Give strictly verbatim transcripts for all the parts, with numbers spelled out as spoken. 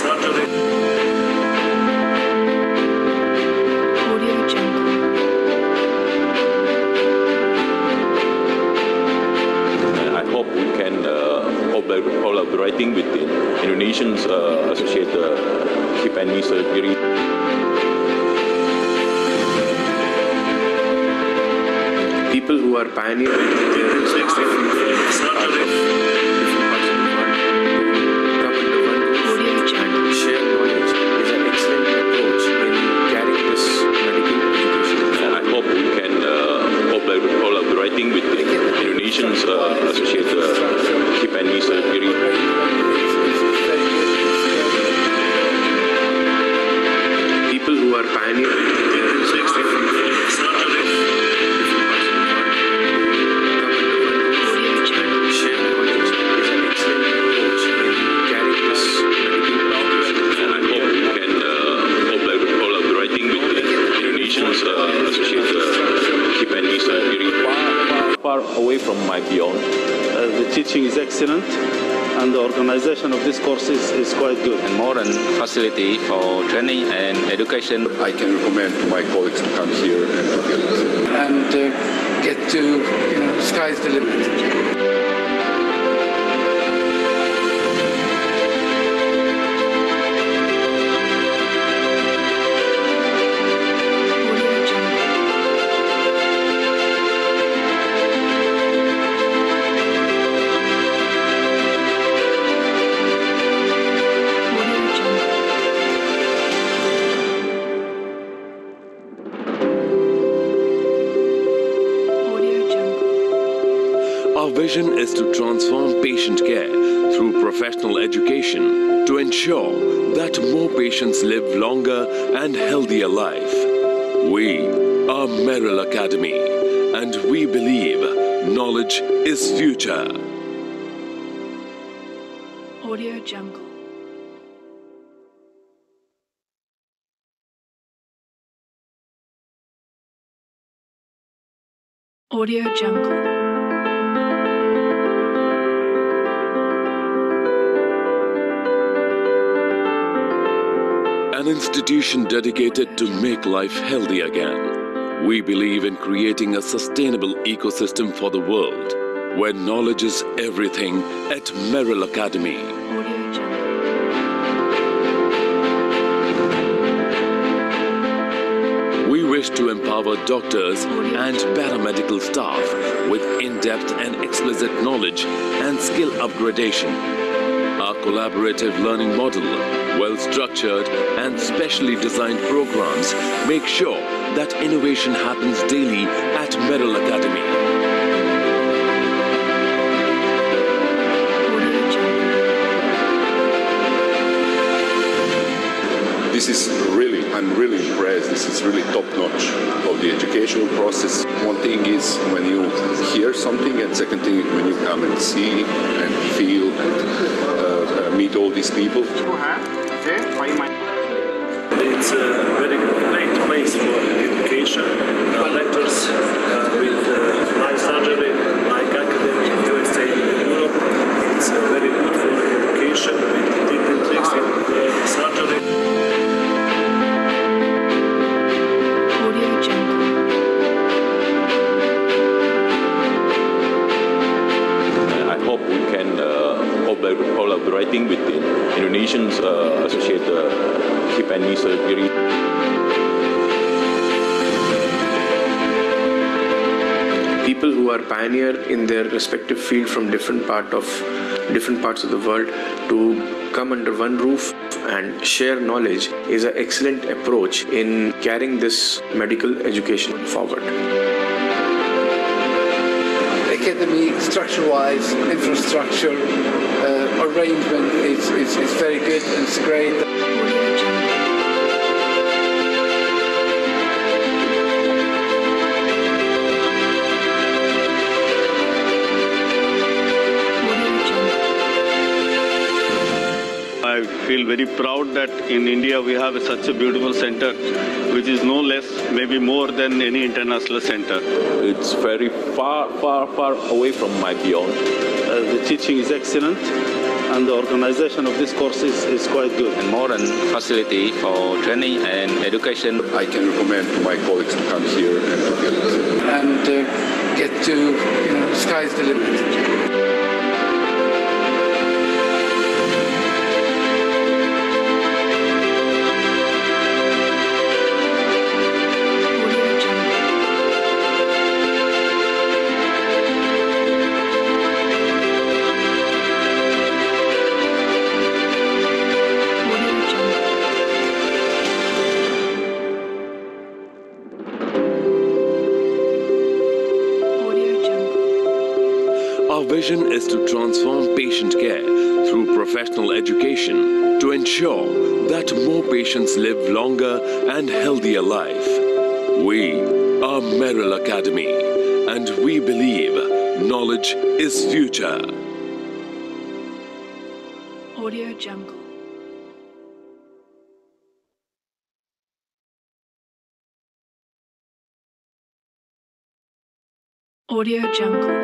Collaborating with the Indonesians uh, associate uh, hip and knee surgery. People who are pioneering in their respective fields are from different parts of the world to come under one roof and share knowledge is an excellent approach in carrying this medical education. And I hope we can uh, collaborating with the Indonesians uh, associate uh, hip and knee surgery. People who are pioneering in their respective fields are from different parts of the world to come under one roof and share knowledge is an excellent approach in carrying this medical education. And I hope we can uh, collaborating with the Indonesians uh, associate uh, hip and knee surgery. Far, far away from my beyond. Uh, the teaching is excellent and the organization of this course is, is quite good. And modern facility for training and education. I can recommend to my colleagues to come here and to get it. And uh, get to, you know, the sky's the limit. Our vision is to transform patient care through professional education to ensure that more patients live longer and healthier life. We are Merrill Academy, and we believe knowledge is future. Audio Jungle. Audio Jungle. An institution dedicated to make life healthy again. We believe in creating a sustainable ecosystem for the world, where knowledge is everything at Merrill Academy. We wish to empower doctors and paramedical staff with in-depth and explicit knowledge and skill upgradation. Our collaborative learning model, well-structured and specially designed programs make sure that innovation happens daily at Merrill Academy. This is really, I'm really impressed. This is really top-notch of the educational process. One thing is when you hear something, and second thing when you come and see and feel and uh, meet all these people. It's a very great place for education. Uh, lectures uh, with uh, life surgery, like academic in U S A and Europe. It's uh, very good for education with different tricks in uh, surgery. Audio Jungle. I hope we can uh, collaborating with the Indonesians uh, associate uh, hip and knee surgery. People who are pioneer in their respective field from different part of different parts of the world to come under one roof and share knowledge is an excellent approach in carrying this medical education forward. Academy, structure-wise, infrastructure, uh, arrangement is, is, is very good and it's great. I feel very proud that in India we have such a beautiful center, which is no less, maybe more than any international center. It's very far, far, far away from my beyond. Uh, the teaching is excellent and the organization of this course is, is quite good. And modern facility for training and education. I can recommend to my colleagues to come here and to get and uh, get to, you know, sky's the limit. Our vision is to transform patient care through professional education to ensure that more patients live longer and healthier life. We are Merrill Academy, and we believe knowledge is future. Audio Jungle. Audio Jungle.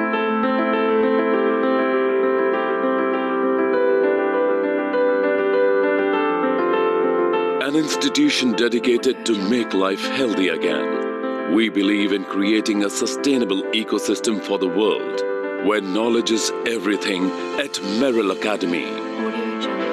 An institution dedicated to make life healthy again. We believe in creating a sustainable ecosystem for the world, where knowledge is everything at Merrill Academy. Audio Jungle.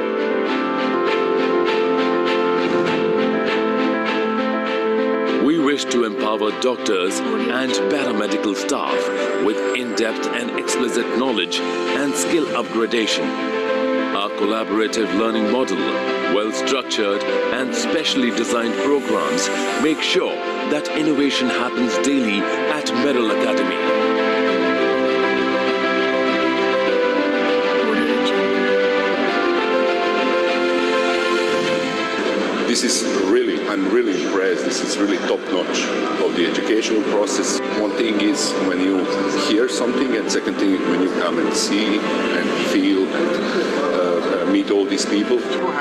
We wish to empower doctors and paramedical staff with in-depth and explicit knowledge and skill upgradation. Our collaborative learning model, well-structured and specially designed programs make sure that innovation happens daily at Merrill Academy. This is really, I'm really impressed. This is really top-notch of the educational process. One thing is when you hear something, and second thing when you come and see and feel and uh, meet all these people.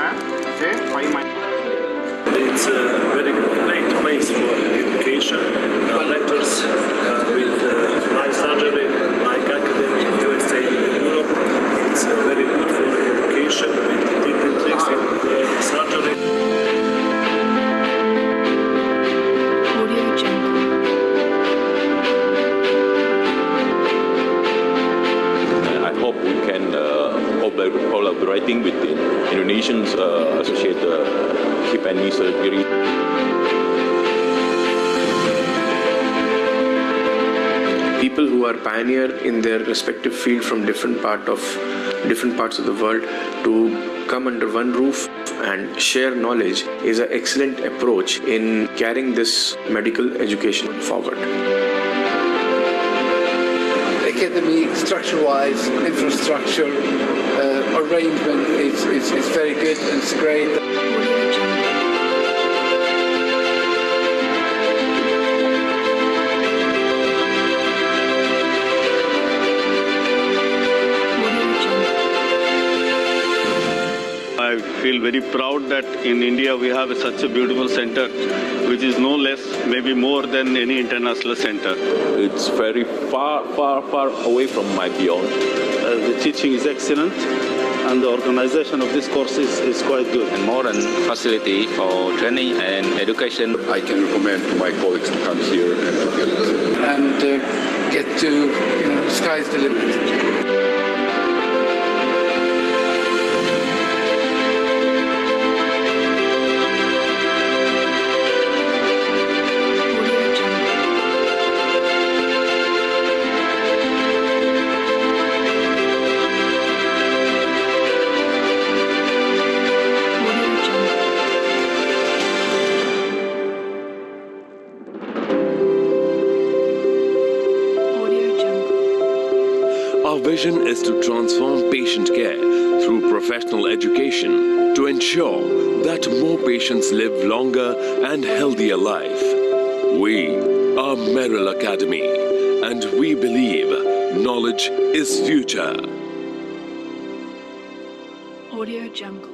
It's a very great place for education. Uh, lectures uh, with uh, live surgery, like academy in U S A and Europe. It's uh, very good for education with different tricks in uh, surgery. Audio Jungle. I hope we can uh, collaborating with the Indonesian uh, associate uh, hip and knee surgery. People who are pioneer in their respective field from different part of different parts of the world to come under one roof and share knowledge is an excellent approach in carrying this medical education forward. Academy, structure-wise, infrastructure, uh, arrangement is, is, is very good and it's great. Audio Jungle. I feel very proud that in India we have such a beautiful center, which is no less, maybe more than any international center. It's very far, far, far away from my beyond. Uh, the teaching is excellent, and the organization of this course is, is quite good. And modern facility for training and education. I can recommend to my colleagues to come here and to get and uh, get to, you know, sky's the limit. Our vision is to transform patient care through professional education to ensure that more patients live longer and healthier life. We are Merrill Academy, and we believe knowledge is future. Audio Jungle.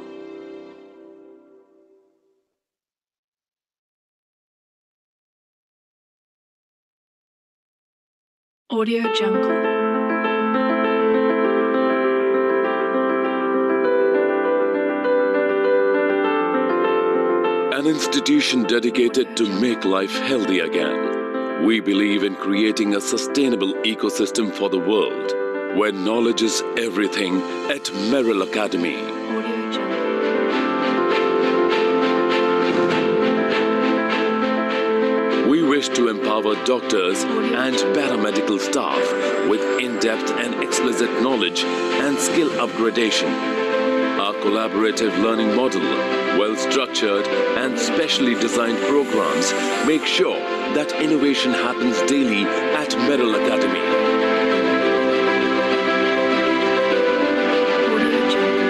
Audio Jungle. An institution dedicated to make life healthy again. We believe in creating a sustainable ecosystem for the world, where knowledge is everything at Merrill Academy. Audio Jungle. We wish to empower doctors and paramedical staff with in-depth and explicit knowledge and skill upgradation. Our collaborative learning model, well-structured and specially designed programs make sure that innovation happens daily at Merrill Academy. Audio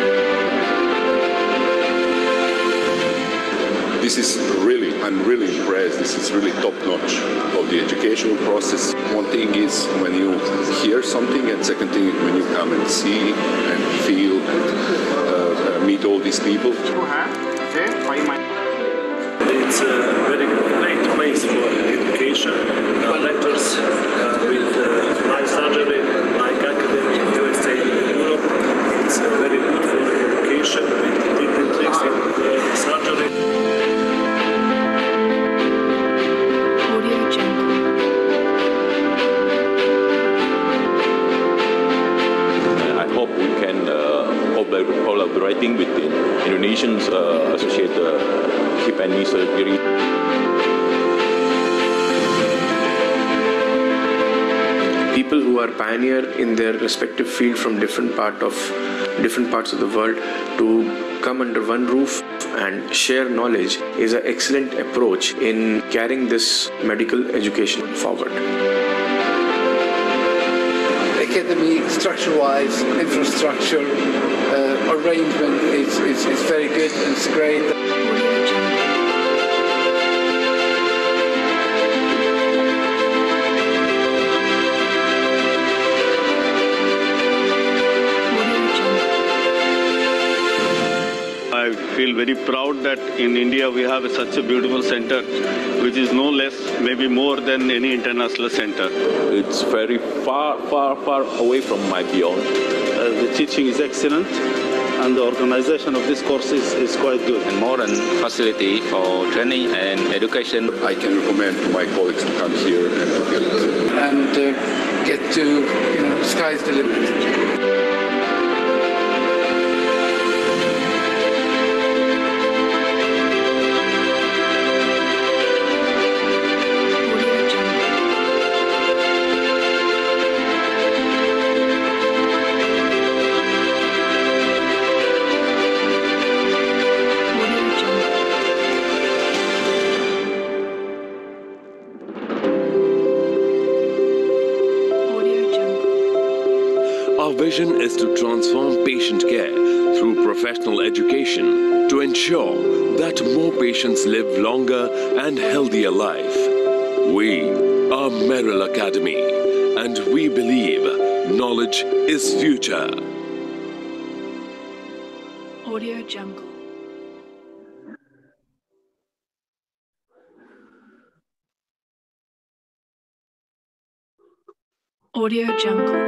Jungle. This is really, I'm really impressed. This is really top-notch of the educational process. One thing is when you hear something, and second thing when you come and see and feel and uh, uh, meet all these people. It's a very great place for education. Uh, lectures uh, with uh, live surgery, like academic in U S A and Europe. It's uh, very good for education with different tricks in uh, surgery. Audio Jungle. I hope we can uh, collaborating with the Indonesian uh, associate uh, hip and knee surgery. People who are pioneer in their respective field from different part of different parts of the world to come under one roof and share knowledge is an excellent approach in carrying this medical education forward. Academy, structure-wise, infrastructure, uh, arrangement is, is, is very good and it's great. Audio Jungle. I feel very proud that in India we have such a beautiful center, which is no less, maybe more than any international center. It's very far, far, far away from my beyond. Uh, the teaching is excellent, and the organization of this course is, is quite good. And modern facility for training and education. I can recommend to my colleagues to come here and to get and uh, get to, you know, the sky's the limit. Our vision is to transform patient care through professional education to ensure that more patients live longer and healthier life. We are Merrill Academy, and we believe knowledge is future. Audio Jungle. Audio Jungle.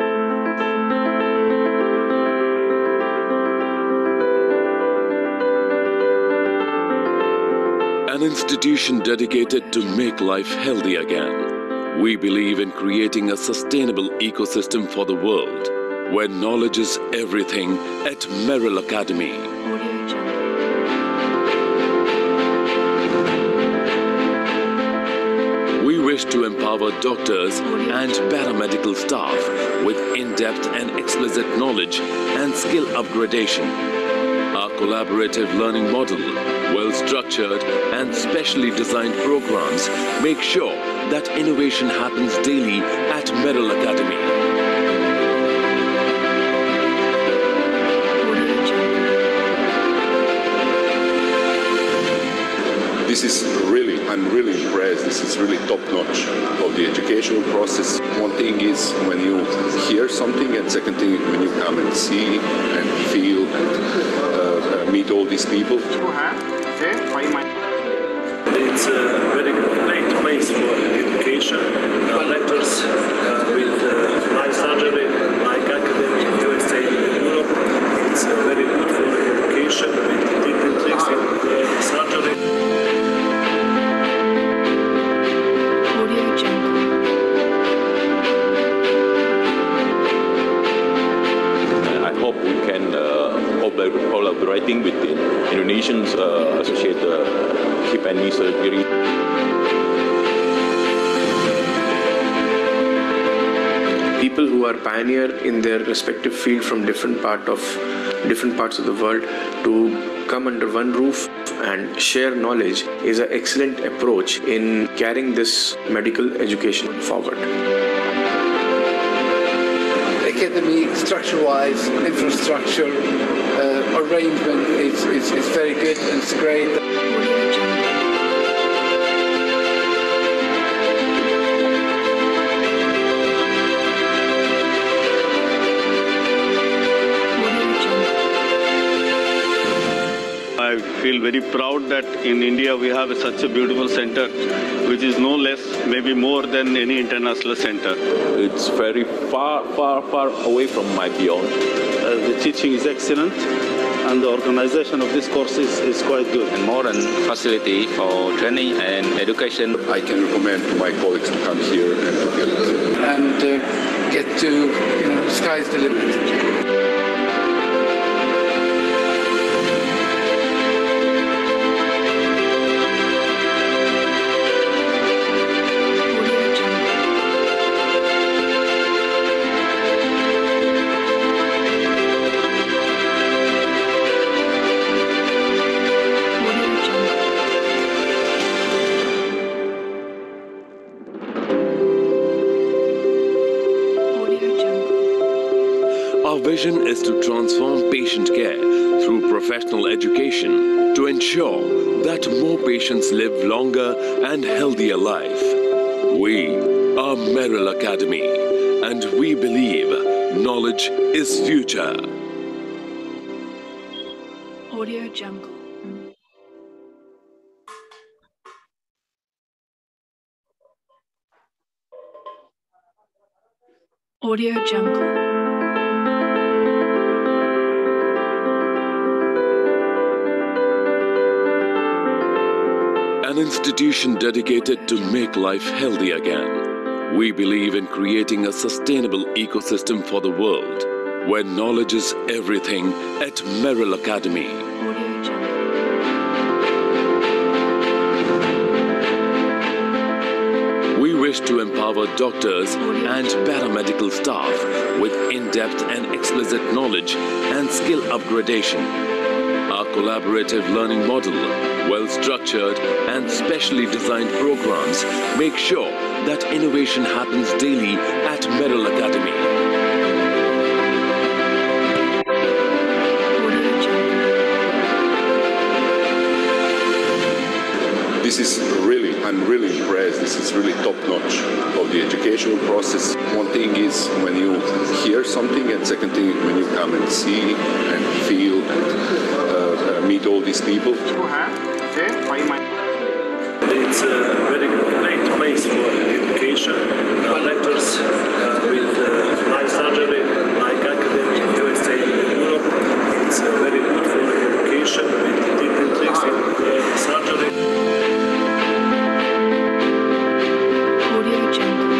An institution dedicated to make life healthy again. We believe in creating a sustainable ecosystem for the world, where knowledge is everything at Merrill Academy. Audio Jungle. We wish to empower doctors and paramedical staff with in-depth and explicit knowledge and skill upgradation. Our collaborative learning model, well-structured and specially designed programs make sure that innovation happens daily at Merrill Academy. Audio Jungle. This is really, I'm really impressed. This is really top-notch of the educational process. One thing is when you hear something, and second thing when you come and see and feel and uh, uh, meet all these people. It's a very great place for education. Uh, lectures uh, with uh, live surgery, like academic in U S A and Europe. It's uh, very good for education with different tricks in uh, surgery. hope we can uh, collaborating with the Indonesian uh, associate uh, hip and knee surgery. People who are pioneer in their respective field from different part of different parts of the world to come under one roof and share knowledge is an excellent approach in carrying this medical education forward. Academy, structure-wise, infrastructure, uh, arrangement is, is, is very good and it's great. I feel very proud that in India we have such a beautiful center, which is no less, maybe more than any international center. It's very far, far, far away from my beyond. Uh, the teaching is excellent, and the organization of this course is, is quite good. And modern facility for training and education. I can recommend to my colleagues to come here and to get it. And uh, get to, you know, the sky's the limit. Our vision is to transform patient care through professional education to ensure that more patients live longer and healthier life. We are Merrill Academy, and we believe knowledge is future. Audio Jungle. Audio Jungle. An institution dedicated to make life healthy again. We believe in creating a sustainable ecosystem for the world, where knowledge is everything at Merrill Academy. Audio Jungle. We wish to empower doctors and paramedical staff with in-depth and explicit knowledge and skill upgradation. Our collaborative learning model, well-structured and specially designed programs make sure that innovation happens daily at Merrill Academy. This is really, I'm really impressed. This is really top-notch of the educational process. One thing is when you hear something, and second thing when you come and see and feel and uh, uh, meet all these people. It's a very great place for education. Uh, lectures uh, with uh, live surgery, like academy in U S A and Europe. It's uh, very good for education with detailed tricks in uh, surgery. Audio Jungle.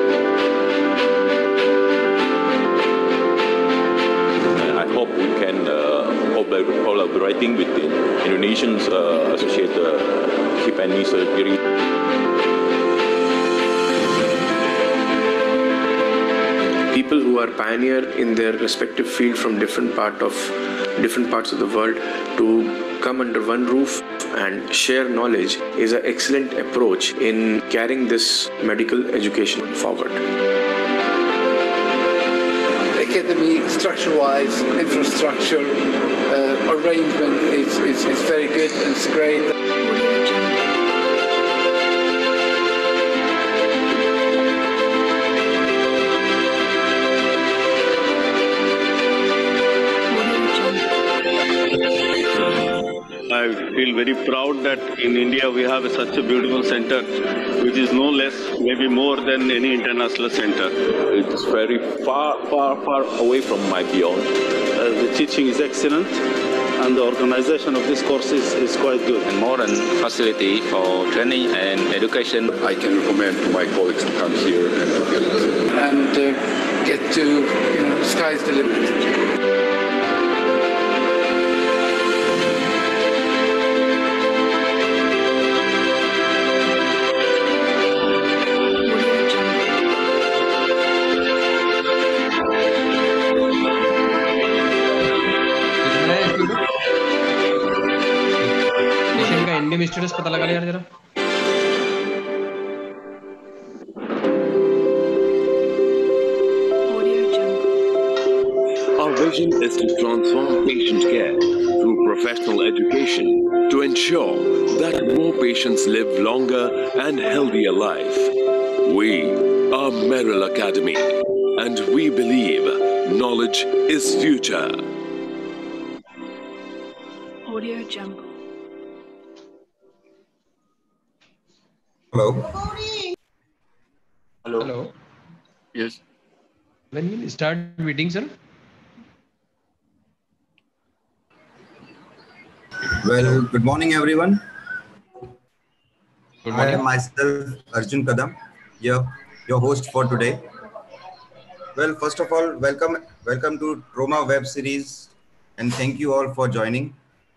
I hope we can uh, collaborating with the Indonesian uh, associate uh, hip and knee surgery. People who are pioneer in their respective field from different part of different parts of the world to come under one roof and share knowledge is an excellent approach in carrying this medical education forward. Academy, structure-wise, infrastructure, uh, arrangement is, is, is very good and it's great. Audio Jungle. I feel very proud that in India we have such a beautiful center, which is no less, maybe more than any international center. It's very far, far, far away from my beyond. Uh, the teaching is excellent, and the organization of this course is, is quite good. And modern facility for training and education. I can recommend to my colleagues to come here and to get it. And uh, get to, you know, the sky's the limit. Status पता लगा ले यार जरा। Our vision is to transform patient care through professional education to ensure that more patients live longer and healthier life. We are Merrill Academy, and we believe knowledge is future. Audio Jungle. Hello. Hello. Hello. Yes. When will start meeting, sir? Well, good morning, everyone. Good morning. I am myself Arjun Kadam, your, your host for today. Well, first of all, welcome, welcome to Trauma Web Series, and thank you all for joining.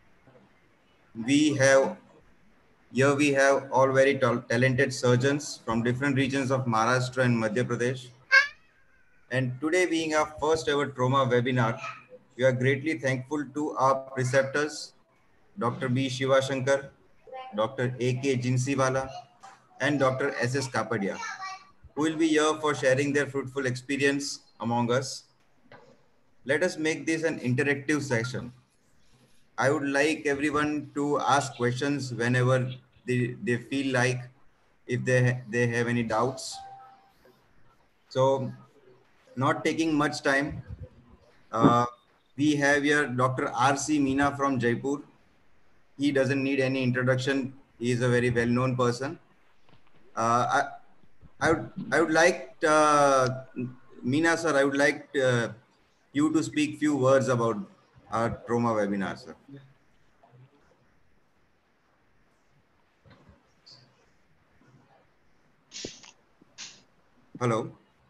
We have here we have all very talented surgeons from different regions of Maharashtra and Madhya Pradesh. And today, being our first ever trauma webinar, we are greatly thankful to our preceptors, Doctor B. Shivashankar, Doctor A K Jinsiwala, and Doctor S S Kapadia, who will be here for sharing their fruitful experience among us. Let us make this an interactive session. I would like everyone to ask questions whenever they, they feel like, if they, they have any doubts. So, not taking much time, uh, we have here Doctor R C Meena from Jaipur. He doesn't need any introduction. He is a very well-known person. Uh, I, I would, I would like, uh, Meena sir, I would like uh, you to speak few words about our trauma webinar, sir. Hello.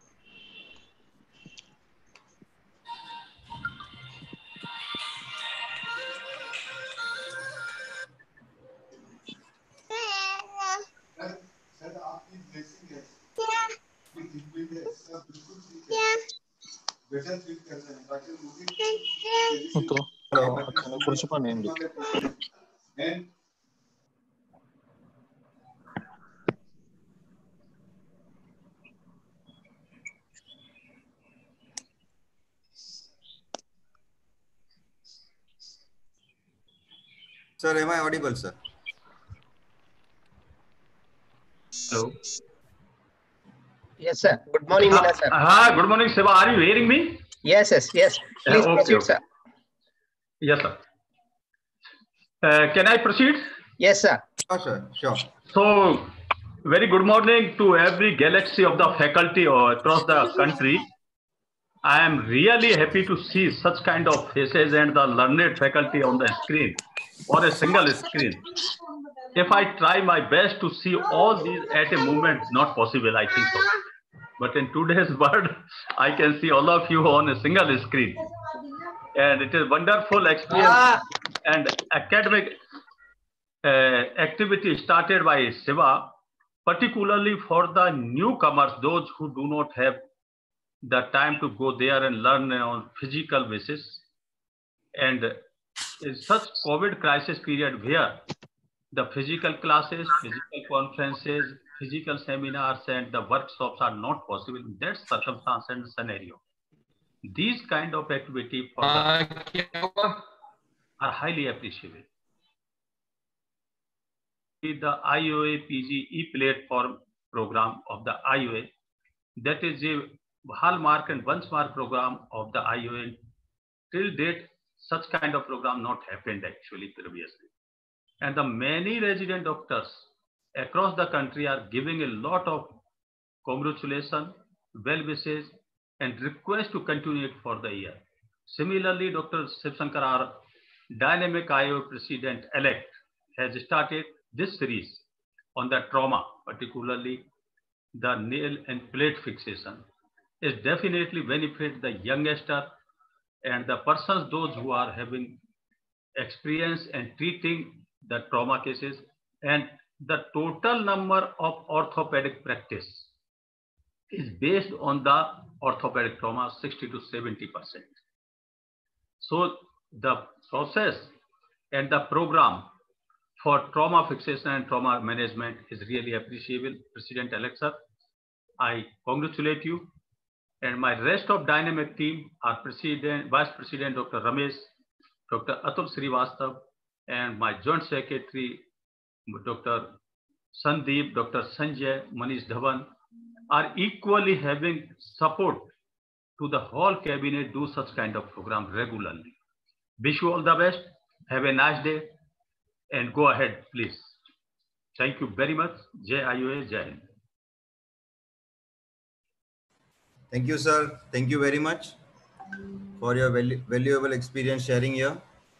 Sir, am I audible, sir? Hello. Yes, sir. Good morning, Meena, sir. Hi, good morning, Siva. Are you hearing me? Yes, yes, yes. Please Uh, okay, proceed, okay. sir. Yes, sir. Uh, can I proceed? Yes, sir. Sure, sir. Sure. So, very good morning to every galaxy of the faculty or across the country. I am really happy to see such kind of faces and the learned faculty on the screen or a single screen. If I try my best to see all these at a moment, not possible, I think so. But in today's world, I can see all of you on a single screen. And it is wonderful experience ah. and academic uh, activity started by Siva, particularly for the newcomers, those who do not have the time to go there and learn on physical basis. And in such COVID crisis period where the physical classes, physical conferences, physical seminars and the workshops are not possible in that circumstance and scenario, these kind of activity for uh, the, are highly appreciable. The I O A P G e-platform program of the I O A, that is a hallmark and benchmark program of the I O A. Till date, such kind of program not happened actually previously. And the many resident doctors across the country are giving a lot of congratulations, well wishes, and request to continue it for the year. Similarly, Doctor Shivashankar, our dynamic I O A president-elect, has started this series on the trauma, particularly the nail and plate fixation. It definitely benefit the youngster and the persons, those who are having experience and treating the trauma cases, and the total number of orthopedic practice is based on the orthopedic trauma, sixty to seventy percent. So the process and the program for trauma fixation and trauma management is really appreciable. President-elect sir, I congratulate you. And my rest of dynamic team are President, Vice President Doctor Ramesh, Doctor Atul Srivastav, and my Joint Secretary Doctor Sandeep, Doctor Sanjay, Manish Dhawan are equally having support to the whole cabinet do such kind of program regularly. Wish you all the best. Have a nice day and go ahead, please. Thank you very much. Jai I U A, Jai Hind. Thank you, sir. Thank you very much for your valu valuable experience sharing here.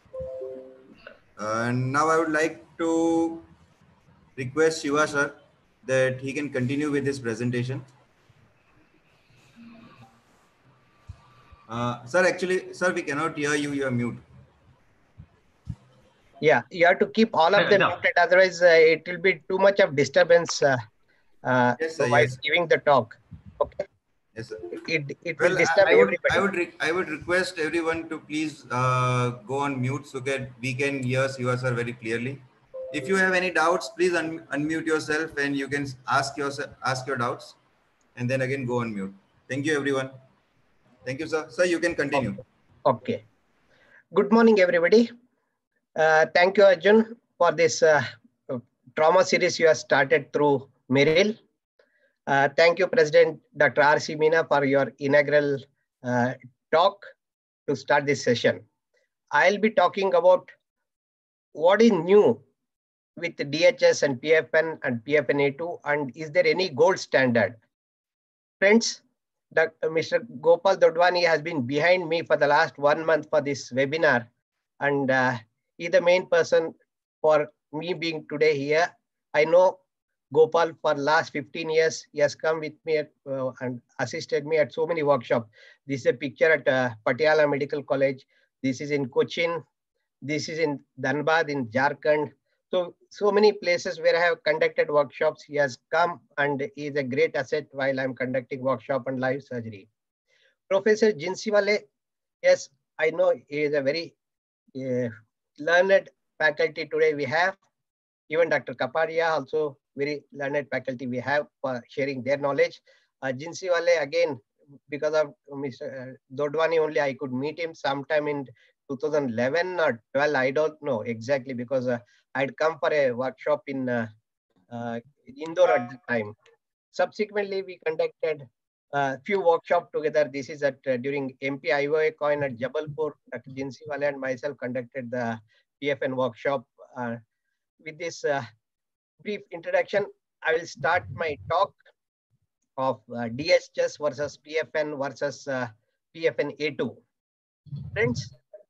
Uh, and now I would like to request Shiva sir that he can continue with his presentation. Uh, sir, actually, sir, we cannot hear you. You are mute. Yeah, you have to keep all of them no. muted. Otherwise, uh, it will be too much of disturbance uh, uh, Yes, sir, while yes. giving the talk. Okay. Yes, sir. It, it Well, will disturb I, I would, everybody. I would, re I would request everyone to please uh, go on mute so that we can hear Shiva sir very clearly. If you have any doubts, please un unmute yourself and you can ask your ask your doubts, and then again go on mute. Thank you, everyone. Thank you, sir. Sir, you can continue. Okay. Okay. Good morning, everybody. Uh, thank you, Arjun, for this uh, trauma series you have started through Meril. Uh, thank you, President Doctor R C Meena, for your inaugural uh, talk to start this session. I'll be talking about what is new with D H S and P F N and P F N A two, and is there any gold standard? Friends, Doctor Mister Gopal Dodwani has been behind me for the last one month for this webinar, and uh, he's the main person for me being today here. I know Gopal for last fifteen years. He has come with me at, uh, and assisted me at so many workshops. This is a picture at uh, Patiala Medical College. This is in Cochin. This is in Dhanbad in Jharkhand. So, so many places where I have conducted workshops. He has come and he is a great asset while I'm conducting workshop on live surgery. Professor Jinsiwale, yes, I know he is a very uh, learned faculty today we have. Even Doctor Kapadia also very learned faculty we have for sharing their knowledge. Uh, Jinsiwale, again, because of Mister Dodwani only, I could meet him sometime in two thousand eleven or twelve, I don't know exactly, because uh, I'd come for a workshop in uh, uh, Indore at the time. Subsequently, we conducted a few workshops together. This is at uh, during M P I O A coin at Jabalpur. Doctor Jinsiwale and myself conducted the P F N workshop. Uh, with this uh, brief introduction, I will start my talk of uh, D H S versus P F N versus uh, P F N A two. Friends,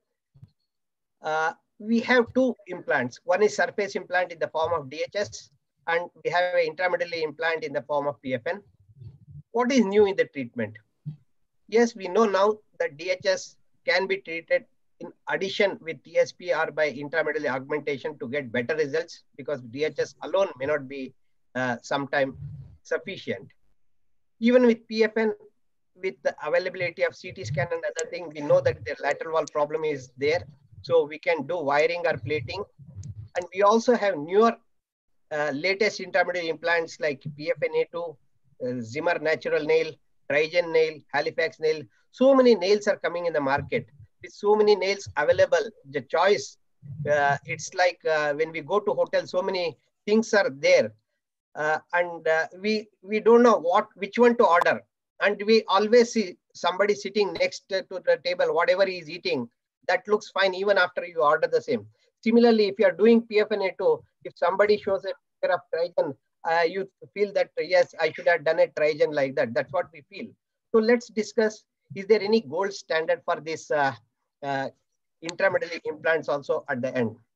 uh, we have two implants. One is surface implant in the form of D H S, and we have an intramedullary implant in the form of P F N. What is new in the treatment? Yes, we know now that D H S can be treated in addition with T S P or by intramedullary augmentation to get better results, because D H S alone may not be uh, sometime sufficient. Even with P F N, with the availability of C T scan and other thing, we know that the lateral wall problem is there. So we can do wiring or plating. And we also have newer uh, latest intramedullary implants like P F N A two, uh, Zimmer natural nail, Trigen nail, Halifax nail. So many nails are coming in the market. With so many nails available, the choice, uh, it's like uh, when we go to hotel, so many things are there. Uh, and uh, we, we don't know what, which one to order. And we always see somebody sitting next to the table, whatever he is eating, that looks fine even after you order the same. Similarly, if you are doing P F N A two, if somebody shows a picture of Trigen, uh, you feel that, yes, I should have done a Trigen like that. That's what we feel. So let's discuss, is there any gold standard for this uh, uh, intramedullary implants also at the end?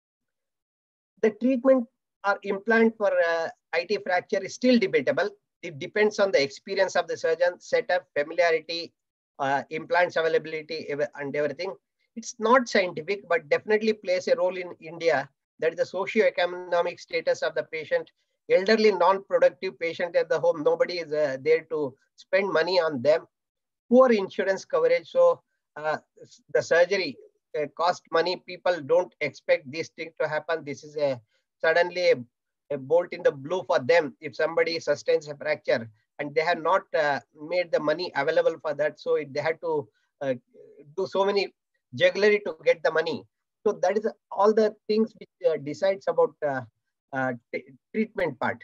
The treatment or implant for uh, I T fracture is still debatable. It depends on the experience of the surgeon, setup, familiarity, uh, implants availability, and everything. It's not scientific, but definitely plays a role in India. That is the socio-economic status of the patient. Elderly, non-productive patient at the home, nobody is uh, there to spend money on them. Poor insurance coverage, so uh, the surgery uh, cost money. People don't expect these things to happen. This is a suddenly a, a bolt in the blue for them. If somebody sustains a fracture and they have not uh, made the money available for that, so it, they had to uh, do so many jugglery to get the money. So that is all the things which uh, decides about uh, uh, treatment part.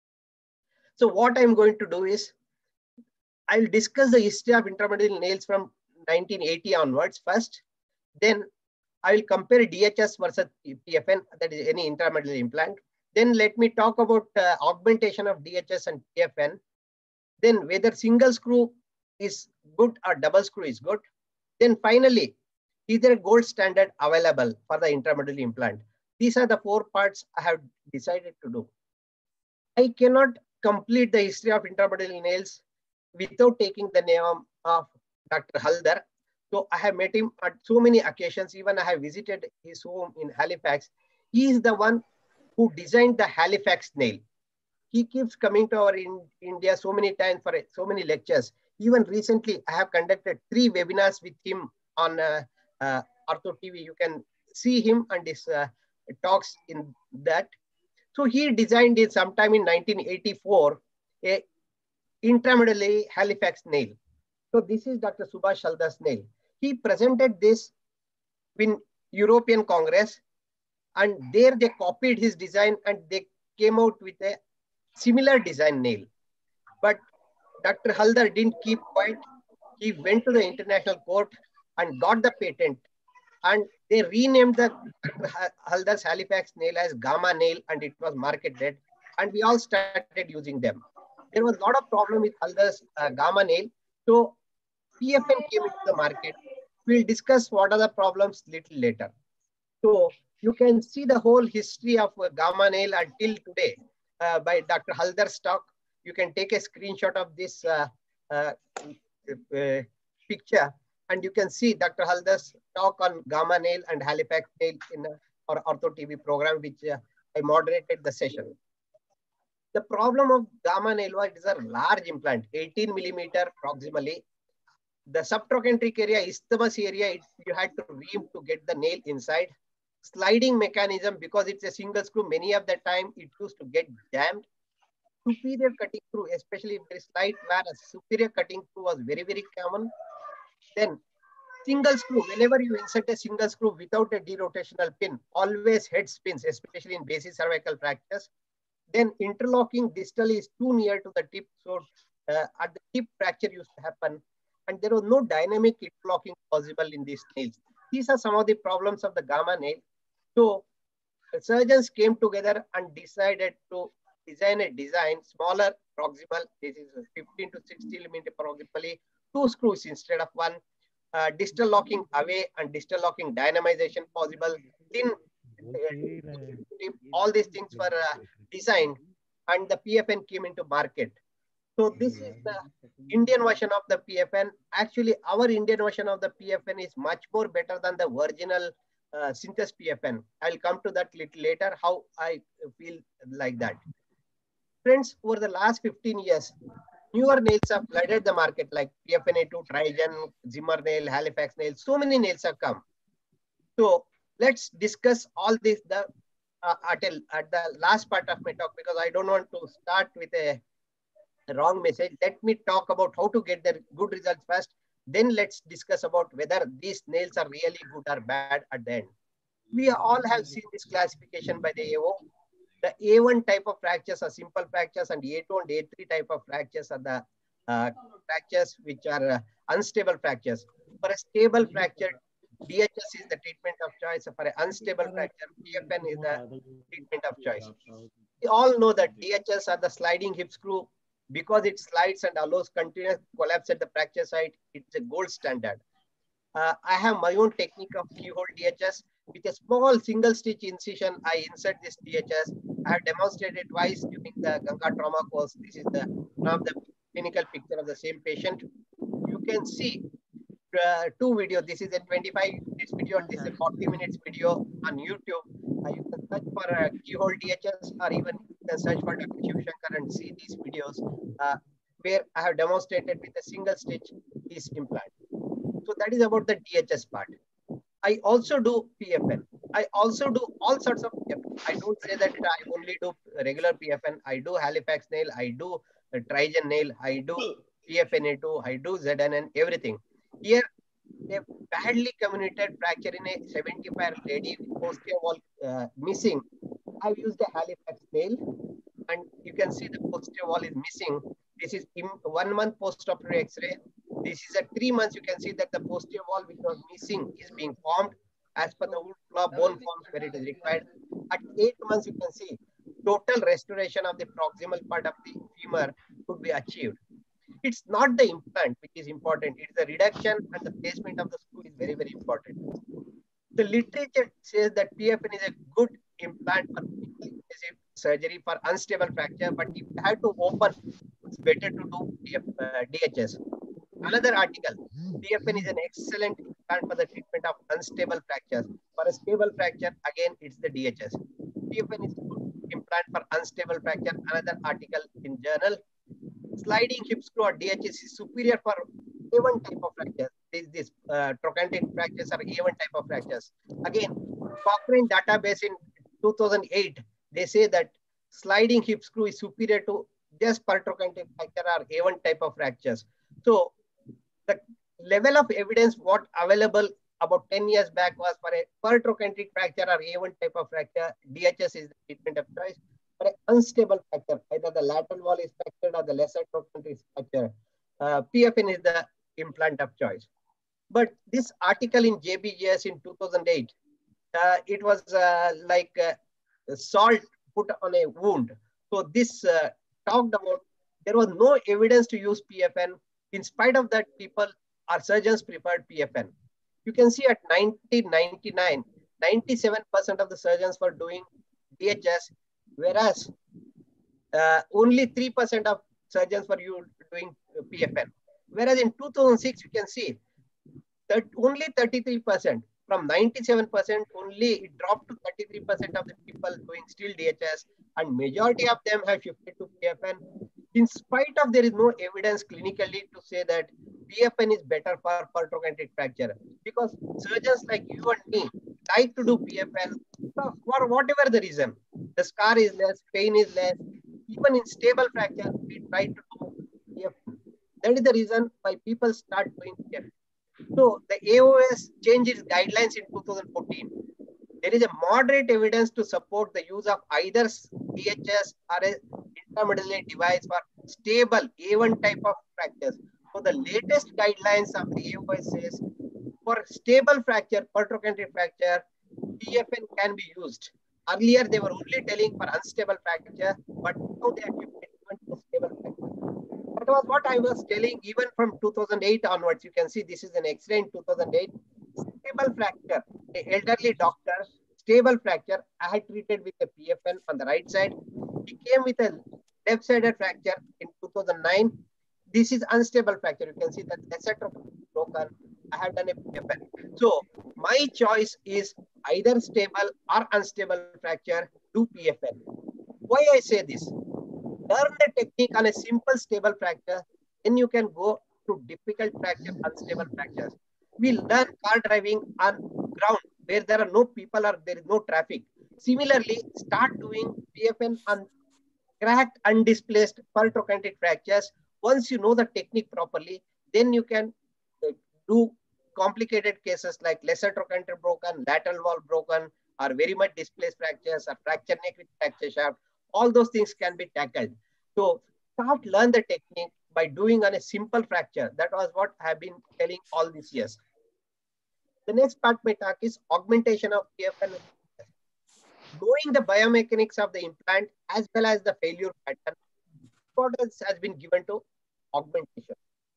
So what I'm going to do is, I'll discuss the history of intramedullary nails from nineteen eighty onwards first. Then I will compare D H S versus P F N, that is any intramedullary implant. Then let me talk about uh, augmentation of D H S and P F N. Then whether single screw is good or double screw is good. Then finally, is there a gold standard available for the intramedullary implant? These are the four parts I have decided to do. I cannot complete the history of intramedullary nails without taking the name of Doctor Haldar. So I have met him at so many occasions. Even I have visited his home in Halifax. He is the one who designed the Halifax nail. He keeps coming to our in India so many times for so many lectures. Even recently, I have conducted three webinars with him on uh, uh, Ortho T V. You can see him and his uh, talks in that. So he designed it sometime in nineteen eighty-four, a intramedullary Halifax nail. So this is Doctor Subhash Haldar's nail. He presented this in European Congress, and there they copied his design and they came out with a similar design nail. But Doctor Haldar didn't keep quiet. He went to the international court and got the patent, and they renamed the Doctor Haldar's Halifax nail as Gamma nail, and it was marketed, and we all started using them. There was a lot of problem with Haldar's uh, Gamma nail. So P F N came into the market. We'll discuss what are the problems little later. So you can see the whole history of uh, Gamma nail until today uh, by Doctor Haldar's talk. You can take a screenshot of this uh, uh, uh, picture, and you can see Doctor Haldar's talk on Gamma nail and Halifax nail in uh, our Ortho T V program, which uh, I moderated the session. The problem of Gamma nail was it is a large implant, eighteen millimeter proximally. The subtrochanteric area, isthmus area, it, you had to ream to get the nail inside. Sliding mechanism, because it's a single screw, many of the time it used to get jammed. Superior cutting through, especially if there is slight wear, a superior cutting through was very, very common. Then single screw, whenever you insert a single screw without a derotational pin, always head spins, especially in basic cervical fractures. Then interlocking distally is too near to the tip, so uh, at the tip fracture used to happen. And there was no dynamic interlocking possible in these nails. These are some of the problems of the Gamma nail. So the surgeons came together and decided to design a design, smaller proximal, this is fifteen to sixty millimeter proximally, two screws instead of one, uh, distal locking away and distal locking dynamization possible. Thin, uh, all these things were uh, designed, and the P F N came into market. So this is the Indian version of the P F N. Actually, our Indian version of the P F N is much more better than the original uh, Synthes P F N. I'll come to that little later, how I feel like that. Friends, over the last fifteen years, newer nails have flooded the market like P F N A two, Trigen, Zimmer nail, Halifax nail. So many nails have come. So let's discuss all this the, uh, at, a, at the last part of my talk, because I don't want to start with a wrong message. Let me talk about how to get the good results first. Then let's discuss about whether these nails are really good or bad at the end. We all have seen this classification by the A O. The A one type of fractures are simple fractures, and A two and A three type of fractures are the uh, fractures which are uh, unstable fractures. For a stable fracture, D H S is the treatment of choice. For an unstable fracture, P F N is the treatment of choice. We all know that D H S are the sliding hip screw. Because it slides and allows continuous collapse at the fracture site, it's a gold standard. Uh, I have my own technique of keyhole D H S. With a small single stitch incision, I insert this D H S. I have demonstrated twice during the Ganga trauma course. This is the one of the clinical picture of the same patient. You can see uh, two videos. This is a twenty-five minutes video. This is a forty minutes video on YouTube. Uh, you can search for uh, keyhole D H S, or even you can search for Doctor Shiv Shankar and see these videos uh, where I have demonstrated with a single stitch this implant. So that is about the D H S part. I also do P F N. I also do all sorts of P F N. I don't say that I only do regular P F N. I do Halifax nail. I do Trigen nail. I do P F N A two. I do Z N N, everything. Here, a badly comminuted fracture in a seventy-five lady with posterior wall uh, missing. I've used a Halifax nail, and you can see the posterior wall is missing. This is in one month post-operative X-ray. This is at three months. You can see that the posterior wall which was missing is being formed as per the Wood law, bone forms where it is required. At eight months, you can see total restoration of the proximal part of the femur could be achieved. It's not the implant which is important. It's the reduction and the placement of the screw is very, very important. The literature says that P F N is a good implant for invasive surgery for unstable fracture, but if you have to open, it's better to do P F, uh, D H S. Another article, P F N is an excellent implant for the treatment of unstable fractures. For a stable fracture, again, it's the D H S. P F N is a good implant for unstable fracture. Another article in journal, sliding hip screw or D H S is superior for A one type of fractures. These, these uh, trochanteric fractures are A one type of fractures. Again, Cochrane database in two thousand eight, they say that sliding hip screw is superior to just pertrochanteric fracture or A one type of fractures. So the level of evidence what available about ten years back was for a pertrochanteric fracture or A one type of fracture, D H S is the treatment of choice. For an unstable fracture, either the lateral wall is fractured or the lesser trochanteric is fractured, uh, P F N is the implant of choice. But this article in J B J S in two thousand eight, uh, it was uh, like uh, salt put on a wound. So this uh, talked about there was no evidence to use P F N. In spite of that, people or surgeons preferred P F N. You can see at nineteen ninety-nine, ninety-seven percent of the surgeons were doing D H S, whereas uh, only three percent of surgeons were doing P F N. Whereas in two thousand six, you can see that only thirty-three percent, from ninety-seven percent, only it dropped to thirty-three percent of the people doing still D H S, and majority of them have shifted to P F N. In spite of there is no evidence clinically to say that P F N is better for pertrochanteric fracture, because surgeons like you and me like to do P F N for whatever the reason. The scar is less, pain is less. Even in stable fracture, we try to do P F N. That is the reason why people start doing P F N. So the A O S changed its guidelines in two thousand fourteen. There is a moderate evidence to support the use of either D H S or a intramedullary device for stable A one type of fractures. So the latest guidelines of the A O S says for stable fracture, pertrochanteric fracture, P F N can be used. Earlier they were only telling for unstable fracture, but now they are giving to stable fracture. That was what I was telling even from two thousand eight onwards. You can see this is an X-ray in two thousand eight. Stable fracture, an elderly doctor, stable fracture, I had treated with a P F N on the right side. He came with a left-sided fracture in two thousand nine. This is unstable fracture. You can see that the lesser broken. I have done a P F N. So my choice is either stable or unstable fracture, do P F N. Why I say this? Learn the technique on a simple stable fracture, then you can go to difficult fracture, unstable fractures. We learn car driving on ground where there are no people or there is no traffic. Similarly, start doing P F N on cracked, undisplaced pertrochanteric fractures. Once you know the technique properly, then you can uh, do complicated cases like lesser trochanter broken, lateral wall broken, or very much displaced fractures, or fracture neck with fracture shaft. All those things can be tackled. So start learn the technique by doing on a simple fracture. That was what I have been telling all these years. The next part of my talk is augmentation of P F N. Knowing the biomechanics of the implant as well as the failure pattern, importance has been given to augmentation.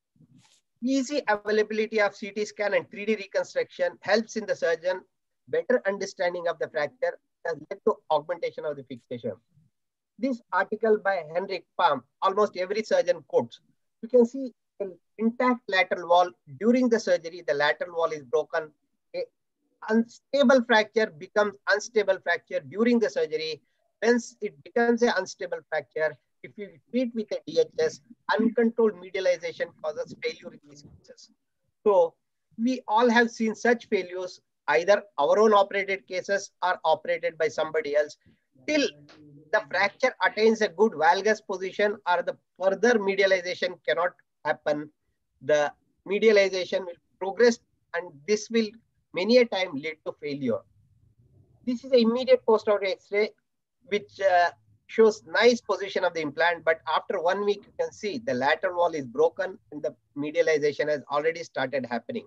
Easy availability of C T scan and three D reconstruction helps in the surgeon better understanding of the fracture has led to augmentation of the fixation. This article by Henrik Palm, almost every surgeon quotes. You can see an intact lateral wall during the surgery, the lateral wall is broken. A unstable fracture becomes unstable fracture during the surgery. Once it becomes an unstable fracture, if you treat with a D H S, uncontrolled medialization causes failure in these cases. So we all have seen such failures either our own operated cases or operated by somebody else, till the fracture attains a good valgus position or the further medialization cannot happen, the medialization will progress and this will many a time lead to failure. This is an immediate post-op X-ray which uh, shows nice position of the implant, but after one week you can see the lateral wall is broken and the medialization has already started happening.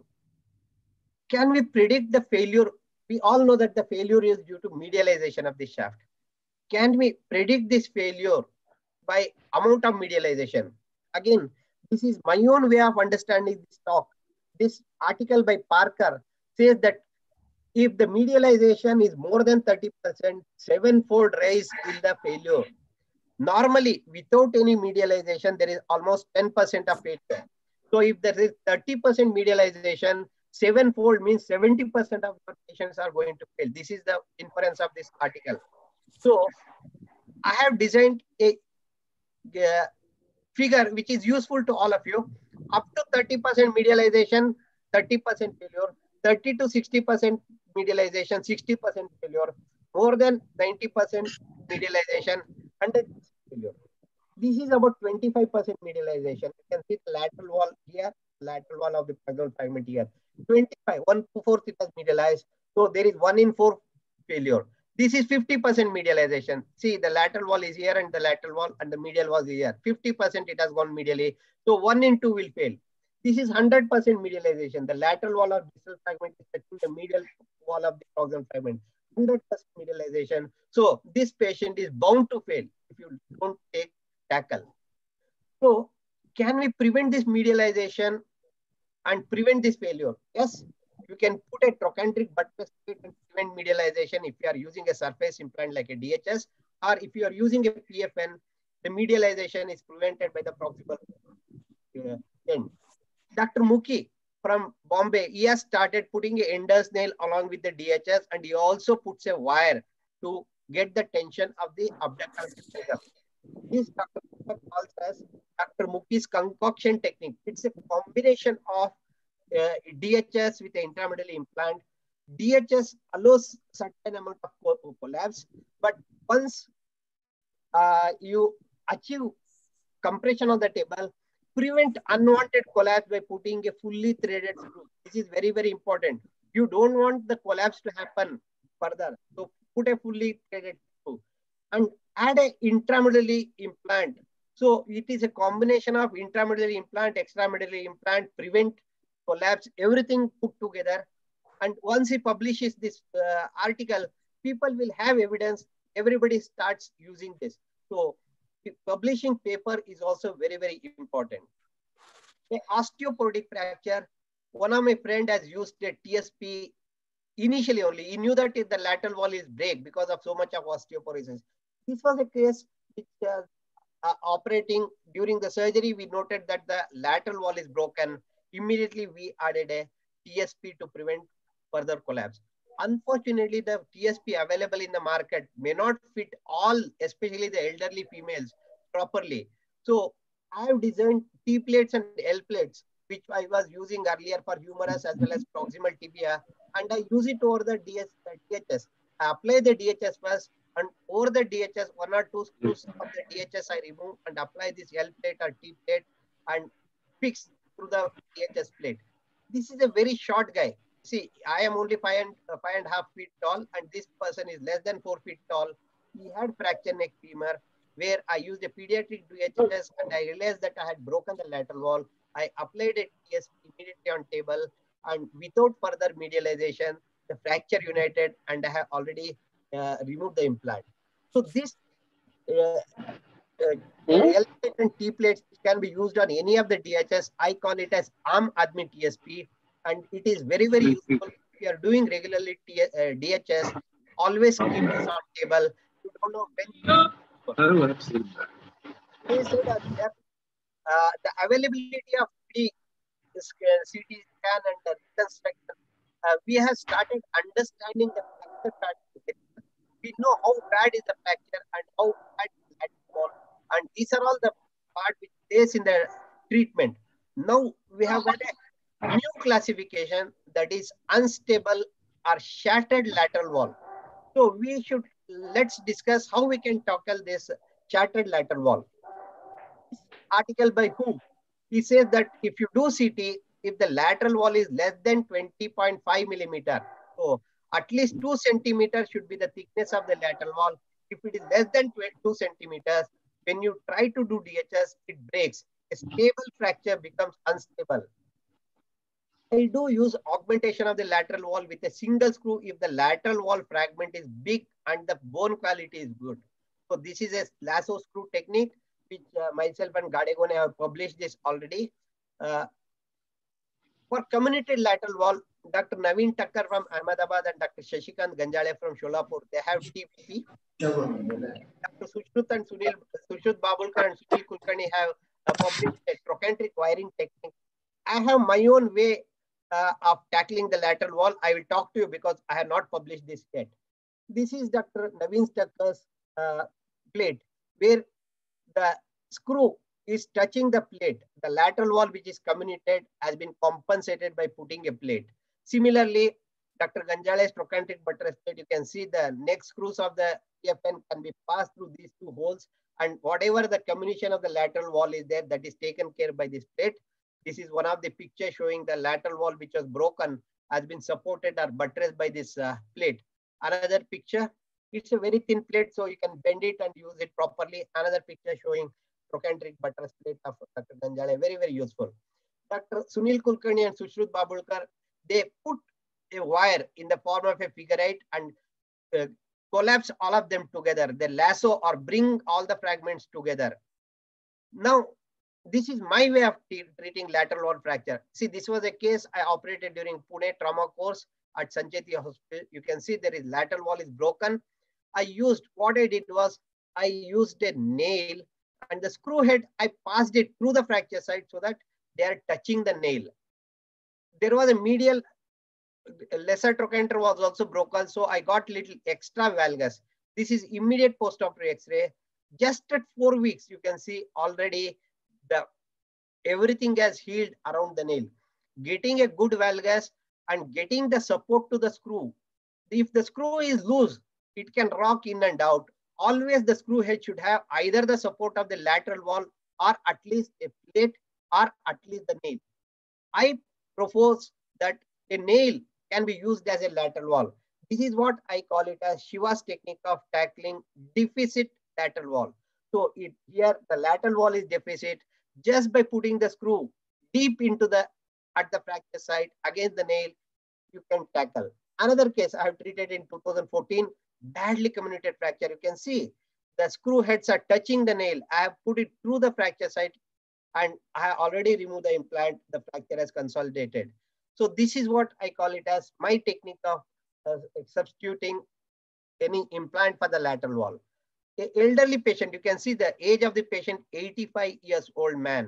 Can we predict the failure? We all know that the failure is due to medialization of the shaft. Can we predict this failure by amount of medialization? Again, this is my own way of understanding this talk. This article by Parker says that if the medialization is more than thirty percent, seven-fold rise in the failure. Normally, without any medialization, there is almost ten percent of failure. So if there is thirty percent medialization, seven-fold means seventy percent of your patients are going to fail. This is the inference of this article. So I have designed a, a figure which is useful to all of you. Up to thirty percent medialization, thirty percent failure, thirty to sixty percent medialization, sixty percent failure, more than ninety percent medialization, one hundred percent failure. This is about twenty-five percent medialization. You can see the lateral wall here, lateral wall of the proximal fragment here. twenty-five, one-fourth it has medialized. So there is one in four failure. This is fifty percent medialization. See, the lateral wall is here and the lateral wall and the medial wall is here. fifty percent it has gone medially. So one in two will fail. This is one hundred percent medialization. The lateral wall of distal fragment is touching the medial wall of the proximal fragment. one hundred percent medialization. So this patient is bound to fail if you don't take tackle. So can we prevent this medialization and prevent this failure? Yes, you can put a trochanteric buttress plate and prevent medialization if you are using a surface implant like a D H S, or if you are using a P F N, the medialization is prevented by the proximal uh, end. Doctor Mukhi from Bombay, he has started putting a Enders nail along with the D H S, and he also puts a wire to get the tension of the abductor. This Doctor calls as Doctor Mukhi's concoction technique. It's a combination of uh, D H S with an intramedullary implant. D H S allows certain amount of co collapse, but once uh, you achieve compression of the table, prevent unwanted collapse by putting a fully threaded screw. This is very, very important. You don't want the collapse to happen further. So put a fully threaded screw and add an intramedullary implant. So it is a combination of intramedullary implant, extramedullary implant, prevent collapse, everything put together. And once he publishes this uh, article, people will have evidence. Everybody starts using this. So publishing paper is also very, very important. The osteoporotic fracture, one of my friend has used a T S P initially only. He knew that if the lateral wall is break because of so much of osteoporosis. This was a case which uh, uh, operating during the surgery, we noted that the lateral wall is broken. Immediately we added a T S P to prevent further collapse. Unfortunately, the T S P available in the market may not fit all, especially the elderly females, properly. So I have designed T plates and L plates, which I was using earlier for humerus as well as proximal tibia, and I use it over the D H S. I apply the D H S first, and over the D H S, one or two screws of the D H S I remove and apply this L plate or T plate and fix through the D H S plate. This is a very short guy. See, I am only five and, uh, five and a half feet tall, and this person is less than four feet tall. He had fracture neck femur, where I used a pediatric D H S, and I realized that I had broken the lateral wall. I applied a T S P immediately on table, and without further medialization, the fracture united, and I have already uh, removed the implant. So this uh, uh, L plate and T plates can be used on any of the D H S. I call it as arm admin T S P. And it is very, very useful. If you are doing regularly T uh, D H S, always keep this on table. You don't know when. They said that uh, the availability of the C T scan and the reconstruction, uh, we have started understanding the fracture pattern. We know how bad is the fracture and how bad is the lateral, and these are all the part which plays in the treatment. Now we have got a new classification, that is unstable or shattered lateral wall. So we should, let's discuss how we can tackle this shattered lateral wall. This article by whom? He says that if you do C T, if the lateral wall is less than twenty point five millimeter, so at least two centimeters should be the thickness of the lateral wall. If it is less than two centimeters, when you try to do D H S, it breaks. A stable fracture becomes unstable. I do use augmentation of the lateral wall with a single screw if the lateral wall fragment is big and the bone quality is good. So this is a lasso screw technique, which uh, myself and Gadegone have published this already. Uh, for comminuted lateral wall, Doctor Naveen Thakkar from Ahmedabad and Doctor Shashikant Ganjale from Sholapur, they have T V P. Doctor Sushruth and Sunil, Sushruth Babulkar and Sunil Kulkarni have uh, published a trochanteric wiring technique. I have my own way uh, of tackling the lateral wall. I will talk to you because I have not published this yet. This is Doctor Naveen Thakkar's uh, plate, where the screw is touching the plate. The lateral wall, which is comminuted, has been compensated by putting a plate. Similarly, Doctor Ganjale's trochanteric buttress plate, you can see the neck screws of the T F N can be passed through these two holes, and whatever the comminution of the lateral wall is there, that is taken care by this plate. This is one of the pictures showing the lateral wall which was broken has been supported or buttressed by this uh, plate. Another picture, it's a very thin plate, so you can bend it and use it properly. Another picture showing trochanteric buttress plate of Doctor Ganjale, very, very useful. Doctor Sunil Kulkarni and Sushruth Babulkar, they put a wire in the form of a figure eight and uh, collapse all of them together. They lasso or bring all the fragments together. Now, this is my way of treating lateral wall fracture. See, this was a case I operated during Pune trauma course at Sancheti Hospital. You can see there is lateral wall is broken. I used, what I did was, I used a nail and the screw head, I passed it through the fracture site so that they are touching the nail. There was a medial, lesser trochanter was also broken, so I got little extra valgus. This is immediate post-operative X-ray. Just at four weeks, you can see already the everything has healed around the nail. Getting a good valgus and getting the support to the screw. If the screw is loose, it can rock in and out. Always the screw head should have either the support of the lateral wall or at least a plate or at least the nail. I propose that a nail can be used as a lateral wall. This is what I call it as Shiva's technique of tackling deficit lateral wall. So it, here the lateral wall is deficit. Just by putting the screw deep into the, at the fracture site against the nail, you can tackle. Another case I have treated in two thousand fourteen, badly comminuted fracture. You can see the screw heads are touching the nail. I have put it through the fracture site and I have already removed the implant. The fracture has consolidated. So this is what I call it as my technique of uh, substituting any implant for the lateral wall. An elderly patient, you can see the age of the patient, eighty-five years old man.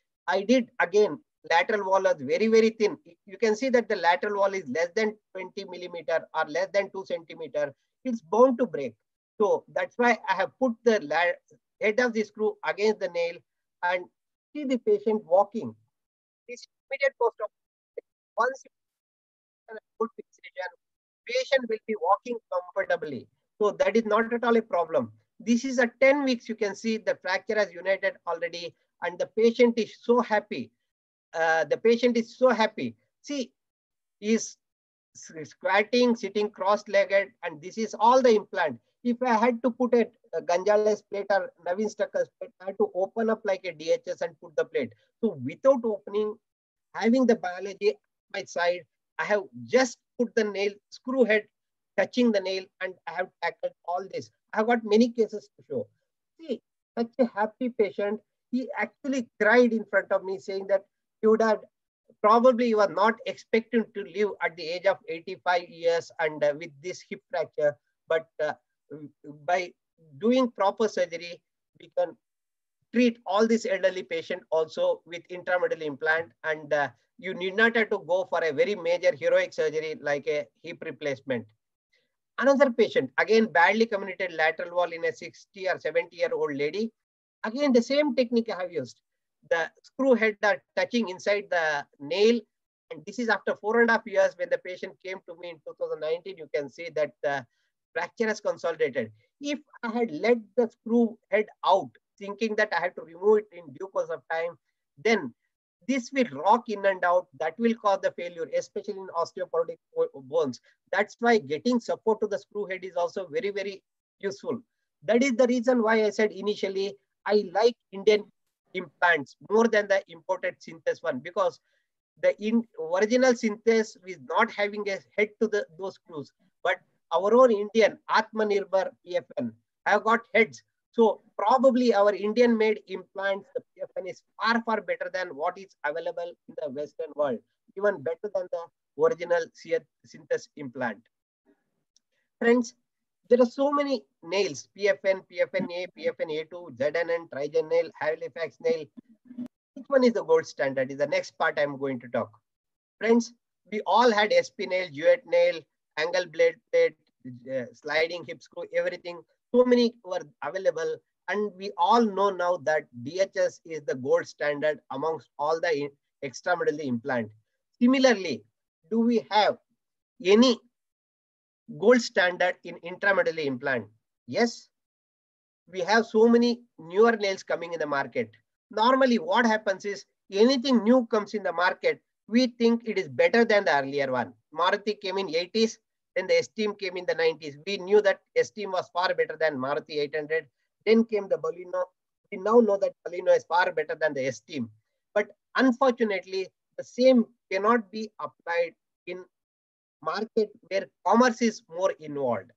I did again, lateral wall was very, very thin. You can see that the lateral wall is less than twenty millimeter or less than two centimeter. It's bound to break. So that's why I have put the head of the screw against the nail and see the patient walking. This immediate post-operative, once you have a good fixation, patient will be walking comfortably. So that is not at all a problem. This is at ten weeks, you can see the fracture has united already and the patient is so happy. Uh, the patient is so happy. See, he is squatting, sitting cross-legged, and this is all the implant. If I had to put a, a Ganjale's plate or Naveen Thakkar's plate, I had to open up like a D H S and put the plate. So without opening, having the biology at my side, I have just put the nail, screw head, touching the nail, and I have tackled all this. I have got many cases to show. See, such a happy patient. He actually cried in front of me saying that he would have, probably you are not expecting to live at the age of eighty-five years and uh, with this hip fracture, but uh, by doing proper surgery, we can treat all these elderly patients also with intramedullary implant, and uh, you need not have to go for a very major heroic surgery like a hip replacement. Another patient, again, badly comminuted lateral wall in a sixty or seventy year old lady. Again, the same technique I have used. The screw head are touching inside the nail And this is after four and a half years when the patient came to me in two thousand nineteen, you can see that the fracture has consolidated. If I had let the screw head out, thinking that I had to remove it in due course of time, then this will rock in and out. That will cause the failure, especially in osteoporotic bones. That's why getting support to the screw head is also very, very useful. That is the reason why I said initially, I like Indian implants more than the imported Synthes one, because the in original Synthes is not having a head to the those screws, but our own Indian Atmanirbhar P F N have got heads. So probably our Indian made implants, the P F N is far, far better than what is available in the Western world, even better than the original Synthes implant. Friends, there are so many nails, P F N, P F N A, P F N A two, Z N N, Trigen nail, Halifax nail. Which one is the gold standard is the next part I'm going to talk. Friends, we all had S P nail, Jewett nail, angle blade plate, uh, sliding hip screw, everything. So many were available, and we all know now that D H S is the gold standard amongst all the extramedullary implant. Similarly, do we have any gold standard in intramedullary implant? Yes, we have so many newer nails coming in the market. Normally, what happens is anything new comes in the market, we think it is better than the earlier one. Maruti came in eighties, then the Esteem came in the nineties. We knew that Esteem was far better than Maruti eight hundred. Then came the Baleno. We now know that Baleno is far better than the Esteem. But unfortunately, the same cannot be applied in market where commerce is more involved.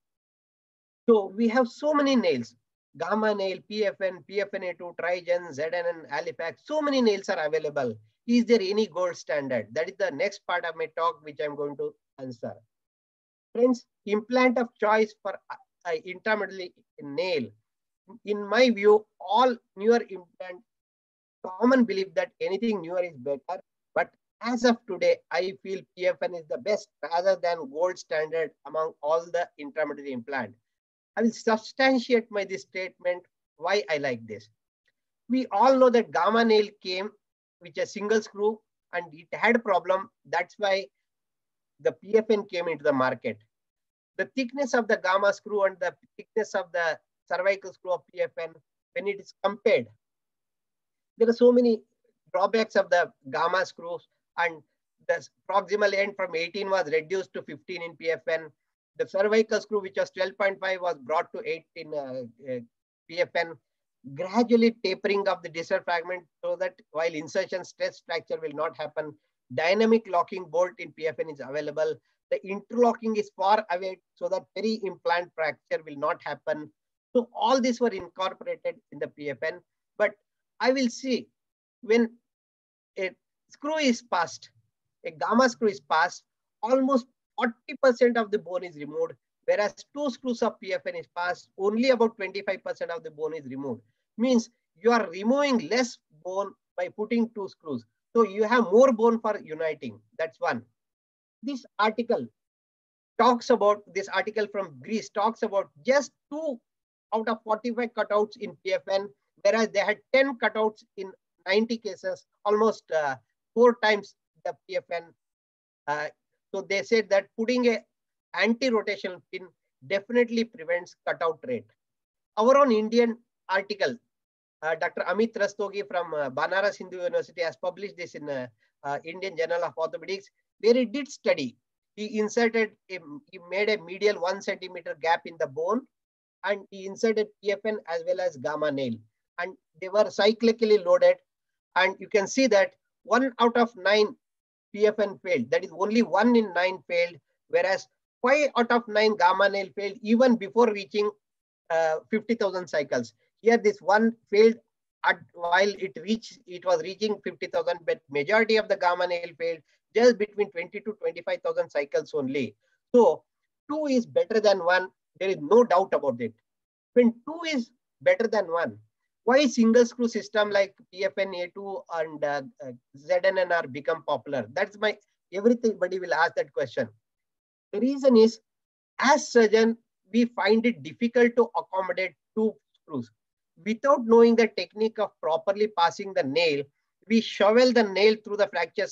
So we have so many nails. Gamma nail, P F N, P F N A two, Trigen, Z N N, Halifax. So many nails are available. Is there any gold standard? That is the next part of my talk, which I'm going to answer. Friends, implant of choice for uh, intramedullary nail. In my view, all newer implant, common belief that anything newer is better. But as of today, I feel P F N is the best rather than gold standard among all the intramedullary implant. I will substantiate my this statement why I like this. We all know that Gamma nail came with a single screw and it had a problem. That's why the P F N came into the market. The thickness of the Gamma screw and the thickness of the cervical screw of P F N, when it is compared, there are so many drawbacks of the Gamma screws, and the proximal end from eighteen was reduced to fifteen in P F N. The cervical screw, which was twelve point five, was brought to eight in uh, uh, P F N. Gradually tapering of the distal fragment so that while insertion stress fracture will not happen. Dynamic locking bolt in P F N is available. The interlocking is far away so that peri-implant fracture will not happen. So all these were incorporated in the P F N. But I will see when a screw is passed, a Gamma screw is passed, almost forty percent of the bone is removed, whereas two screws of P F N is passed, only about twenty-five percent of the bone is removed. Means you are removing less bone by putting two screws. So you have more bone for uniting. That's one. This article talks about, this article from Greece talks about just two out of forty-five cutouts in P F N, whereas they had ten cutouts in ninety cases, almost uh, four times the P F N. Uh, so they said that putting a anti-rotational pin definitely prevents cutout rate. Our own Indian article, uh, Doctor Amit Rastogi from uh, Banaras Hindu University has published this in uh, uh, Indian Journal of Orthopedics, where he did study. He inserted, a, he made a medial one centimeter gap in the bone, and he inserted P F N as well as Gamma nail. And they were cyclically loaded. And you can see that one out of nine P F N failed. That is only one in nine failed, whereas five out of nine Gamma nail failed even before reaching uh, fifty thousand cycles. Here, this one failed at, while it reached, it was reaching fifty thousand, but majority of the Gamma nail failed just between twenty to twenty-five thousand cycles only. So two is better than one. There is no doubt about it. When two is better than one, why single screw system like P F N A two and uh, uh, Z N N are become popular? That's my, everybody will ask that question. The reason is, as surgeon, we find it difficult to accommodate two screws. Without knowing the technique of properly passing the nail, we shovel the nail through the fracture site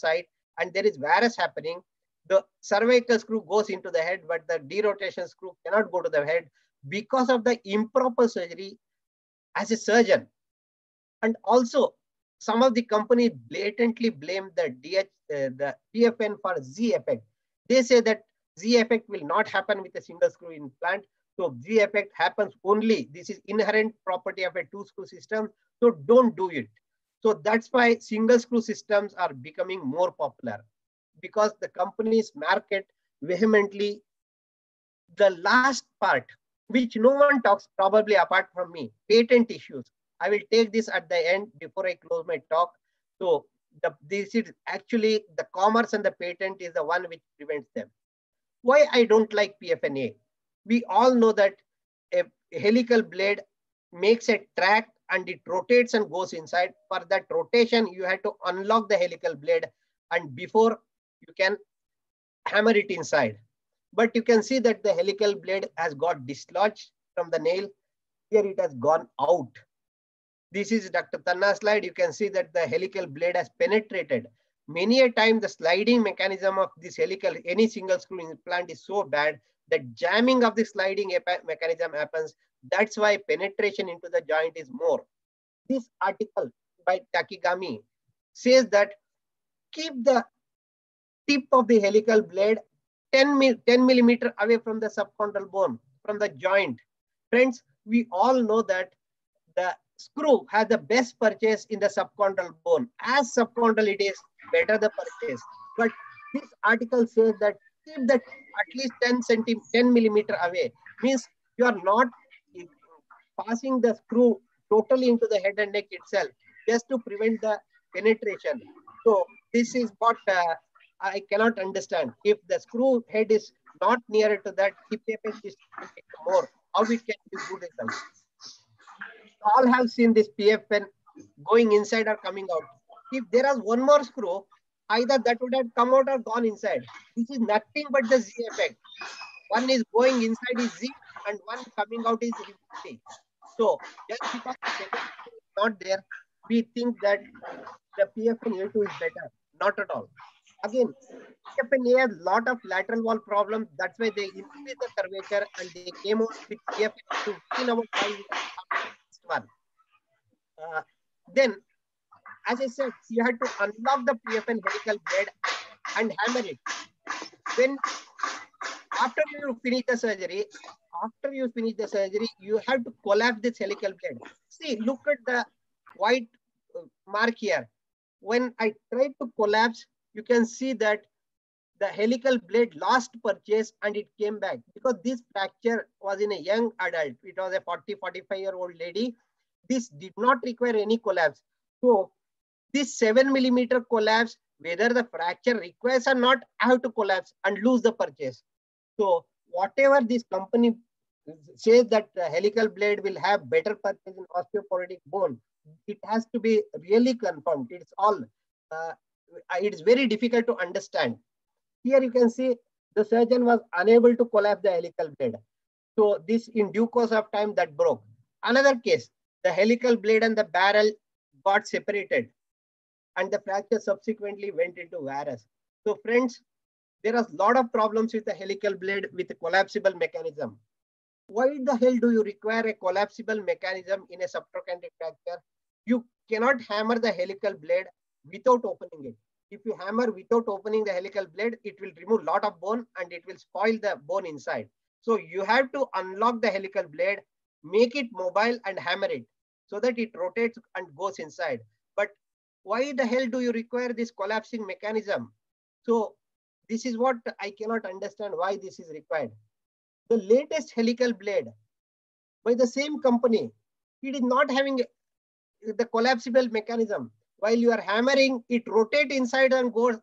and there is varus happening, the cervical screw goes into the head, but the derotation screw cannot go to the head because of the improper surgery as a surgeon. And also, some of the companies blatantly blame the D H, uh, the P F N for Z effect. They say that Z effect will not happen with a single screw implant. So Z effect happens only. This is inherent property of a two screw system. So don't do it. So that's why single screw systems are becoming more popular, because the companies market vehemently the last part, which no one talks probably apart from me, patent issues. I will take this at the end before I close my talk. So the, this is actually the commerce and the patent is the one which prevents them. Why I don't like P F N A? We all know that a helical blade makes a track and it rotates and goes inside. For that rotation, you have to unlock the helical blade, and before you can hammer it inside. But you can see that the helical blade has got dislodged from the nail. Here it has gone out. This is Doctor Tanna's slide. You can see that the helical blade has penetrated. Many a time the sliding mechanism of this helical, any single screw implant is so bad that jamming of the sliding mechanism happens. That's why penetration into the joint is more. This article by Takigami says that keep the tip of the helical blade ten millimeter away from the subchondral bone, from the joint. Friends, we all know that the screw has the best purchase in the subchondral bone. As subchondral it is, better the purchase. But this article says that keep the at least ten centimeter, ten millimeter away. Means you are not passing the screw totally into the head and neck itself, just to prevent the penetration. So this is what uh, I cannot understand. If the screw head is not nearer to that, if it is more, how it can be good results? All have seen this P F N going inside or coming out. If there is one more screw, either that would have come out or gone inside. This is nothing but the Z effect. One is going inside is Z and one coming out is Z. So just because the is not there, we think that the P F N A two is better. Not at all. Again, P F N A has a lot of lateral wall problems. That's why they increased the curvature and they came out with P F N A two in about five years. One. Uh, then, as I said, you had to unlock the P F N helical blade and hammer it. When after you finish the surgery, after you finish the surgery, you have to collapse this helical blade. See, look at the white mark here. When I tried to collapse, you can see that the helical blade lost purchase and it came back because this fracture was in a young adult. It was a forty, forty-five year old lady. This did not require any collapse. So this seven millimeter collapse, whether the fracture requires or not, I have to collapse and lose the purchase. So whatever this company says that the helical blade will have better purchase in osteoporotic bone, it has to be really confirmed. It's all, uh, it's very difficult to understand. Here you can see the surgeon was unable to collapse the helical blade. So this in due course of time that broke. Another case, the helical blade and the barrel got separated and the fracture subsequently went into varus. So friends, there are a lot of problems with the helical blade with a collapsible mechanism. Why the hell do you require a collapsible mechanism in a subtrochanteric fracture? You cannot hammer the helical blade without opening it. If you hammer without opening the helical blade, it will remove a lot of bone and it will spoil the bone inside. So you have to unlock the helical blade, make it mobile and hammer it so that it rotates and goes inside. But why the hell do you require this collapsing mechanism? So this is what I cannot understand why this is required. The latest helical blade by the same company, it is not having the collapsible mechanism. While you are hammering, it rotates inside and goes.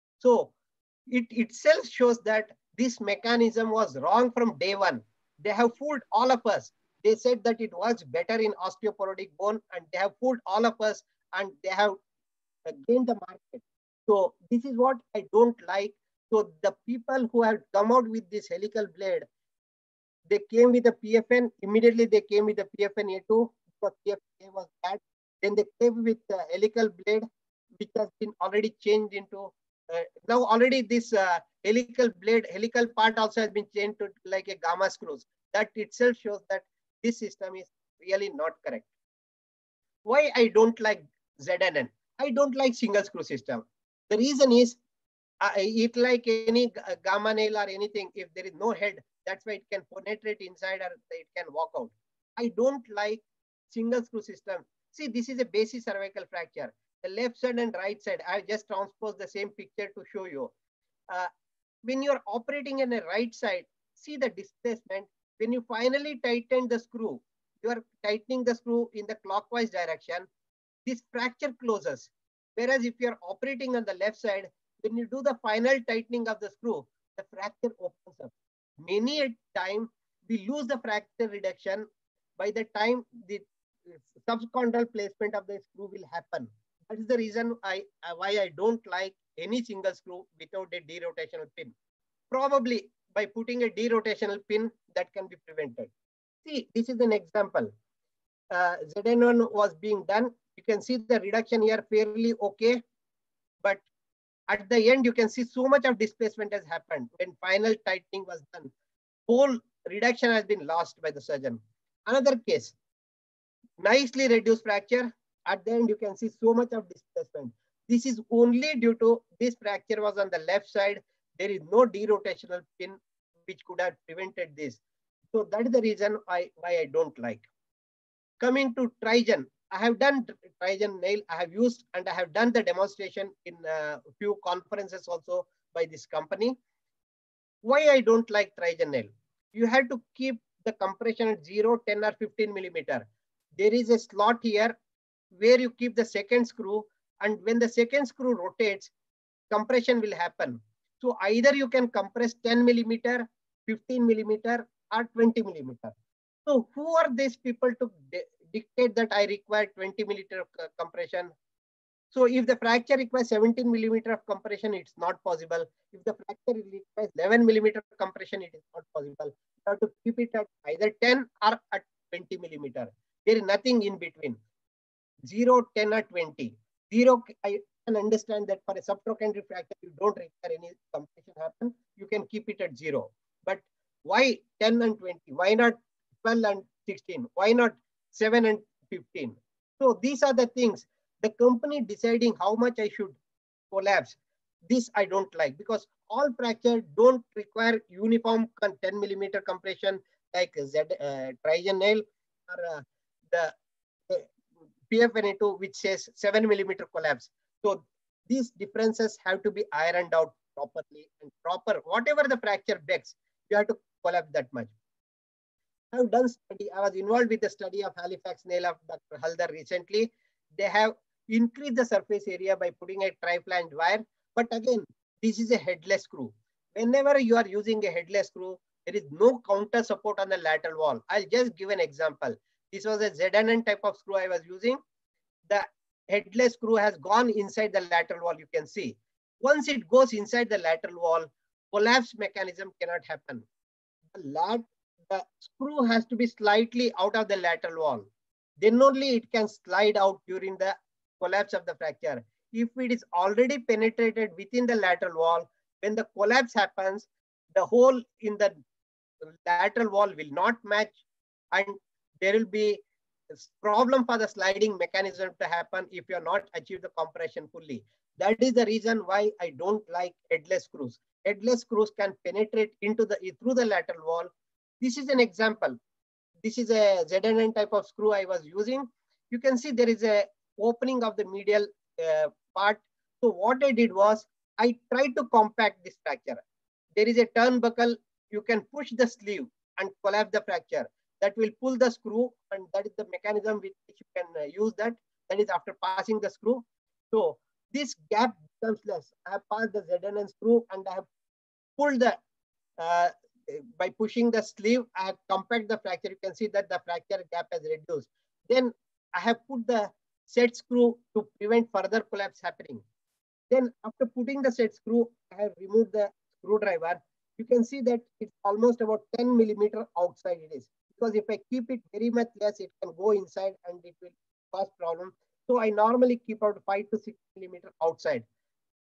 So it itself shows that this mechanism was wrong from day one. They have fooled all of us. They said that it works better in osteoporotic bone and they have fooled all of us and they have gained the market. So this is what I don't like. So the people who have come out with this helical blade, they came with the P F N. Immediately they came with the P F N A two because P F N A was bad. Then they came with the helical blade, which has been already changed into uh, now already this uh, helical blade, helical part also has been changed to like a gamma screws. That itself shows that this system is really not correct. Why I don't like Z N N? I don't like single screw system. The reason is uh, it like any gamma nail or anything, if there is no head, that's why it can penetrate inside or it can walk out. I don't like single screw system. See, this is a basic cervical fracture. The left side and right side, I just transposed the same picture to show you. Uh, when you're operating in a right side, see the displacement. When you finally tighten the screw, you are tightening the screw in the clockwise direction. This fracture closes. Whereas if you're operating on the left side, when you do the final tightening of the screw, the fracture opens up. Many a time we lose the fracture reduction by the time the subchondral placement of the screw will happen. That is the reason I, why I don't like any single screw without a derotational pin. Probably by putting a derotational pin, that can be prevented. See, this is an example. Uh, Z N N was being done. You can see the reduction here fairly okay, but at the end, you can see so much of displacement has happened. When final tightening was done, whole reduction has been lost by the surgeon. Another case, nicely reduced fracture. At the end, you can see so much of displacement. This is only due to this fracture was on the left side. There is no derotational pin which could have prevented this. So that is the reason I, why I don't like. Coming to Trigen, I have done Trigen nail. I have used and I have done the demonstration in a few conferences also by this company. Why I don't like Trigen nail? You have to keep the compression at zero, ten or fifteen millimeter. There is a slot here where you keep the second screw, and when the second screw rotates, compression will happen. So either you can compress ten millimeter, fifteen millimeter or twenty millimeter. So who are these people to dictate that I require twenty millimeter compression? So if the fracture requires seventeen millimeter of compression, it's not possible. If the fracture requires eleven millimeter compression, it is not possible. You have to keep it at either ten or at twenty millimeter. There is nothing in between. zero, ten or twenty. zero, I can understand that for a subtrochanteric fracture, you don't require any compression happen. You can keep it at zero. But why ten and twenty? Why not twelve and sixteen? Why not seven and fifteen? So these are the things. The company deciding how much I should collapse. This I don't like, because all fracture don't require uniform ten millimeter compression like Z, uh, Trigen nail or uh, the uh, P F N A two, which says seven millimeter collapse. So these differences have to be ironed out properly and proper. Whatever the fracture begs, you have to collapse that much. I have done study. I was involved with the study of Halifax nail of Doctor Haldar recently. They have increased the surface area by putting a tri-flanged wire. But again, this is a headless screw. Whenever you are using a headless screw, there is no counter support on the lateral wall. I'll just give an example. This was a Z N N type of screw I was using. The headless screw has gone inside the lateral wall, you can see. Once it goes inside the lateral wall, collapse mechanism cannot happen. The, lat the screw has to be slightly out of the lateral wall. Then only it can slide out during the collapse of the fracture. If it is already penetrated within the lateral wall, when the collapse happens, the hole in the lateral wall will not match, and there will be a problem for the sliding mechanism to happen if you are not achieved the compression fully. That is the reason why I don't like headless screws. Headless screws can penetrate into the through the lateral wall. This is an example. This is a Z N N type of screw I was using. You can see there is a opening of the medial uh, part. So what I did was I tried to compact this fracture. There is a turnbuckle. You can push the sleeve and collapse the fracture. That will pull the screw, and that is the mechanism with which you can uh, use that. That is after passing the screw. So this gap becomes less. I have passed the Z N N screw and I have pulled the, uh, by pushing the sleeve, I have compacted the fracture. You can see that the fracture gap has reduced. Then I have put the set screw to prevent further collapse happening. Then after putting the set screw, I have removed the screwdriver. You can see that it's almost about ten millimeter outside it is. Because if I keep it very much less, it can go inside and it will cause problem. So I normally keep out five to six millimeter outside.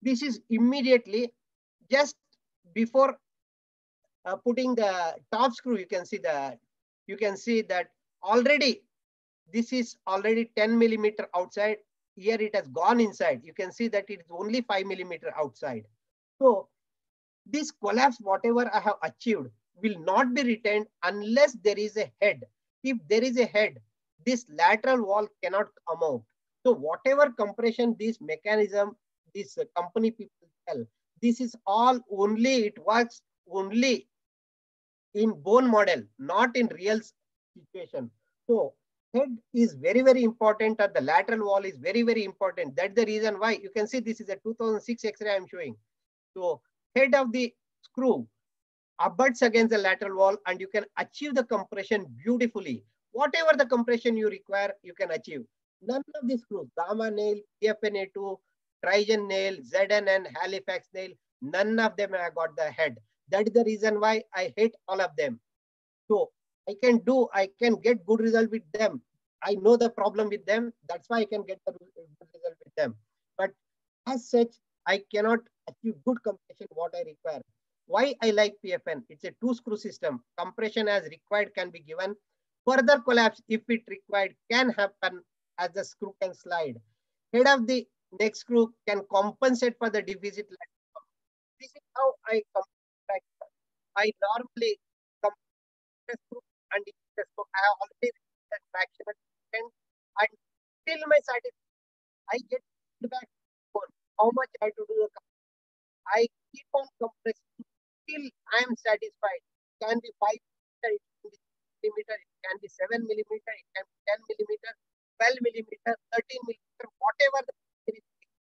This is immediately just before uh, putting the top screw. You can see that you can see that already this is already ten millimeter outside. Here it has gone inside. You can see that it is only five millimeter outside. So this collapse, whatever I have achieved, will not be retained unless there is a head. If there is a head, this lateral wall cannot come out. So whatever compression this mechanism, this uh, company people tell, this is all only, it works only in bone model, not in real situation. So head is very, very important, and the lateral wall is very, very important. That's the reason why you can see this is a two thousand six X-ray I'm showing. So head of the screw abuts against the lateral wall, and you can achieve the compression beautifully. Whatever the compression you require, you can achieve. None of these screws, Gamma nail, P F N A two, Trigen nail, Z N N, Halifax nail, none of them have got the head. That is the reason why I hate all of them. So I can do, I can get good result with them. I know the problem with them. That's why I can get the good result with them. But as such, I cannot achieve good compression what I require. Why I like P F N? It's a two screw system. Compression as required can be given. Further collapse, if it required, can happen as the screw can slide. Head of the next screw can compensate for the deficit. This is how I compress. I normally compress screw and so I have already that fraction and until my satisfaction, I get feedback on how much I have to do. I keep on compressing till I am satisfied. It can be five millimeter, it can be seven millimeter, it can be ten millimeter, twelve millimeter, thirteen millimeter, whatever the is.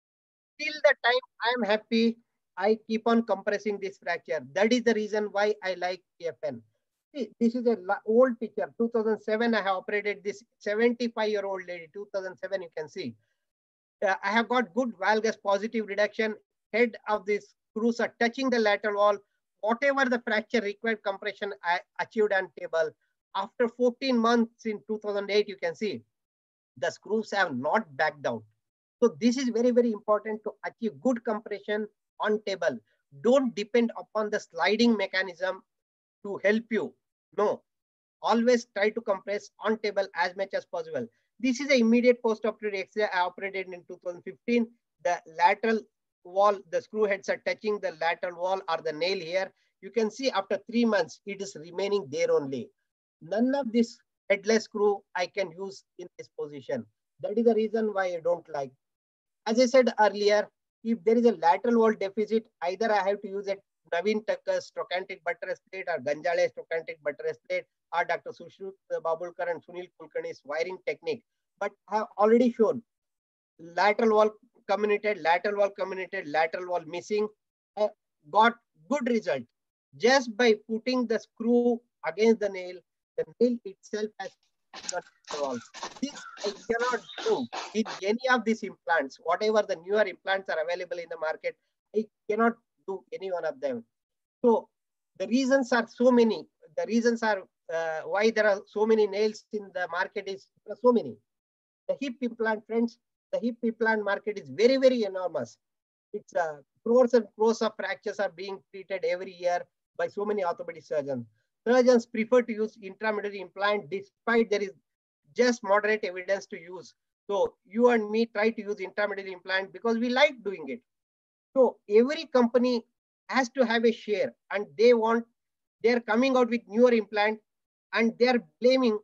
Till the time I am happy, I keep on compressing this fracture. That is the reason why I like P F N. See, this is an old picture. two thousand seven, I have operated this seventy-five year old lady. two thousand seven, you can see. Uh, I have got good valgus positive reduction. Head of these screws are touching the lateral wall. Whatever the fracture required compression I achieved on table. After fourteen months in two thousand eight, you can see the screws have not backed out. So this is very, very important to achieve good compression on table. Don't depend upon the sliding mechanism to help you. No, always try to compress on table as much as possible. This is an immediate post-operative X-ray I operated in two thousand fifteen. The lateral wall, the screw heads are touching the lateral wall or the nail here. You can see after three months, it is remaining there only. None of this headless screw I can use in this position. That is the reason why I don't like. As I said earlier, if there is a lateral wall deficit, either I have to use a Naveen Thakkar trochanteric buttress plate or Ganjale trochanteric buttress plate or Doctor Sushruth Babulkar and Sunil Kulkarni's wiring technique. But I have already shown lateral wall comminuted, lateral wall comminuted, lateral wall missing. I got good result just by putting the screw against the nail. The nail itself has got wall. This I cannot do in any of these implants. Whatever the newer implants are available in the market, I cannot do any one of them. So the reasons are so many. The reasons are uh, why there are so many nails in the market is there are so many. The hip implant, friends, the hip implant market is very, very enormous. It's uh, crores and crores of fractures are being treated every year by so many orthopedic surgeons. Surgeons prefer to use intramedullary implant despite there is just moderate evidence to use. So you and me try to use intramedullary implant because we like doing it. So every company has to have a share and they want, they're coming out with newer implant and they're blaming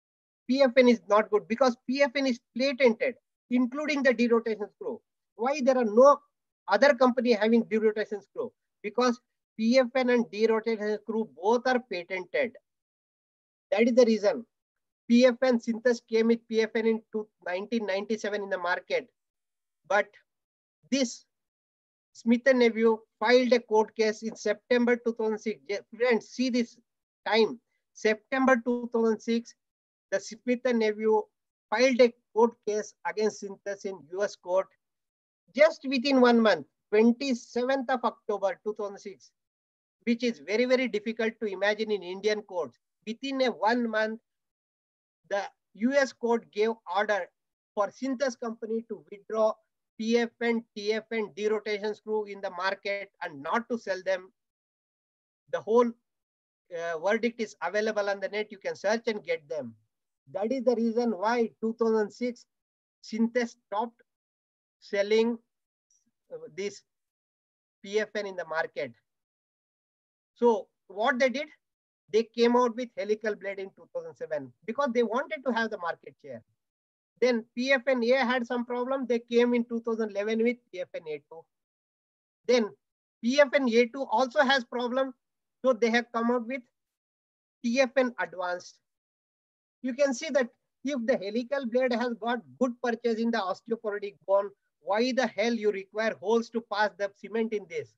P F N is not good because P F N is patented, including the derotation screw. Why there are no other company having derotation screw? Because P F N and derotation screw both are patented. That is the reason. P F N Synthes came with P F N in nineteen ninety-seven in the market. But this Smith and Nephew filed a court case in September two thousand six. Friends, see this time. September two thousand six, the Smith and Nephew filed a court case against Synthes in U S court. Just within one month, twenty-seventh of October two thousand six, which is very, very difficult to imagine in Indian courts. Within a one month, the U S court gave order for Synthes company to withdraw P F N, T F N derotation screw in the market and not to sell them. The whole uh, verdict is available on the net. You can search and get them. That is the reason why two thousand six, Synthes stopped selling uh, this P F N in the market. So what they did, they came out with helical blade in two thousand seven because they wanted to have the market share. Then P F N A had some problem. They came in two thousand eleven with P F N A two. Then P F N A two also has problem. So they have come out with T F N advanced. You can see that if the helical blade has got good purchase in the osteoporotic bone, why the hell you require holes to pass the cement in this?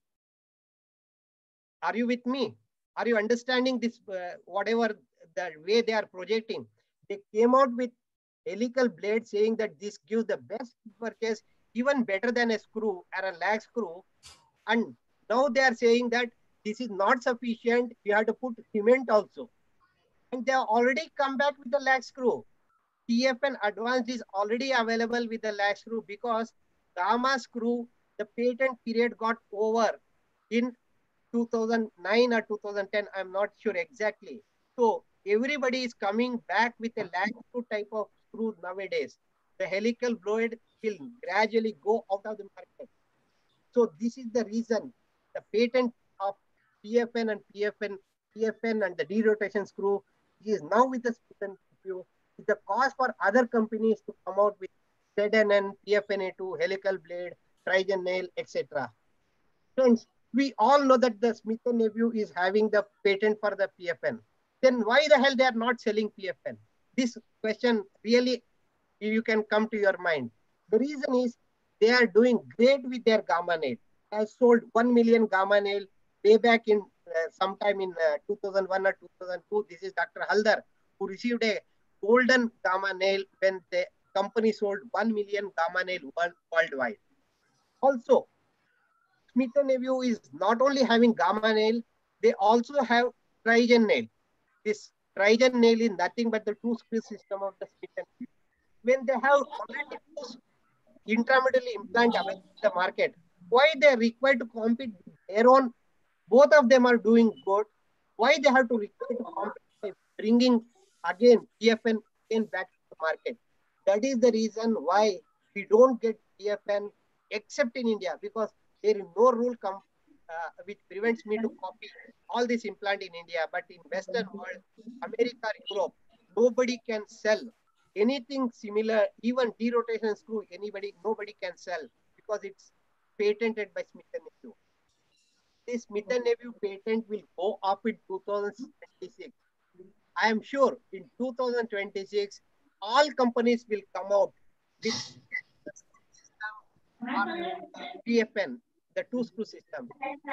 Are you with me? Are you understanding this, uh, whatever the way they are projecting? They came out with helical blade saying that this gives the best purchase, even better than a screw or a lag screw. And now they are saying that this is not sufficient. We have to put cement also. And they have already come back with the lag screw. T F N advanced is already available with the lag screw because gamma screw, the patent period got over in two thousand nine or two thousand ten. I'm not sure exactly. So everybody is coming back with a lag screw type of screw nowadays. The helical blade will gradually go out of the market. So this is the reason the patent of P F N and P F N, P F N and the derotation screw is now with the patent review. The cost for other companies to come out with Z N N, P F N A two, helical blade, Trigen nail, et cetera. Friends, we all know that the Smith and Nephew is having the patent for the P F N. Then why the hell they are not selling P F N? This question really, you can come to your mind. The reason is they are doing great with their gamma nail. Has sold one million gamma nail way back in uh, sometime in uh, two thousand one or two thousand two. This is Doctor Haldar, who received a golden gamma nail when the company sold one million gamma nail worldwide. Also, Smith and Nephew is not only having gamma nail, they also have Trigen nail. This Trigen nail is nothing but the two screw system of the Smith and Nephew. When they have already intramedullary implant available in the market, why they are required to compete with their own? Both of them are doing good. Why they have to require to compete by bringing again P F N again back to the market? That is the reason why we don't get P F N except in India, because there is no rule come, uh, which prevents me to copy all this implant in India. But in Western world, America, Europe, nobody can sell anything similar, even derotation screw, anybody, nobody can sell because it's patented by Smith and Nephew. This Smith and Nephew patent will go up in two thousand twenty-six. I am sure in two thousand twenty-six, all companies will come out with P F N, the two screw system.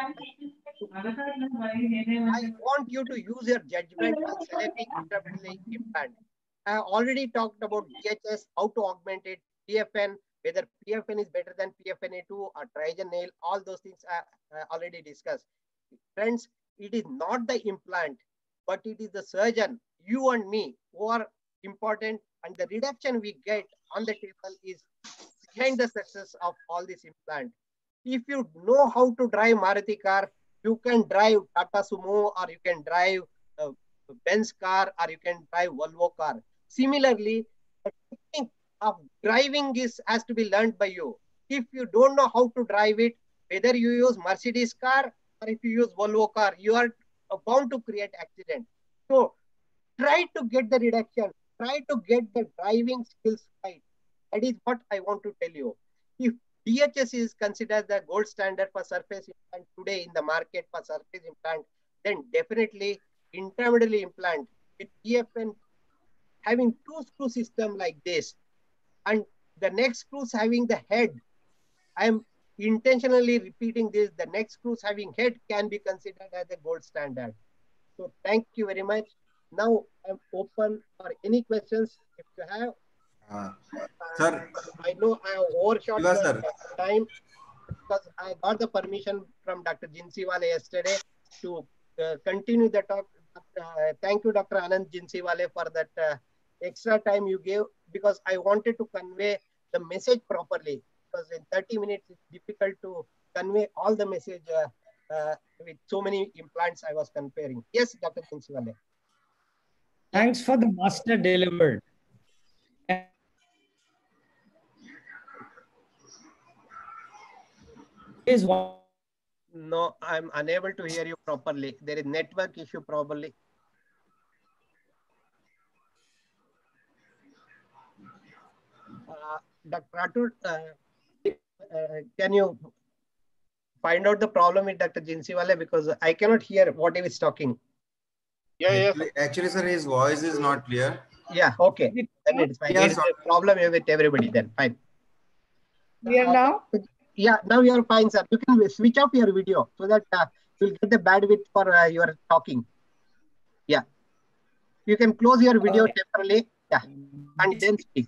I want you to use your judgment while selecting intramedullary implant. I have already talked about D H S, how to augment it, P F N, whether P F N is better than P F N A two or Trigen nail, all those things I, I already discussed. Friends, it is not the implant, but it is the surgeon, you and me, who are important, and the reduction we get on the table is behind the success of all this implant. If you know how to drive Maruti car, you can drive Tata Sumo, or you can drive uh, Benz car, or you can drive Volvo car. Similarly, the technique of driving is has to be learned by you. If you don't know how to drive it, whether you use Mercedes car or if you use Volvo car, you are bound to create accident. So try to get the reduction, try to get the driving skills right. That is what I want to tell you. If D H S is considered the gold standard for surface implant today in the market for surface implant, then definitely intramedullary implant with P F N having two screw system like this, and the next screws having the head. I am intentionally repeating this. The next screws having head can be considered as a gold standard. So thank you very much. Now I'm open for any questions if you have. Uh, uh, sir, I know I have overshot Shiva, the sir. time because I got the permission from Doctor Jinsiwale yesterday to uh, continue the talk. Uh, thank you, Doctor Anand Jinsiwale, for that uh, extra time you gave, because I wanted to convey the message properly. because in thirty minutes it's difficult to convey all the message uh, uh, with so many implants I was comparing. Yes, Doctor Jinsiwale. Thanks for the master delivered. Is one. No, I'm unable to hear you properly. There is network issue probably. Uh, Doctor Rathod, uh, uh, can you find out the problem with Doctor Jinsiwale, because I cannot hear what he is talking. Yeah, yeah. Actually, actually, sir, his voice is not clear. Yeah, okay. Then it's fine. Yeah, It's a problem with everybody then. Fine. Clear now? Yeah, now you are fine, sir. You can switch off your video so that uh, you'll get the bandwidth for uh, your talking. Yeah. You can close your video okay. temporarily. Yeah. And then speak.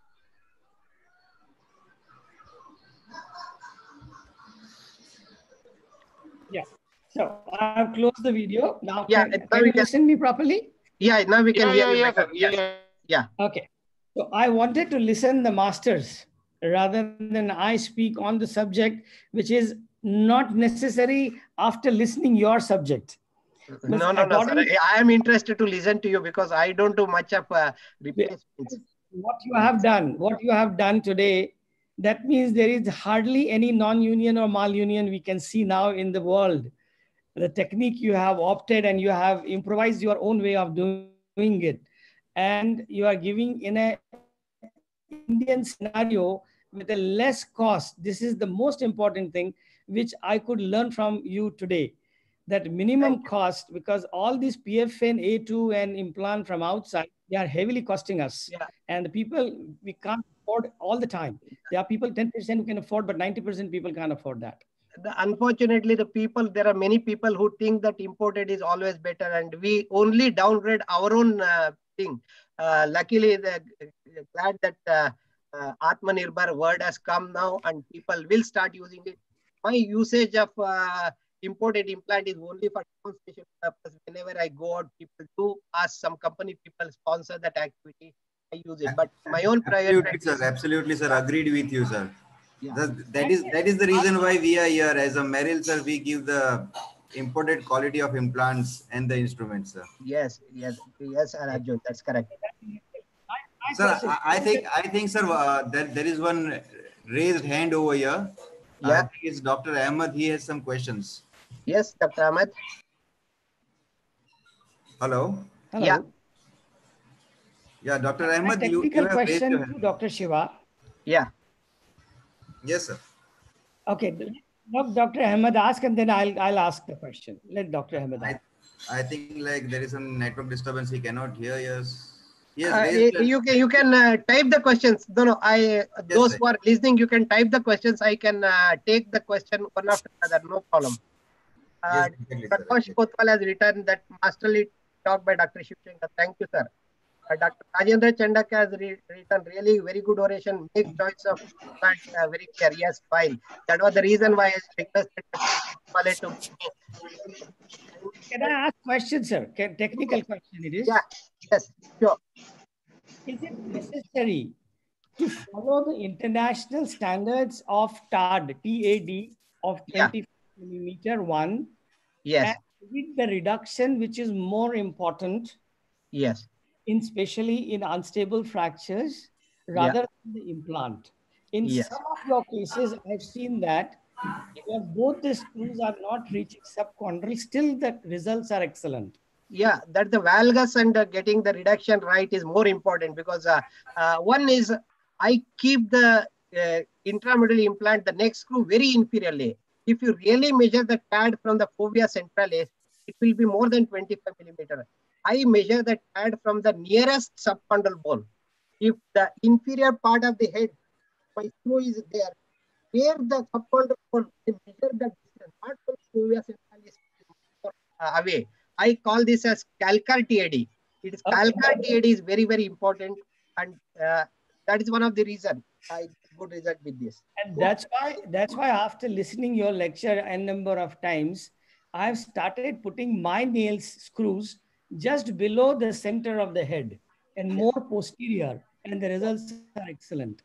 Yeah. So I've closed the video. Now, yeah, can, can you can... listen me properly? Yeah, now we can yeah, hear yeah, you yeah, better. yeah, Yes. Yeah. Okay. So I wanted to listen the masters rather than I speak on the subject, which is not necessary after listening your subject. No, no, no, sir. I am interested to listen to you because I don't do much of uh, replacements. What you have done, what you have done today, that means there is hardly any non-union or mal-union we can see now in the world. The technique you have opted and you have improvised your own way of doing it. And you are giving in a Indian scenario with a less cost. This is the most important thing which I could learn from you today. That minimum cost, because all these P F N, A two and implant from outside, they are heavily costing us. Yeah. And the people, we can't afford all the time. There are people ten percent who can afford, but ninety percent people can't afford that. The, unfortunately, the people, there are many people who think that imported is always better, and we only downgrade our own uh, thing. Uh, luckily, the, glad that uh, uh, Atmanirbhar word has come now and people will start using it. My usage of uh, imported implant is only for demonstration purpose. Whenever I go out, people do ask some company people sponsor that activity. I use it, but my own private absolutely, practice, sir. Absolutely, sir. Agreed with you, sir. Yeah. That, that is that is the reason why we are here. As a Merrill, sir, we give the imported quality of implants and the instruments, sir. Yes, yes, yes, Arjun, that's correct. Sir, I, I think I think, sir, uh, that there is one raised hand over here. Yeah, I think it's Doctor Ahmed. He has some questions. Yes, Doctor Ahmed. Hello. Hello. Yeah. Yeah, Doctor Ahmed. A You, technical you have raised your question hand. to Doctor Shiva. Yeah. Yes, sir. Okay. Let Doctor Ahmed ask, and then I'll I'll ask the question. Let Doctor Ahmed ask. I, I think like there is some network disturbance. He cannot hear us. Yes, Uh, you can you can uh, type the questions. No, no. I yes, those sir. who are listening, you can type the questions. I can uh, take the question one after another. No problem. Uh, Yes, exactly, Prakash Kotwal has written that masterly talk by Doctor Shivshankar. Thank you, sir. Uh, Doctor Rajendra Chandaka has re written really very good oration. Make choice of but uh, very clear. Yes, fine. That was the reason why I requested Kotwal to. Can I ask questions, sir? Can, technical question it is. Yeah. Yes. Sure. Is it necessary to follow the international standards of T A D, T A D of twenty millimeter one? Yes. And with the reduction, which is more important, Yes. in especially in unstable fractures, rather yeah. than the implant. In yes. some of your cases, I've seen that because both the screws are not reaching subchondral, still the results are excellent. Yeah, that the valgus and uh, getting the reduction right is more important because uh, uh, one is I keep the uh, intramedullary implant, the neck screw very inferiorly. If you really measure the T A D from the fovea centralis, it will be more than twenty-five millimeter. I measure the T A D from the nearest subchondral bone. If the inferior part of the head, my screw is there, where the subchondral bone, I measure the distance, not from fovea centralis uh, away. I call this as calcar T A D. It is Okay. calcar T A D is very, very important. And uh, that is one of the reasons I good result with this. And that's why, that's why after listening your lecture a number of times, I've started putting my nails screws just below the center of the head and more posterior, and the results are excellent.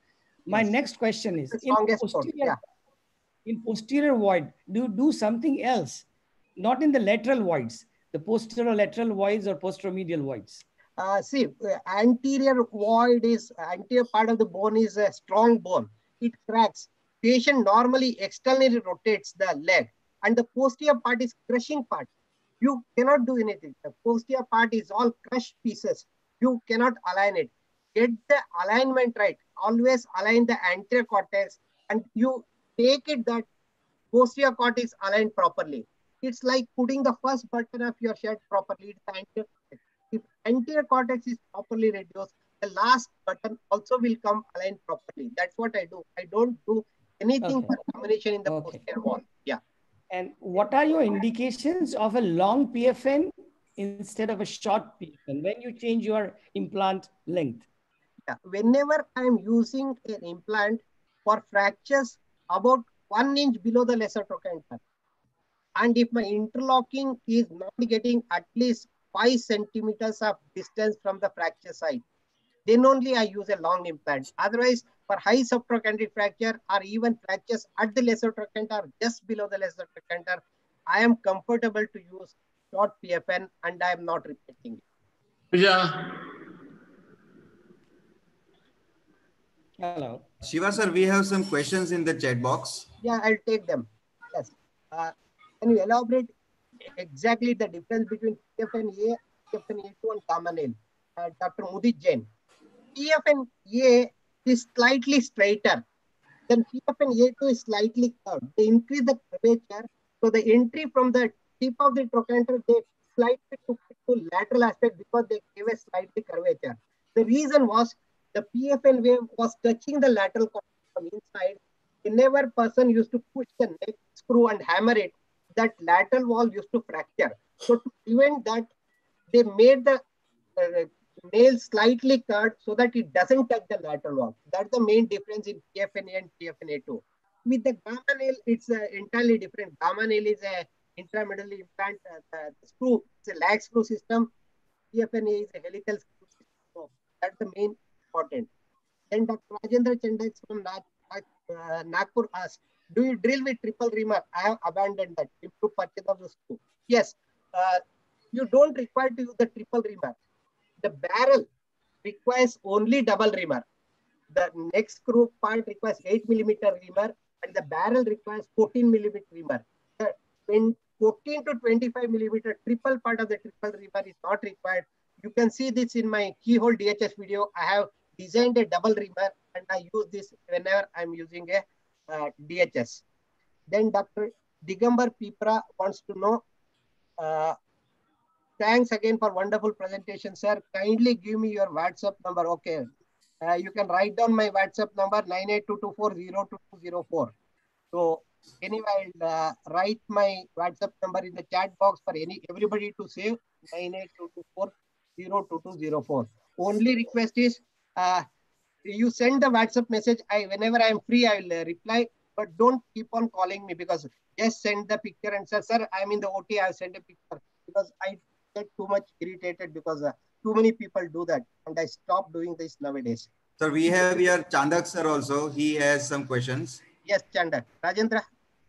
My Yes. next question is, The in strongest bone, posterior, yeah. in posterior void, do do something else, not in the lateral voids, the posterior lateral voids or posteromedial voids. Uh, see, uh, anterior void is, anterior part of the bone is a strong bone. It cracks. Patient normally externally rotates the leg, and the posterior part is crushing part. You cannot do anything. The posterior part is all crushed pieces. You cannot align it. Get the alignment right. Always align the anterior cortex, and you take it that posterior cortex is aligned properly. It's like putting the first button of your shirt properly. It's the anterior cortex. If anterior cortex is properly reduced, the last button also will come aligned properly. That's what I do. I don't do anything Okay. for combination in the Okay. posterior wall. Yeah. And what are your indications of a long P F N instead of a short P F N when you change your implant length? Yeah. Whenever I'm using an implant for fractures about one inch below the lesser trochanter, and if my interlocking is not getting at least five centimeters of distance from the fracture site, then only I use a long implant. Otherwise, for high subtrochanteric fracture or even fractures at the lesser trochanter, just below the lesser trochanter, I am comfortable to use short P F N and I am not repeating it. Yeah. Hello. Shiva sir, we have some questions in the chat box. Yeah, I'll take them. Yes. Uh, can you elaborate exactly the difference between P F N A, P F N A two and gamma nail? Uh, Doctor Mudit Jain. P F N A is slightly straighter. Then P F N A two is slightly curved. They increase the curvature. So the entry from the tip of the trochanter, they slightly took it to lateral aspect because they gave a slightly curvature. The reason was the P F N wave was touching the lateral cortex from inside. Whenever person used to push the neck screw and hammer it, that lateral wall used to fracture. So to prevent that, they made the uh, nail slightly curved so that it doesn't touch the lateral wall. That's the main difference in P F N A and P F N A two. With the gamma nail, it's uh, entirely different. Gamma nail is a intramedullary implant. Uh, the, the screw, it's a lag screw system. P F N A is a helical screw system. So that's the main important. Then Doctor Rajendra Chandak from Nag uh, Nagpur asked, do you drill with triple reamer? I have abandoned that. Improve purchase of the screw. Yes, uh, you don't require to use the triple reamer. The barrel requires only double reamer. The neck screw part requires eight millimeter reamer and the barrel requires fourteen millimeter reamer. The fourteen to twenty-five millimeter triple part of the triple reamer is not required. You can see this in my keyhole D H S video. I have designed a double reamer and I use this whenever I'm using a uh, D H S. Then Doctor Digambar Pipra wants to know, uh, thanks again for wonderful presentation, sir. Kindly give me your WhatsApp number. Okay. Uh, you can write down my WhatsApp number nine eight two two four zero two two zero four. So anyway, I'll uh, write my WhatsApp number in the chat box for any everybody to save nine eight two two four zero two two zero four. Only request is uh, you send the WhatsApp message. I whenever I am free, I will uh, reply. But don't keep on calling me because just send the picture and say, sir, I'm in the O T. I'll send a picture because I get too much irritated because uh, too many people do that, and I stopped doing this nowadays. So we have here Chandak sir also. He has some questions. Yes, Chandak. Rajendra.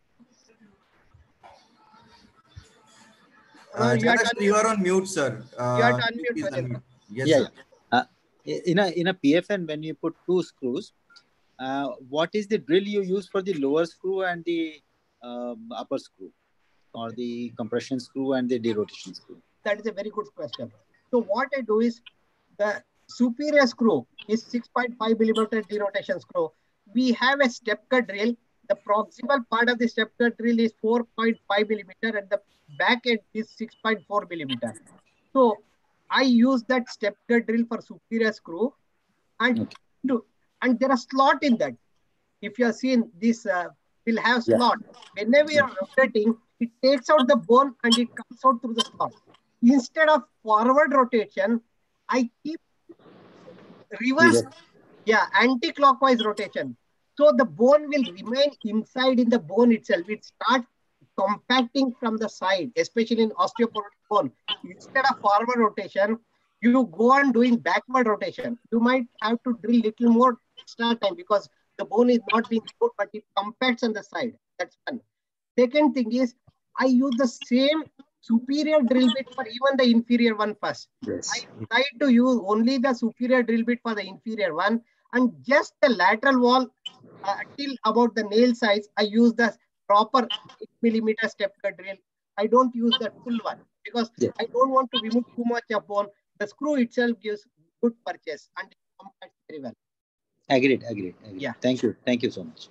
Uh, you, are Chandak, sir, you are on mute, sir. Uh, you are to unmute, Rajendra. Yes, yeah, sir. yeah. Uh, in a in a P F N, when you put two screws, uh, what is the drill you use for the lower screw and the uh, upper screw, or the compression screw and the derotation screw? That is a very good question. So what I do is the superior screw is six point five millimeter derotation screw. We have a step cut drill. The proximal part of the step cut drill is four point five millimeter and the back end is six point four millimeter. So I use that step cut drill for superior screw and okay. do, and there are slot in that. If you have seen this, uh, will have slot. Yeah. Whenever you are rotating, it takes out the bone and it comes out through the slot. Instead of forward rotation, I keep reverse, yeah, anti-clockwise rotation. So the bone will remain inside in the bone itself. It starts compacting from the side, especially in osteoporotic bone. Instead of forward rotation, you go on doing backward rotation. You might have to drill little more extra time because The bone is not being removed, but it compacts on the side. That's one. Second thing is, I use the same superior drill bit for even the inferior one first. Yes. I try to use only the superior drill bit for the inferior one, and just the lateral wall uh, till about the nail size, I use the proper eight millimeter step cut drill. I don't use the full one because yeah. I don't want to remove too much of bone. The screw itself gives good purchase and it compacts very well. Agreed, agreed, agreed. Yeah. Thank you. Thank you so much.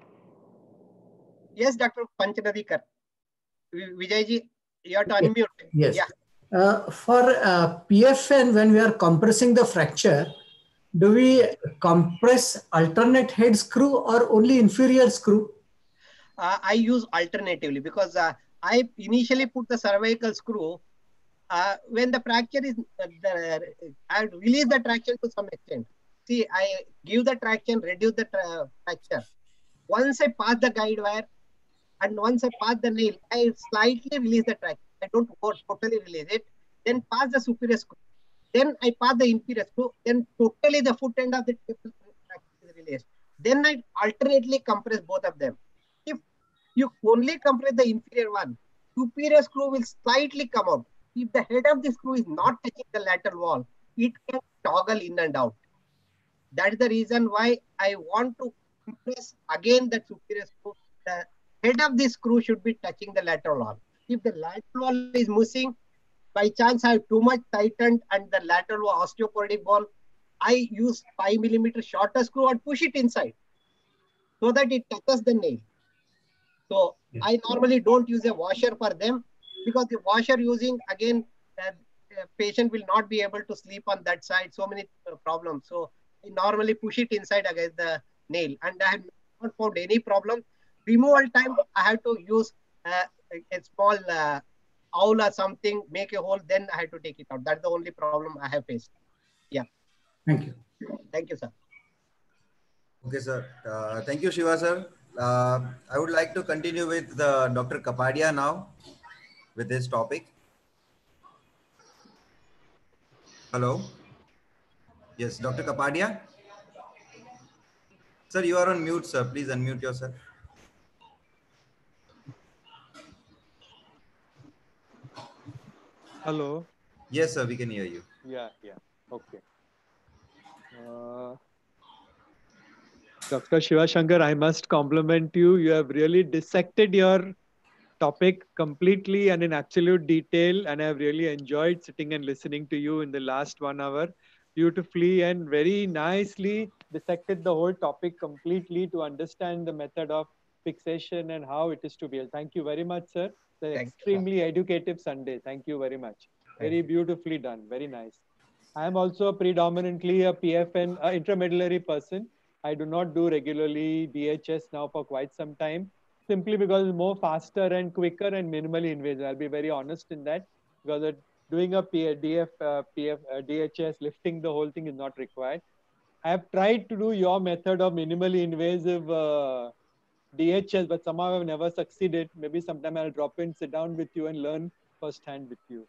Yes, Doctor Panchanadikar. Vijayji, you have to unmute. Yes. Yeah. Uh, for uh, P F N, when we are compressing the fracture, do we compress alternate head screw or only inferior screw? Uh, I use alternatively because uh, I initially put the cervical screw. Uh, when the fracture is, uh, the, I release the traction to some extent. See, I give the traction, reduce the tra fracture. Once I pass the guide wire and once I pass the nail, I slightly release the traction. I don't go totally release it. Then pass the superior screw. Then I pass the inferior screw. Then totally the foot end of the table is released. Then I alternately compress both of them. If you only compress the inferior one, superior screw will slightly come out. If the head of the screw is not touching the lateral wall, it can toggle in and out. That is the reason why I want to compress again the superior screw. The head of the screw should be touching the lateral wall. If the lateral wall is missing, by chance I have too much tightened and the lateral wall osteoporotic bone, I use five millimeter shorter screw and push it inside so that it touches the nail. So yes. I normally don't use a washer for them because the washer using again, uh, the patient will not be able to sleep on that side. So many uh, problems. So I normally push it inside against the nail and I have not found any problem. Removal time, I have to use uh, a small uh, owl or something, make a hole, then I have to take it out. That's the only problem I have faced. Yeah. Thank you. Thank you, sir. Okay, sir. Uh, thank you, Shiva, sir. Uh, I would like to continue with the Doctor Kapadia now with this topic. Hello. Yes, Doctor Kapadia. Sir, you are on mute, sir. Please unmute yourself. Hello. Yes, sir, we can hear you. Yeah, yeah. Okay. Uh, Doctor Shiva Shankar, I must compliment you. You have really dissected your topic completely and in absolute detail, and I have really enjoyed sitting and listening to you in the last one hour. Beautifully and very nicely dissected the whole topic completely to understand the method of fixation and how it is to be. Thank you very much, sir. The Thank extremely you, educative Sunday. Thank you very much. Very Thank beautifully you. done. Very nice. I am also predominantly a P F N, uh, intramedullary person. I do not do regularly D H S now for quite some time, simply because it's more faster and quicker and minimally invasive. I'll be very honest in that, because it, doing a P F, uh, P F, uh, D H S, lifting the whole thing is not required. I have tried to do your method of minimally invasive uh, D H S, but somehow I've never succeeded. Maybe sometime I'll drop in, sit down with you and learn firsthand with you.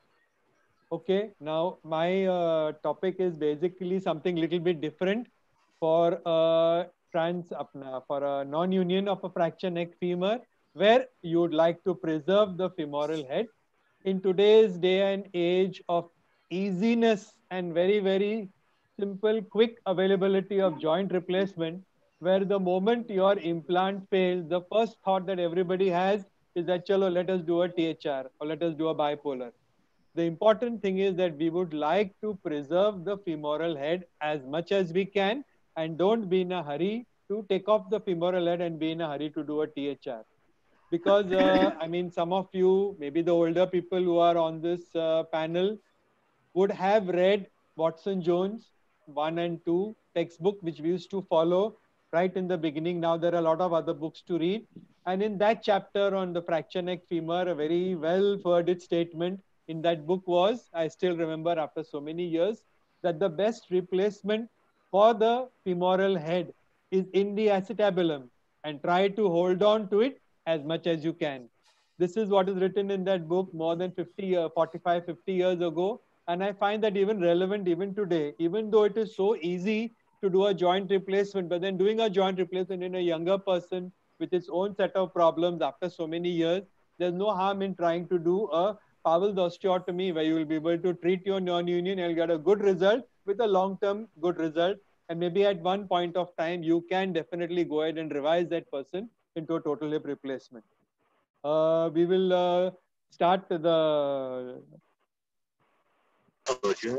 Okay, now my uh, topic is basically something little bit different for a trans apna, for a non-union of a fracture neck femur, where you would like to preserve the femoral head. In today's day and age of easiness and very, very simple, quick availability of joint replacement, where the moment your implant fails, the first thought that everybody has is that, chalo, let us do a T H R or let us do a bipolar. The important thing is that we would like to preserve the femoral head as much as we can and don't be in a hurry to take off the femoral head and be in a hurry to do a T H R. Because, uh, I mean, some of you, maybe the older people who are on this uh, panel would have read Watson Jones one and two textbook, which we used to follow right in the beginning. Now there are a lot of other books to read. And in that chapter on the fracture neck femur, a very well worded statement in that book was, I still remember after so many years, that the best replacement for the femoral head is in the acetabulum, and try to hold on to it as much as you can. This is what is written in that book more than fifty, forty-five, fifty years ago. And I find that even relevant even today, even though it is so easy to do a joint replacement. But then doing a joint replacement in a younger person with its own set of problems after so many years, there's no harm in trying to do a Powell's osteotomy where you will be able to treat your non-union and get a good result with a long-term good result. And maybe at one point of time, you can definitely go ahead and revise that person into a total hip replacement. Uh, we will uh, start the... Just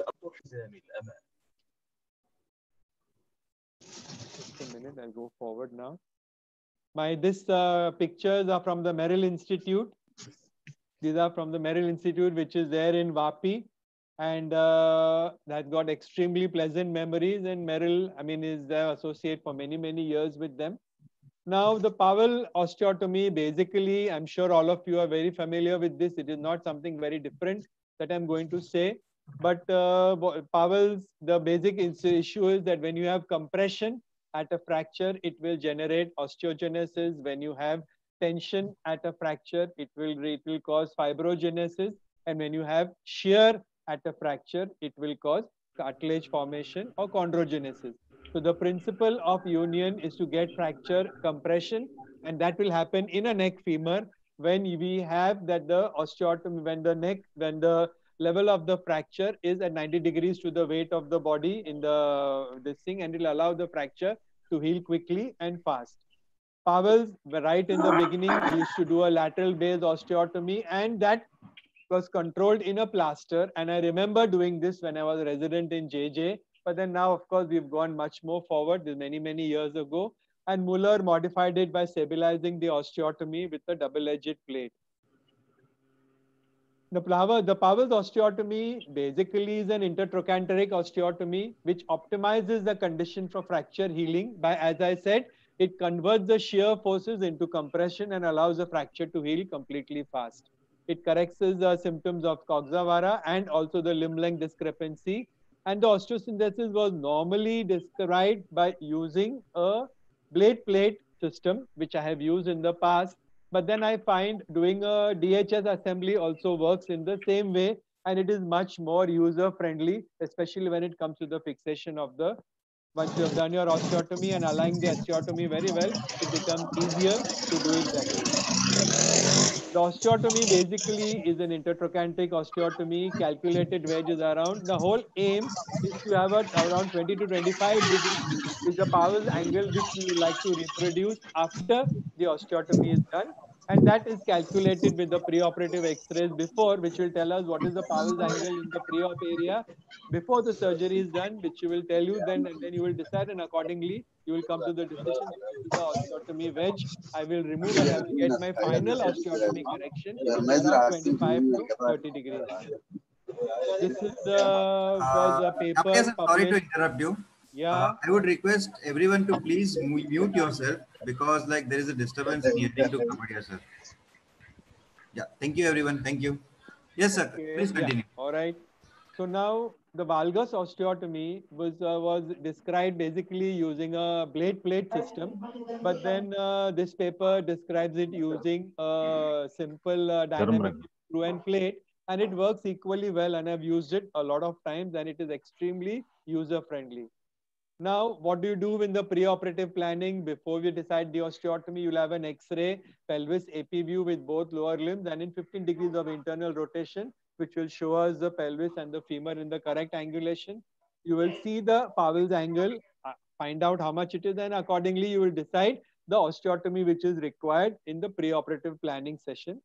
a minute, I'll go forward now. My, this uh, pictures are from the Merrill Institute. These are from the Merrill Institute, which is there in Vapi. And uh, that got extremely pleasant memories. And Merrill, I mean, is their associate for many, many years with them. Now, the Powell osteotomy, basically, I'm sure all of you are very familiar with this. It is not something very different that I'm going to say. But uh, Powell's, the basic issue is that when you have compression at a fracture, it will generate osteogenesis. When you have tension at a fracture, it will, it will cause fibrogenesis. And when you have shear at a fracture, it will cause cartilage formation or chondrogenesis. So the principle of union is to get fracture compression, and that will happen in a neck femur when we have that the osteotomy, when the neck, when the level of the fracture is at ninety degrees to the weight of the body in the this thing, and it will allow the fracture to heal quickly and fast. Powell's, right in the beginning, we used to do a lateral base osteotomy, and that was controlled in a plaster. And I remember doing this when I was a resident in J J. But then now, of course, we've gone much more forward many, many years ago. And Muller modified it by stabilizing the osteotomy with a double-edged plate. The, the Powell's osteotomy basically is an intertrochanteric osteotomy, which optimizes the condition for fracture healing by, as I said, it converts the shear forces into compression and allows the fracture to heal completely fast. It corrects the symptoms of Coxa-Vara and also the limb length discrepancy. And the osteosynthesis was normally described by using a blade plate system, which I have used in the past. But then I find doing a D H S assembly also works in the same way, and it is much more user-friendly, especially when it comes to the fixation of the, once you have done your osteotomy and aligning the osteotomy very well, it becomes easier to do it that way. The osteotomy basically is an intertrochanteric osteotomy. Calculated wedge is around. The whole aim is to have a, around twenty to twenty-five degrees is the Powell's angle which we would like to reproduce after the osteotomy is done. And that is calculated with the preoperative X-rays before, which will tell us what is the Powell's angle in the pre-op area before the surgery is done, which will tell you then, and then you will decide, and accordingly you will come to the decision. This is the osteotomy wedge I will remove, and I will get my final osteotomy correction around twenty-five to thirty degrees. This is the was a paper uh, sorry published. to interrupt you. Yeah, uh, I would request everyone to please mute yourself, because like there is a disturbance in hearing to cover yourself. Yeah, thank you everyone. Thank you. Yes, sir. Okay. Please continue. Yeah. All right. So now the valgus osteotomy was uh, was described basically using a blade plate system, but then uh, this paper describes it using a simple uh, dynamic screw and plate, and it works equally well. And I've used it a lot of times, and it is extremely user friendly. Now, what do you do in the preoperative planning? Before we decide the osteotomy, you'll have an X-ray pelvis A P view with both lower limbs and in fifteen degrees of internal rotation, which will show us the pelvis and the femur in the correct angulation. You will see the Powell's angle, uh, find out how much it is, and accordingly you will decide the osteotomy which is required in the preoperative planning session.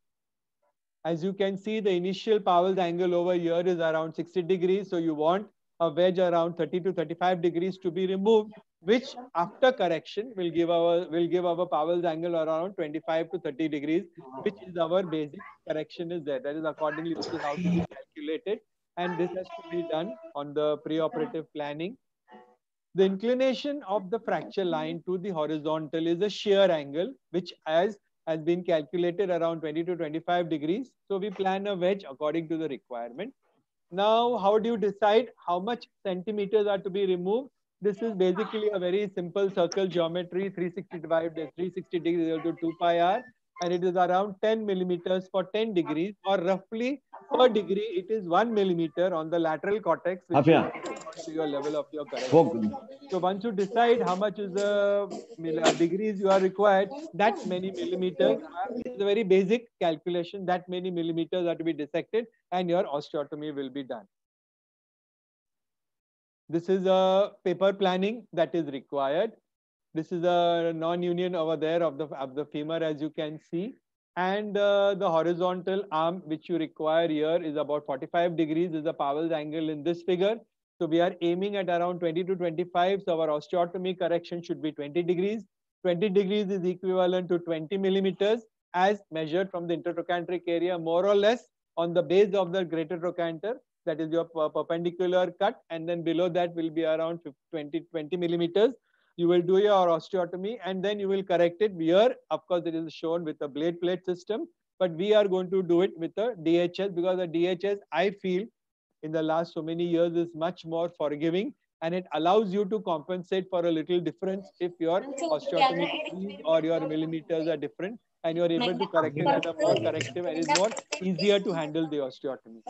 As you can see, the initial Powell's angle over here is around sixty degrees. So you want a wedge around thirty to thirty-five degrees to be removed, which after correction will give our will give our Powell's angle around twenty-five to thirty degrees, which is our basic correction is there. That is accordingly this is how to be calculated, and this has to be done on the preoperative planning. The inclination of the fracture line to the horizontal is a shear angle, which as has been calculated around twenty to twenty-five degrees. So we plan a wedge according to the requirement. Now, how do you decide how much centimeters are to be removed? This is basically a very simple circle geometry, three sixty divided by three sixty degrees equal to two pi r, and it is around ten millimeters for ten degrees, or roughly per degree, it is one millimeter on the lateral cortex, which Apia. is to your level of your correction. So once you decide how much is the degrees you are required, that many millimeters, it's a very basic calculation, that many millimeters are to be dissected and your osteotomy will be done. This is a paper planning that is required. This is a non-union over there of the, of the femur, as you can see. And uh, the horizontal arm which you require here is about forty-five degrees, is the Powell's angle in this figure. So we are aiming at around twenty to twenty-five. So our osteotomy correction should be twenty degrees. twenty degrees is equivalent to twenty millimeters as measured from the intertrochanteric area, more or less on the base of the greater trochanter. That is your perpendicular cut. And then below that will be around twenty, twenty millimeters. You will do your osteotomy and then you will correct it. Here, of course, it is shown with a blade plate system, but we are going to do it with a D H S because the D H S, I feel, in the last so many years is much more forgiving and it allows you to compensate for a little difference if your osteotomy or your millimeters are different and you are able to correct it at a more corrective and it is more easier to handle the osteotomy.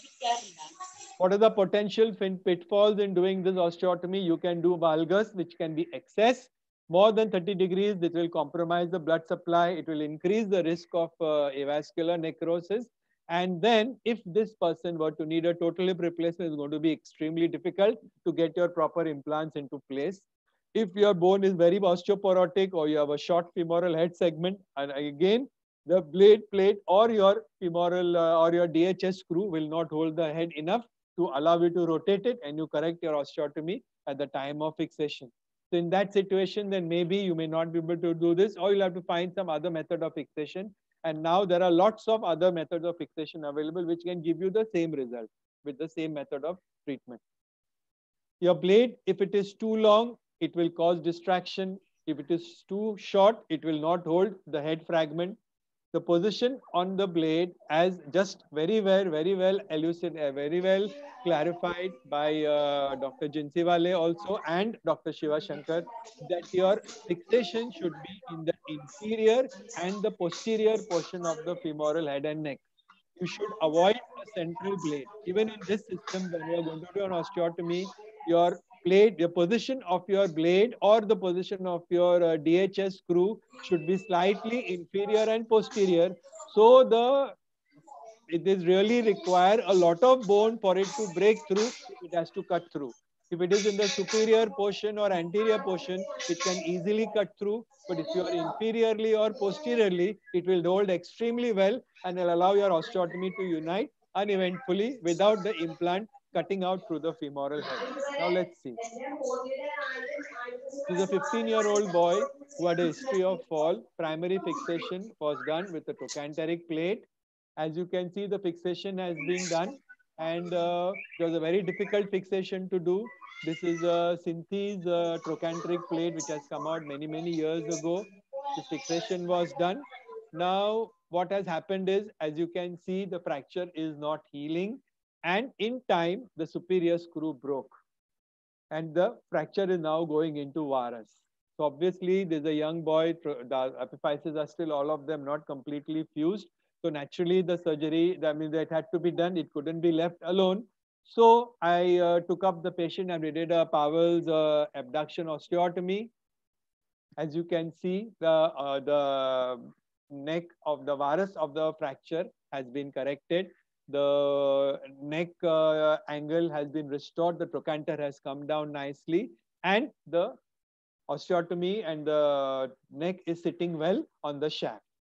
What are the potential pitfalls in doing this osteotomy? You can do valgus, which can be excess. More than thirty degrees, this will compromise the blood supply. It will increase the risk of uh, avascular necrosis. And then if this person were to need a total hip replacement, it's going to be extremely difficult to get your proper implants into place. If your bone is very osteoporotic or you have a short femoral head segment, and again, the blade plate or your femoral uh, or your D H S screw will not hold the head enough to allow you to rotate it and you correct your osteotomy at the time of fixation. So in that situation, then maybe you may not be able to do this or you'll have to find some other method of fixation. And now there are lots of other methods of fixation available which can give you the same result with the same method of treatment. Your blade, if it is too long, it will cause distraction. If it is too short, it will not hold the head fragment. The position on the blade, as just very well, very well elucidated, very well clarified by uh, Doctor Jinsiwale also and Doctor Shiva Shankar, that your fixation should be in the inferior and the posterior portion of the femoral head and neck. You should avoid a central blade. Even in this system, when you are going to do an osteotomy, your blade, the position of your blade or the position of your uh, D H S screw should be slightly inferior and posterior. So the it is really require a lot of bone for it to break through. It has to cut through. If it is in the superior portion or anterior portion, it can easily cut through. But if you are inferiorly or posteriorly, it will hold extremely well and will allow your osteotomy to unite uneventfully without the implant cutting out through the femoral head. Now let's see. This is a fifteen-year-old boy who had a history of fall. Primary fixation was done with a trochanteric plate. As you can see, the fixation has been done and uh, it was a very difficult fixation to do. This is a Synthes uh, trochanteric plate which has come out many, many years ago. This fixation was done. Now, what has happened is, as you can see, the fracture is not healing and in time, the superior screw broke and the fracture is now going into varus. So obviously, there's a young boy, the epiphyses are still all of them not completely fused. So naturally, the surgery, I mean, that had to be done. It couldn't be left alone. So I uh, took up the patient and we did a Powell's uh, abduction osteotomy. As you can see, the, uh, the neck of the varus of the fracture has been corrected. The neck uh, angle has been restored. The trochanter has come down nicely. And the osteotomy and the neck is sitting well on the shaft.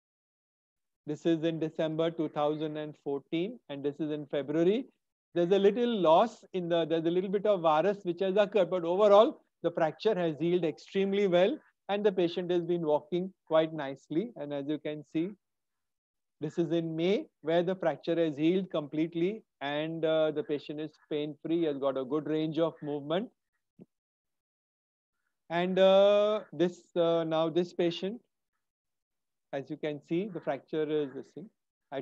This is in December two thousand fourteen and this is in February. There's a little loss in the, there's a little bit of varus which has occurred, but overall the fracture has healed extremely well and the patient has been walking quite nicely. And as you can see, this is in May where the fracture has healed completely and uh, the patient is pain-free, has got a good range of movement. And uh, this uh, now this patient, as you can see, the fracture is this thing. I,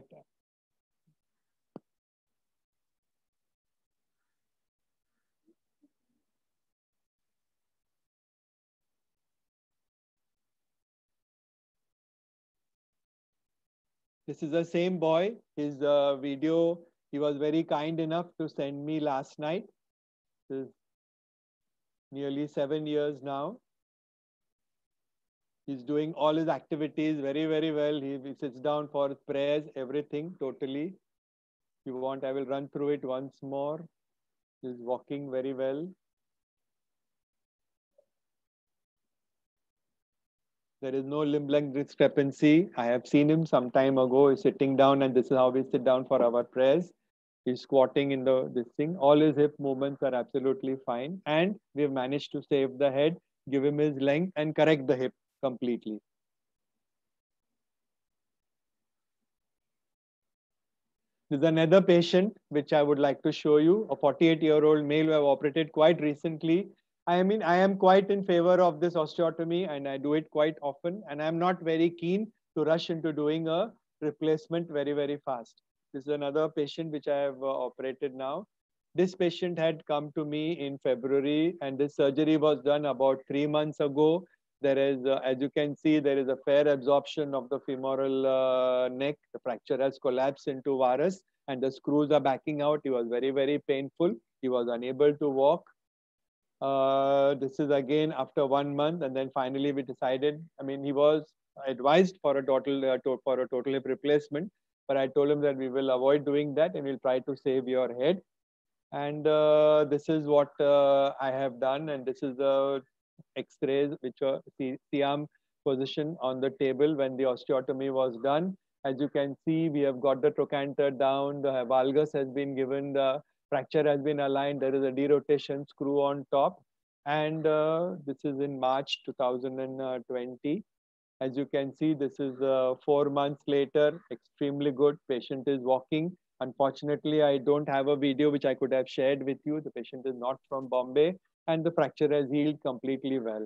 This is the same boy. His uh, video He was very kind enough to send me last night. This is nearly seven years now. He's doing all his activities very, very well. He, he sits down for prayers, everything totally. If you want, I will run through it once more. He's walking very well. There is no limb-length discrepancy. I have seen him some time ago. He's sitting down, and this is how we sit down for our prayers. He's squatting in the this thing. All his hip movements are absolutely fine. And we have managed to save the head, give him his length, and correct the hip completely. This is another patient which I would like to show you, a forty-eight-year-old male who have operated quite recently. I mean, I am quite in favor of this osteotomy and I do it quite often. And I'm not very keen to rush into doing a replacement very, very fast. This is another patient which I have uh, operated now. This patient had come to me in February and this surgery was done about three months ago. There is, uh, as you can see, there is a fair absorption of the femoral uh, neck. The fracture has collapsed into varus and the screws are backing out. He was very, very painful. He was unable to walk. Uh, this is again after one month, and then finally we decided. I mean, he was advised for a total uh, to, for a total hip replacement, but I told him that we will avoid doing that, and we'll try to save your head. And uh, this is what uh, I have done, and this is the X-rays which were C M position on the table when the osteotomy was done. As you can see, we have got the trochanter down. The valgus has been given. The fracture has been aligned. There is a derotation screw on top. And uh, this is in March two thousand twenty. As you can see, this is uh, four months later, extremely good. Patient is walking. Unfortunately, I don't have a video which I could have shared with you. The patient is not from Bombay and the fracture has healed completely well.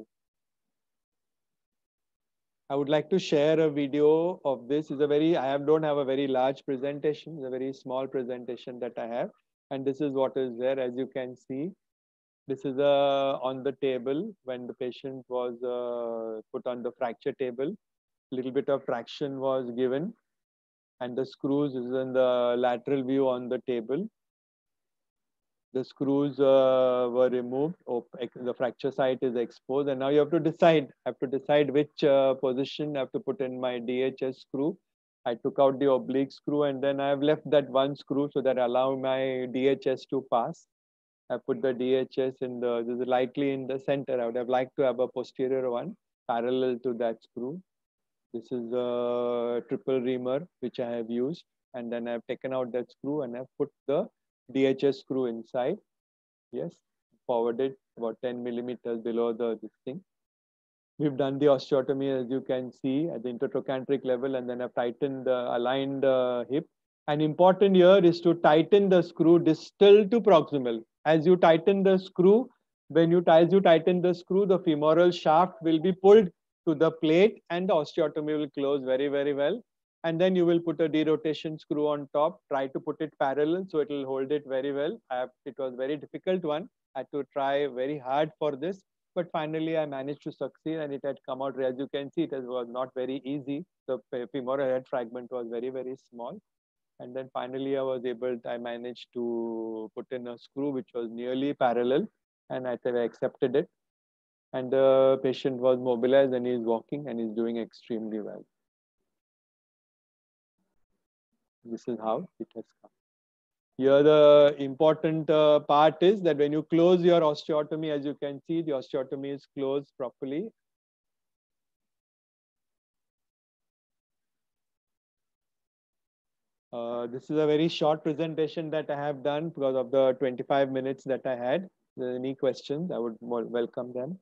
I would like to share a video of this. It's a very, I have, don't have a very large presentation. It's a very small presentation that I have. And this is what is there. As you can see, this is uh, on the table when the patient was uh, put on the fracture table. A little bit of traction was given. And the screws is in the lateral view on the table. The screws uh, were removed. Oh, the fracture site is exposed. And now you have to decide. I have to decide which uh, position I have to put in my D H S screw. I took out the oblique screw and then I have left that one screw so that I allow my D H S to pass. I put the D H S in the, this is likely in the center. I would have liked to have a posterior one parallel to that screw. This is a triple reamer which I have used. And then I've taken out that screw and I've put the D H S screw inside. Yes, forwarded about ten millimeters below the this thing. We've done the osteotomy, as you can see, at the intertrochanteric level, and then I've tightened the aligned uh, hip. An important here is to tighten the screw distal to proximal. As you tighten the screw, when you, as you tighten the screw, the femoral shaft will be pulled to the plate and the osteotomy will close very, very well. And then you will put a derotation screw on top, try to put it parallel so it will hold it very well. I have, it was a very difficult one. I had to try very hard for this. But finally, I managed to succeed and it had come out. As you can see, it was not very easy. The femoral head fragment was very, very small. And then finally, I was able, I managed to put in a screw which was nearly parallel. And I, I accepted it. And the patient was mobilized and he's walking and he's doing extremely well. This is how it has come. Here the important uh, part is that when you close your osteotomy, as you can see, the osteotomy is closed properly. Uh, this is a very short presentation that I have done because of the twenty-five minutes that I had. If there are any questions, I would welcome them.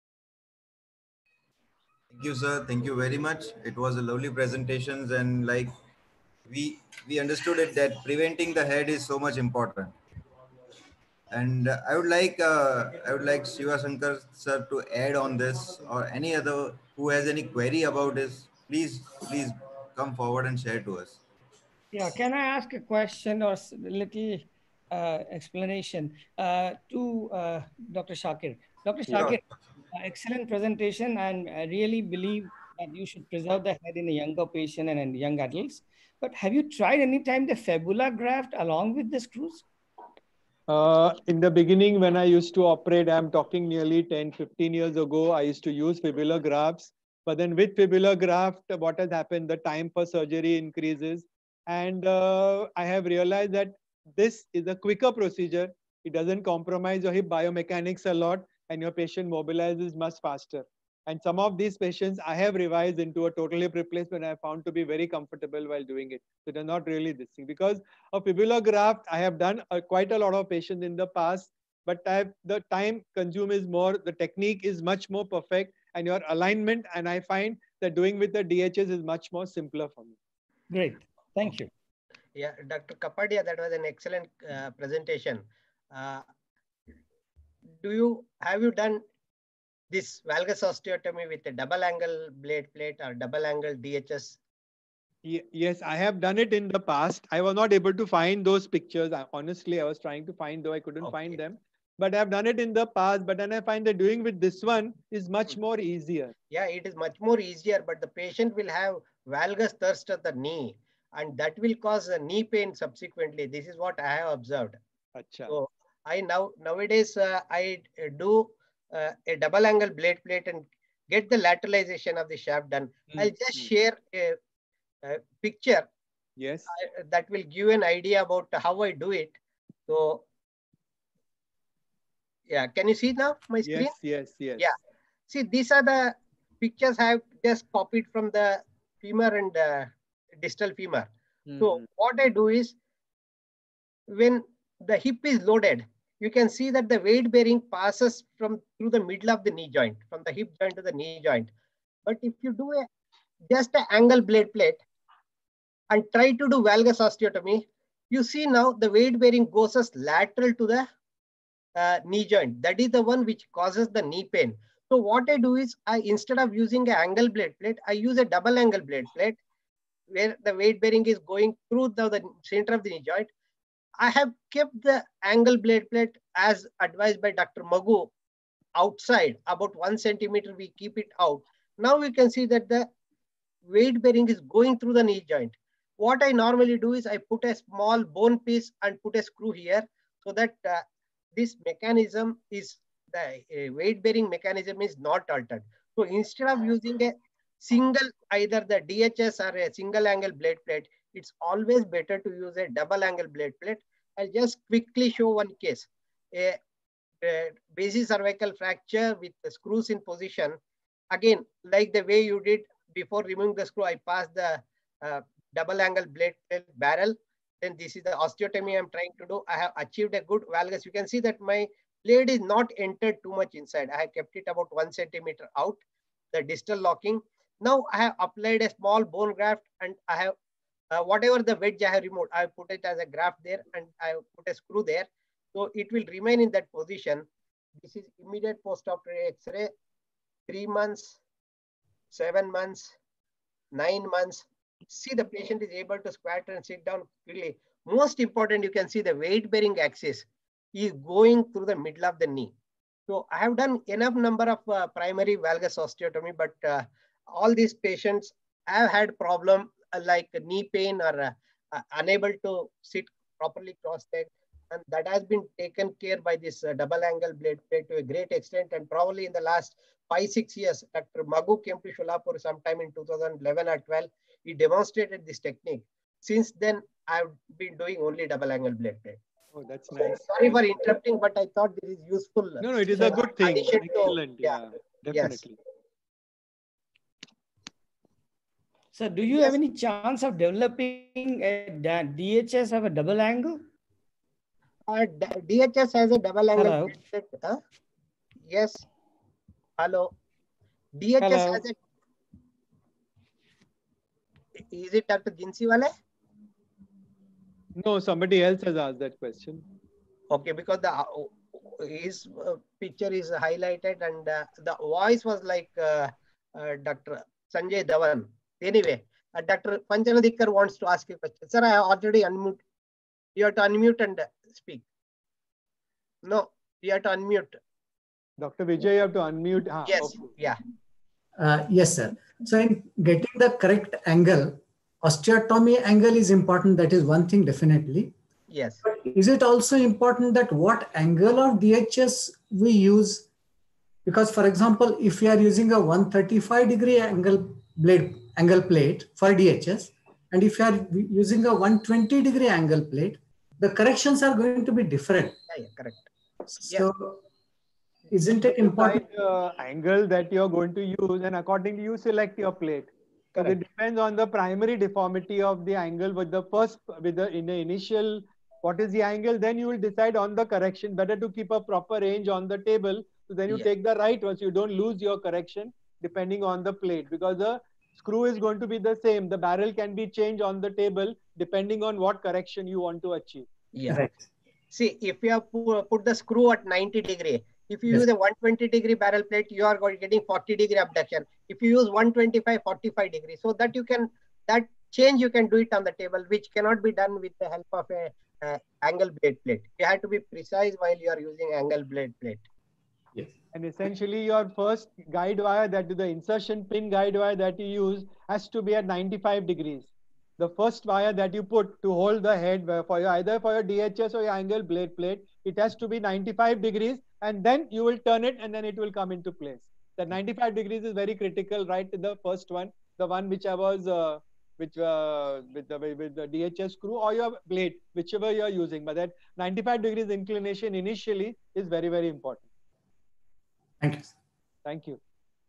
Thank you, sir. Thank you very much. It was a lovely presentations and like we we understood it that preventing the head is so much important. And uh, I would like uh, I would like Shiva Shankar sir to add on this or any other who has any query about this. Please please come forward and share to us. Yeah, can I ask a question or a little uh, explanation uh, to uh, Doctor Shakir? Doctor Shakir, uh, excellent presentation, and I really believe that you should preserve the head in a younger patient and in young adults. But have you tried any time the fibula graft along with the screws? Uh, in the beginning, when I used to operate, I'm talking nearly ten, fifteen years ago, I used to use fibular grafts. But then with fibular graft, what has happened, the time for surgery increases. And uh, I have realized that this is a quicker procedure. It doesn't compromise your hip biomechanics a lot, and your patient mobilizes much faster. And some of these patients I have revised into a total hip replacement I found to be very comfortable while doing it. So they're not really this thing. Because of fibular graft, I have done uh, quite a lot of patients in the past, but I have, the time consumed is more, the technique is much more perfect, and your alignment, and I find that doing with the D H S is much more simpler for me. Great. Thank you. Yeah, Doctor Kapadia, that was an excellent uh, presentation. Uh, do you, have you done this valgus osteotomy with a double angle blade plate or double angle D H S? Yes, I have done it in the past. I was not able to find those pictures. I, honestly, I was trying to find, though I couldn't okay. find them. But I have done it in the past. But then I find that doing with this one is much more easier. Yeah, it is much more easier. But the patient will have valgus thirst at the knee, and that will cause a knee pain subsequently. This is what I have observed. Achha. So I now nowadays uh, I do uh, a double angle blade plate and get the lateralization of the shaft done. Mm-hmm. I'll just share a, a picture. Yes. Uh, that will give an idea about how I do it. So yeah, can you see now my screen? Yes, yes, yes. Yeah. See, these are the pictures I have just copied from the femur and uh, distal femur. Mm-hmm. So what I do is, when the hip is loaded, you can see that the weight bearing passes from through the middle of the knee joint, from the hip joint to the knee joint. But if you do a just an angle blade plate and try to do valgus osteotomy, you see now the weight bearing goes as lateral to the uh, knee joint. That is the one which causes the knee pain. So what I do is, I instead of using an angle blade plate, I use a double angle blade plate where the weight bearing is going through the, the center of the knee joint. I have kept the angle blade plate as advised by Doctor Magoo outside, about one centimeter, we keep it out. Now we can see that the weight bearing is going through the knee joint. What I normally do is I put a small bone piece and put a screw here, so that uh, this mechanism is, the uh, weight bearing mechanism is not altered. So instead of using a single, either the D H S or a single angle blade plate, it's always better to use a double angle blade plate. I'll just quickly show one case. A, a basicervical fracture with the screws in position. Again, like the way you did before removing the screw, I passed the uh, double angle blade plate barrel. Then this is the osteotomy I'm trying to do. I have achieved a good valgus. You can see that my blade is not entered too much inside. I have kept it about one centimeter out, the distal locking. Now I have applied a small bone graft, and I have Uh, whatever the wedge I have removed, I put it as a graft there, and I put a screw there. So it will remain in that position. This is immediate post-operative X-ray, three months, seven months, nine months. See, the patient is able to squat and sit down quickly. Most important, you can see the weight bearing axis is going through the middle of the knee. So I have done enough number of uh, primary valgus osteotomy, but uh, all these patients have had problem like knee pain or uh, uh, unable to sit properly cross-legged, and that has been taken care by this uh, double angle blade plate to a great extent. And probably in the last five, six years, Doctor Magoo came to Sholapur sometime in two thousand eleven or twelve. He demonstrated this technique. Since then, I've been doing only double angle blade plate. Oh, that's nice. So, sorry for interrupting, but I thought this is useful. No, no, it is a good thing. Excellent. To, yeah, yeah, definitely. Yes. So do you yes. have any chance of developing a D H S of a double angle? Uh, D H S has a double angle. Hello. Huh? Yes. Hello. D H S Hello. has a... Is it Doctor Jinsiwale? No, somebody else has asked that question. Okay, because the uh, his uh, picture is highlighted, and uh, the voice was like uh, uh, Doctor Sanjay Dhawan. Anyway, uh, Doctor Panchanadikar wants to ask you a question. Sir, I have already unmute. You have to unmute and speak. No, you have to unmute. Doctor Vijay, you have to unmute. Ah, yes, okay. yeah. Uh, yes, sir. So in getting the correct angle osteotomy angle is important. That is one thing definitely. Yes. But is it also important that what angle of D H S we use? Because for example, if we are using a one thirty-five degree angle blade angle plate for D H S, and if you are using a one twenty degree angle plate, the corrections are going to be different. Yeah, yeah, correct. So isn't it important? The uh, angle that you're going to use, and accordingly you select your plate. Because it depends on the primary deformity of the angle with the first, with the in the initial, what is the angle, then you will decide on the correction. Better to keep a proper range on the table. So then you Yeah. take the right one, so you don't lose your correction depending on the plate, because the screw is going to be the same. The barrel can be changed on the table depending on what correction you want to achieve. Yeah. Right. See, if you have pu- put the screw at ninety degree, if you Yes. use a one twenty degree barrel plate, you are going- getting forty degree abduction. If you use one twenty-five, forty-five degree, so that you can, that change you can do it on the table, which cannot be done with the help of a uh, angle blade plate. You have to be precise while you are using angle blade plate. Yes. And essentially your first guide wire, that is the insertion pin guide wire that you use, has to be at ninety-five degrees. The first wire that you put to hold the head for your, either for your D H S or your angle blade plate, it has to be ninety-five degrees, and then you will turn it and then it will come into place. The ninety-five degrees is very critical, right? In the first one, the one which I was, uh, which uh, with the with the D H S screw or your blade, whichever you are using. But that ninety-five degrees inclination initially is very, very important. Thank you. Thank you.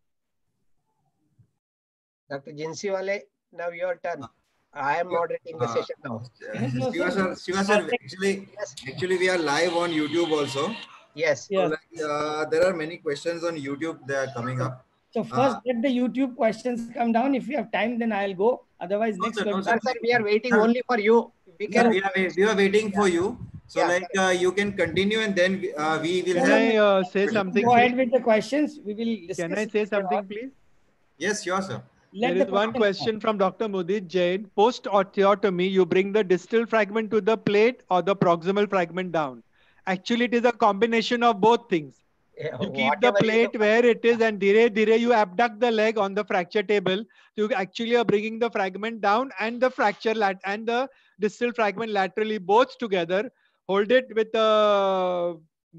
Doctor Jinsiwale, now your turn. I am moderating the Uh, session now. Shiva sir, Shiva sir, actually, actually we are live on YouTube also. Yes. So like, uh, there are many questions on YouTube that are coming up. So first, let the YouTube questions come down. If you have time, then I'll go. Otherwise, next sir, no, webinar. Sir, we are waiting Sir. only for you. We Sir, can. we are, wait- we are waiting for you. So Yeah, like uh, you can continue and then we- uh, we will Can have. I uh, say something? Go ahead please? with the questions. We will discuss. Can I say something, please? Yes, sure, sir. Let There the is one question from Doctor Mudit Jain. Post osteotomy, you bring the distal fragment to the plate or the proximal fragment down. Actually, it is a combination of both things. Yeah, You keep the whatever you plate do. where it is, and dire dire you abduct the leg on the fracture table. So you actually are bringing the fragment down and the fracture lat and the distal fragment laterally both together. Hold it with a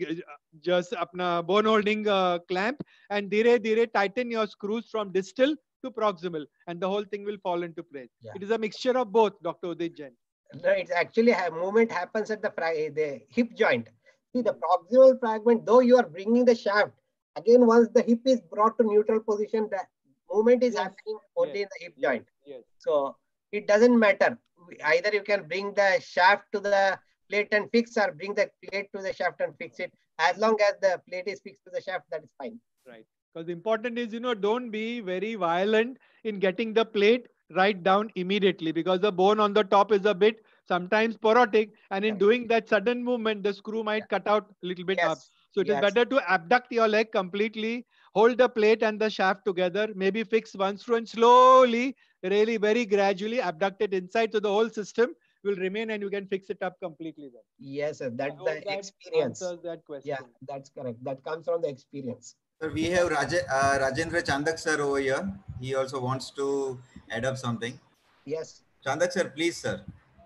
just apna bone holding uh, clamp, and dire dire tighten your screws from distal to proximal, and the whole thing will fall into place. Yeah. It is a mixture of both, Doctor Udit Jain. No, it's actually a movement happens at the fra- the hip joint. See, the proximal fragment, though you are bringing the shaft, again, once the hip is brought to neutral position, the movement is Yes. happening only Yes. in the hip joint. Yes. So it doesn't matter. Either you can bring the shaft to the plate and fix, or bring the plate to the shaft and fix it. As long as the plate is fixed to the shaft, that is fine. Right. Because important is, you know, don't be very violent in getting the plate right down immediately, because the bone on the top is a bit sometimes porotic, and in doing that sudden movement, the screw might cut out a little bit up. So it is Yes. better to abduct your leg completely, hold the plate and the shaft together, maybe fix one screw and slowly, really very gradually abduct it inside, so the whole system will remain and you can fix it up completely then. Yes, sir. That's hope the that experience. answers that question. Yeah, that's correct. That comes from the experience. Sir, we have Raja, uh, Rajendra Chandak sir over here. He also wants to add up something. Yes. Chandak sir, please, sir.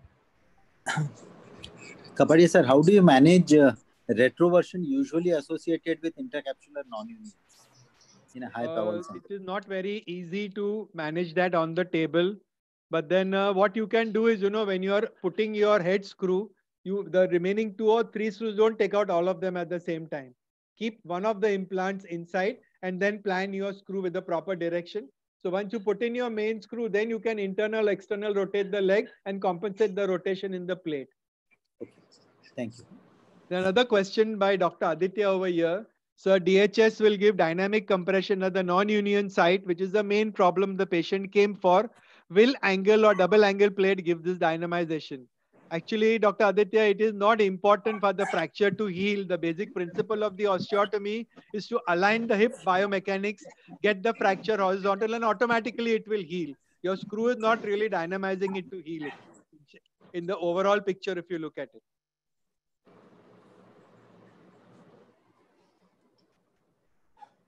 Kapadia sir, how do you manage uh, retroversion usually associated with intercapsular non-union in a high power Uh, center? it is not very easy to manage that on the table. But then uh, what you can do is, you know, when you are putting your head screw, you the remaining two or three screws, don't take out all of them at the same time. Keep one of the implants inside and then plan your screw with the proper direction. So once you put in your main screw, then you can internal, external rotate the leg and compensate the rotation in the plate. Okay. Thank you. Then another question by Doctor Aditya over here. Sir, D H S will give dynamic compression at the non-union site, which is the main problem the patient came for. Will angle or double angle plate give this dynamization? Actually, Doctor Aditya, it is not important for the fracture to heal. The basic principle of the osteotomy is to align the hip biomechanics, get the fracture horizontal, and automatically it will heal. Your screw is not really dynamizing it to heal it. In the overall picture, if you look at it.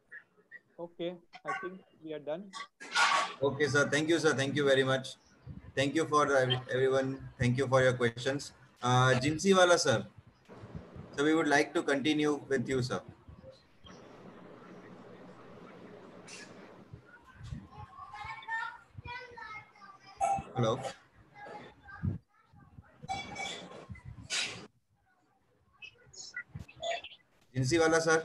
Okay, I think we are done. Okay, sir. Thank you, sir. Thank you very much. Thank you for uh, everyone. Thank you for your questions. Uh, Jinsiwala sir. So we would like to continue with you, sir. Hello. Jinsiwala sir.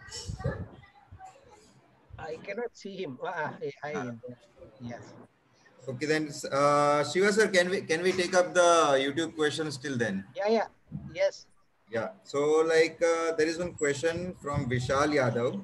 I cannot see him. Ah, I, I, yes. Okay, then, uh, Shiva sir, can we can we take up the YouTube questions till then? Yeah, yeah, yes. Yeah. So, like, uh, there is one question from Vishal Yadav.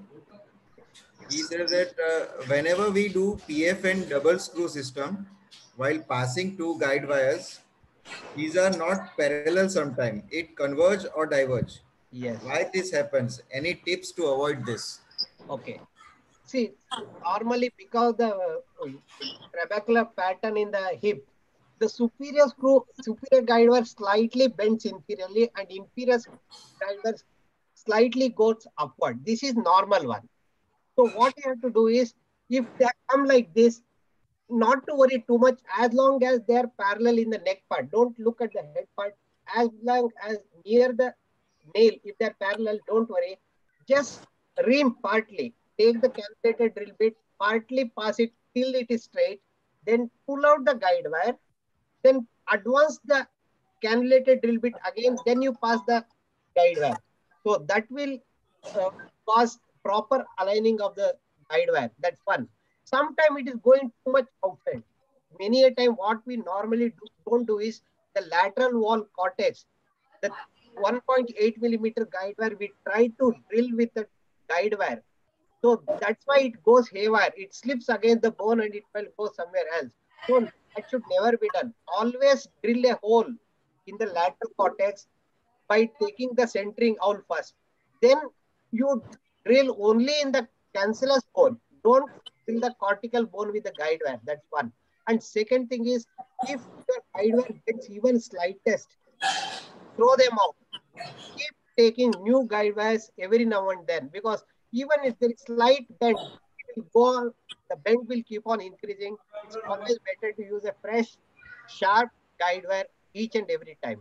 He says that uh, whenever we do P F N double screw system while passing two guide wires, these are not parallel sometimes. It converge or diverge. Yes. Why this happens? Any tips to avoid this? Okay. See, normally because the uh, trabecular pattern in the hip, the superior screw, superior guide wire slightly bends inferiorly and inferior guide wire slightly goes upward. This is normal one. So what you have to do is, if they come like this, not to worry too much as long as they are parallel in the neck part. Don't look at the head part. As long as near the nail, if they are parallel, don't worry. Just ream partly. Take the calculated drill bit, partly pass it till it is straight, then pull out the guide wire, then advance the cannulated drill bit again, then you pass the guide wire. So that will uh, cause proper aligning of the guide wire. That's one. Sometimes it is going too much outside. Many a time what we normally do, don't do is the lateral wall cortex, the one point eight millimeter guide wire, we try to drill with the guide wire. So that's why it goes haywire. It slips against the bone and it will go somewhere else. So that should never be done. Always drill a hole in the lateral cortex by taking the centering out first. Then you drill only in the cancellous bone. Don't drill the cortical bone with the guide wire. That's one. And second thing is, if your guide wire gets even slightest, throw them out. Keep taking new guide wires every now and then, because even if there is slight bend, it will go on, the bend will keep on increasing. It's always better to use a fresh, sharp guide wire each and every time.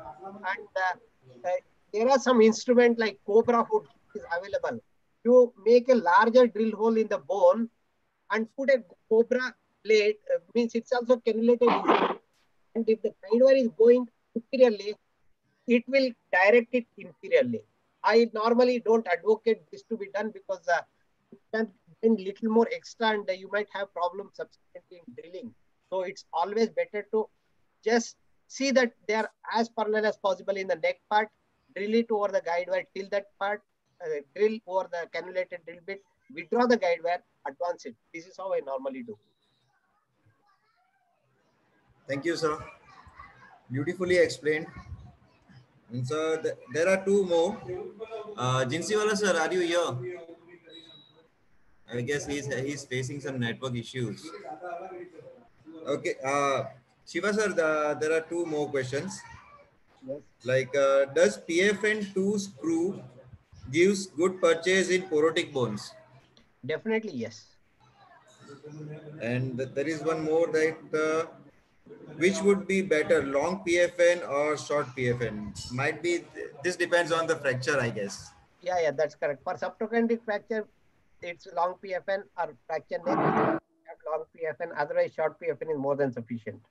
And uh, uh, there are some instruments like Cobra Hood is available. You make a larger drill hole in the bone and put a Cobra blade, uh, means it's also cannulated. And if the guide wire is going superiorly, it will direct it inferiorly. I normally don't advocate this to be done because uh, you can bend little more extra and uh, you might have problems subsequently in drilling. So it's always better to just see that they are as parallel as possible in the neck part, drill it over the guide wire till that part, uh, drill over the cannulated drill bit, withdraw the guide wire, advance it. This is how I normally do. Thank you, sir. Beautifully explained. And so th there are two more. Uh, Jinsiwala sir, are you here? I guess he's he's facing some network issues. Okay, uh, Shiva sir, the, there are two more questions. Yes. Like, uh, does P F N two screw gives good purchase in porotic bones? Definitely yes. And there is one more that. Uh, Which would be better, long P F N or short P F N? Might be, this depends on the fracture, I guess. Yeah, yeah, that's correct. For subtrochanteric fracture, it's long P F N or fracture neck, long P F N. Otherwise, short P F N is more than sufficient.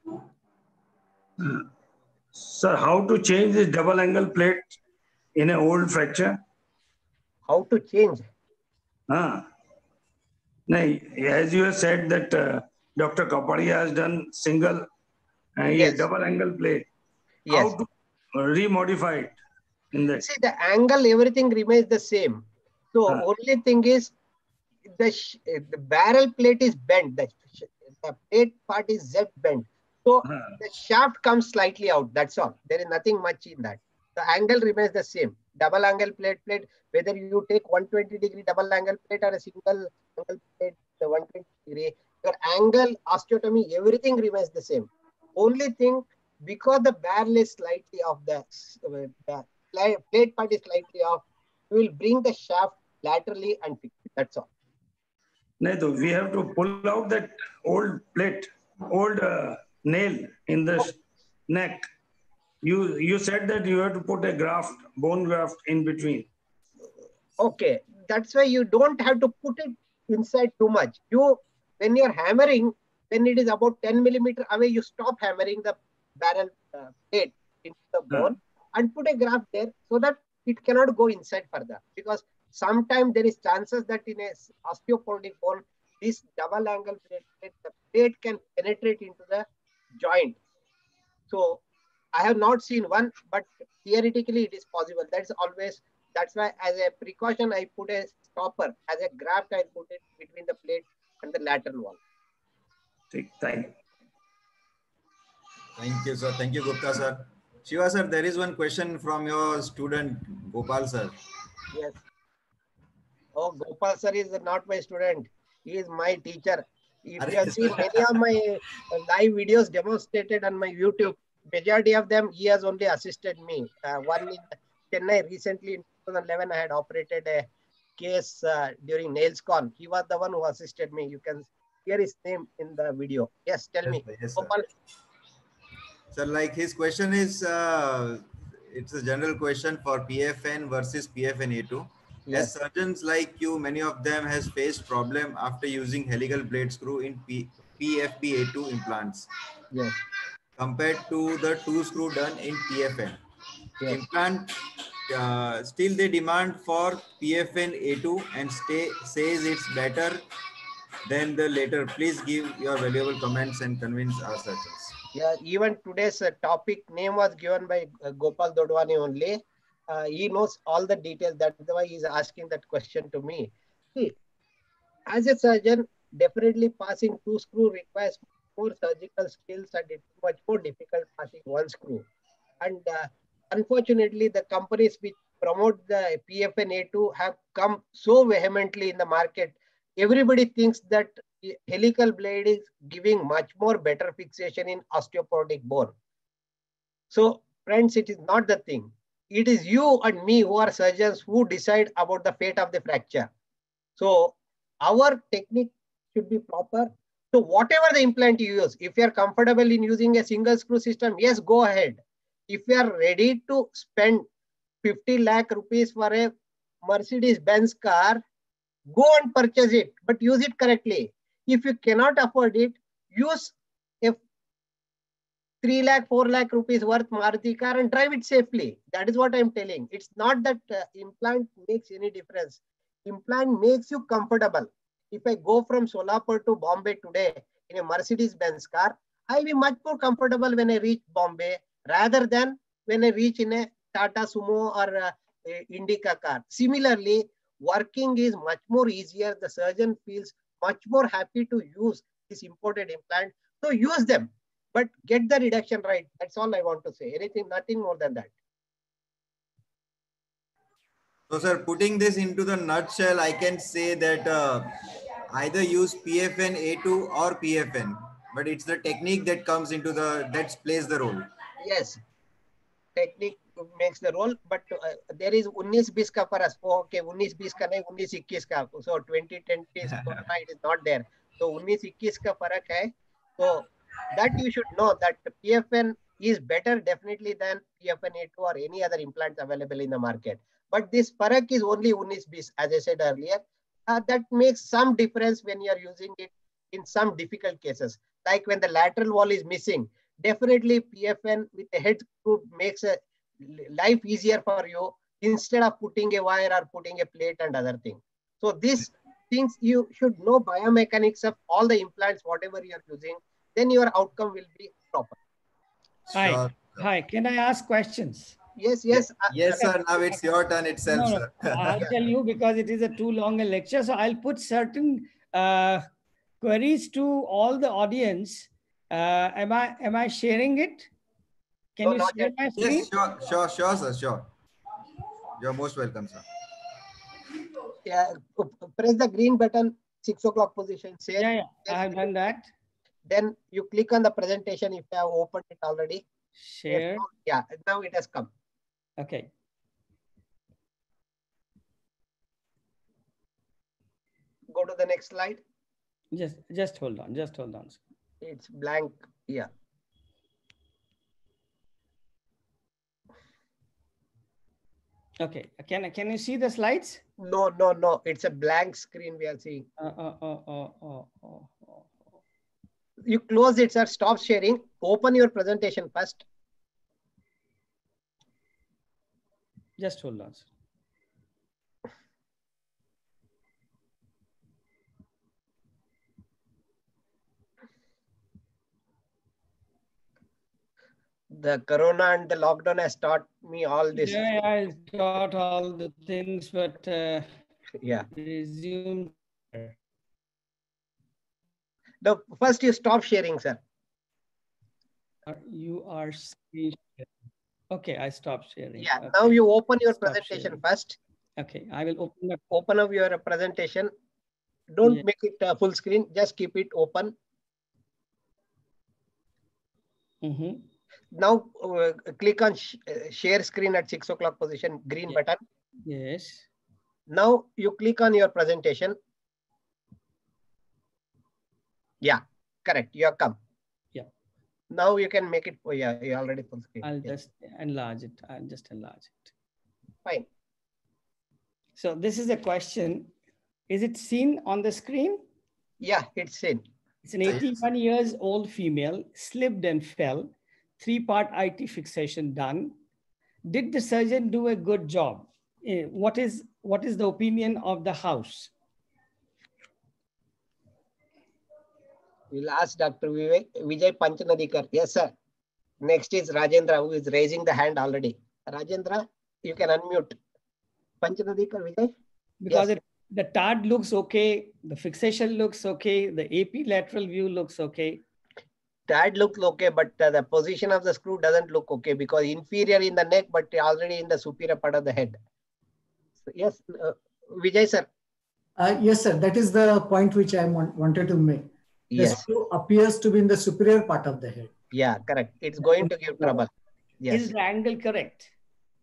Sir, how to change this double angle plate in an old fracture? How to change? Ah. No, as you have said that uh, Doctor Kapadia has done single uh, yes. double angle plate. Yes. How to remodify it in that? See, the angle, everything remains the same. So ah. only thing is the, the barrel plate is bent. The, the plate part is Z bent. So ah. the shaft comes slightly out. That's all. There is nothing much in that. The angle remains the same. Double angle plate plate, whether you take one hundred twenty degree double angle plate or a single angle plate, the one hundred twenty degree, your angle, osteotomy, everything remains the same. Only thing, because the barrel is slightly off, the, the plate part is slightly off, you will bring the shaft laterally and fix it. That's all. No, we have to pull out that old plate, old uh, nail in the neck. You you said that you have to put a graft, bone graft in between. Okay, that's why you don't have to put it inside too much. You, when you're hammering, when it is about ten millimeter away, you stop hammering the barrel uh, plate into the bone and put a graft there so that it cannot go inside further. Because sometimes there is chances that in a osteoporotic bone, this double angle plate, the plate can penetrate into the joint. So I have not seen one, but theoretically it is possible. That's always, that's why as a precaution, I put a stopper. As a graft, I put it between the plate and the lateral wall. Thank you. Thank you, sir. Thank you, Gupta, sir. Shiva, sir, there is one question from your student, Gopal, sir. Yes. Oh, Gopal, sir is not my student. He is my teacher. If you have seen many of my live videos demonstrated on my YouTube, majority of them, he has only assisted me. Uh, one in Chennai recently in two thousand eleven, I had operated a case uh, during NailsCon. He was the one who assisted me. You can hear his name in the video. Yes, tell Yes, me. yes, Gopal. Sir, like his question is, uh, it's a general question for P F N versus P F N A two. Yes. As surgeons like you, many of them has faced problem after using helical blade screw in P F B A two implants. Yes. Compared to the two screw done in P F N. Yes. Implant, uh, still they demand for P F N A two and stay, says it's better than the later. Please give your valuable comments and convince our surgeons. Yeah, even today's uh, topic name was given by uh, Gopal Dodwani only. Uh, he knows all the details. That's why he's asking that question to me. See, as a surgeon, definitely passing two screw requires more surgical skills and it's much more difficult passing one screw. And uh, unfortunately, the companies which promote the P F N A two have come so vehemently in the market. Everybody thinks that helical blade is giving much more better fixation in osteoporotic bone. So friends, it is not the thing. It is you and me who are surgeons who decide about the fate of the fracture. So our technique should be proper. So whatever the implant you use, if you are comfortable in using a single screw system, yes, go ahead. If you are ready to spend fifty lakh rupees for a Mercedes Benz car, go and purchase it, but use it correctly. If you cannot afford it, use a three lakh, four lakh rupees worth Maruti car and drive it safely. That is what I'm telling. It's not that uh, implant makes any difference. Implant makes you comfortable. If I go from Solapur to Bombay today in a Mercedes Benz car, I'll be much more comfortable when I reach Bombay rather than when I reach in a Tata Sumo or a, a Indica car. Similarly, working is much more easier. The surgeon feels much more happy to use this imported implant. So use them, but get the reduction right. That's all I want to say. Anything, nothing more than that. So sir, putting this into the nutshell, I can say that uh, either use P F N A two or P F N, but it's the technique that comes into the, that plays the role. Yes, technique makes the role, but uh, there is nineteen twenty ka for us. Oh, okay, nineteen twenty ka nahi, nineteen twenty ka. So twenty twenty corona, it is not there. So nineteen twenty ka farak hai. So that you should know that P F N is better definitely than P F N A two or any other implants available in the market. But this farak is only nineteen twenty, as I said earlier. Uh, that makes some difference when you are using it in some difficult cases. Like when the lateral wall is missing, definitely P F N with a head screw makes a life easier for you instead of putting a wire or putting a plate and other thing. So these things you should know biomechanics of all the implants, whatever you are using, then your outcome will be proper. Hi, Sure. hi. Can I ask questions? Yes, yes. Yes, sir. Now it's your turn itself, No, no. sir. I'll tell you because it is a too long a lecture. So I'll put certain uh, queries to all the audience. Uh, am I am I sharing it? Can No, you not share yet. my screen? Yes, sure, sure, sure, sir, sure. You're most welcome, sir. Yeah, press the green button, six o'clock position. Share. Yeah, yeah. I have done that. Then you click on the presentation if you have opened it already. Share. Yeah, now it has come. Okay. Go to the next slide. Just just hold on. Just hold on. It's blank. Yeah. Okay, can, can you see the slides? No, no, no. It's a blank screen we are seeing. Uh, uh, uh, uh, uh, uh, uh. You close it, sir. Stop sharing. Open your presentation first. Just hold on, sir. The corona and the lockdown has taught me all this. Yeah, I got all the things, but uh, yeah. Resume. The first you stop sharing, sir. You are okay. I stopped sharing. Yeah. Okay. Now you open your Stop presentation sharing. first. Okay. I will open up. Open up your presentation. Don't yeah. make it uh, full screen. Just keep it open. Mm-hmm. Now uh, click on sh uh, share screen at six o'clock position, green yeah. button. Yes. Now you click on your presentation. Yeah, correct. You have come. Yeah. Now you can make it. Oh, yeah, you already full screen. I'll yeah. just enlarge it. I'll just enlarge it. Fine. So this is a question. Is it seen on the screen? Yeah, it's seen. It's an eighty-one years old female, slipped and fell. Three-part I T fixation done. Did the surgeon do a good job? Uh, what is what is the opinion of the house? We'll ask Doctor Vivek, Vijay Panchanadikar. Yes, sir. Next is Rajendra, who is raising the hand already. Rajendra, you can unmute. Panchanadikar, Vijay? Because yes. it, the T A D looks okay, the fixation looks okay, the A P lateral view looks okay. T A D looks okay, but uh, the position of the screw doesn't look okay because inferior in the neck, but already in the superior part of the head. So, yes, uh, Vijay, sir. Uh, yes, sir. That is the point which I want, wanted to make. The yes. screw appears to be in the superior part of the head. Yeah, correct. It's going to give trouble. Yes. Is the angle correct?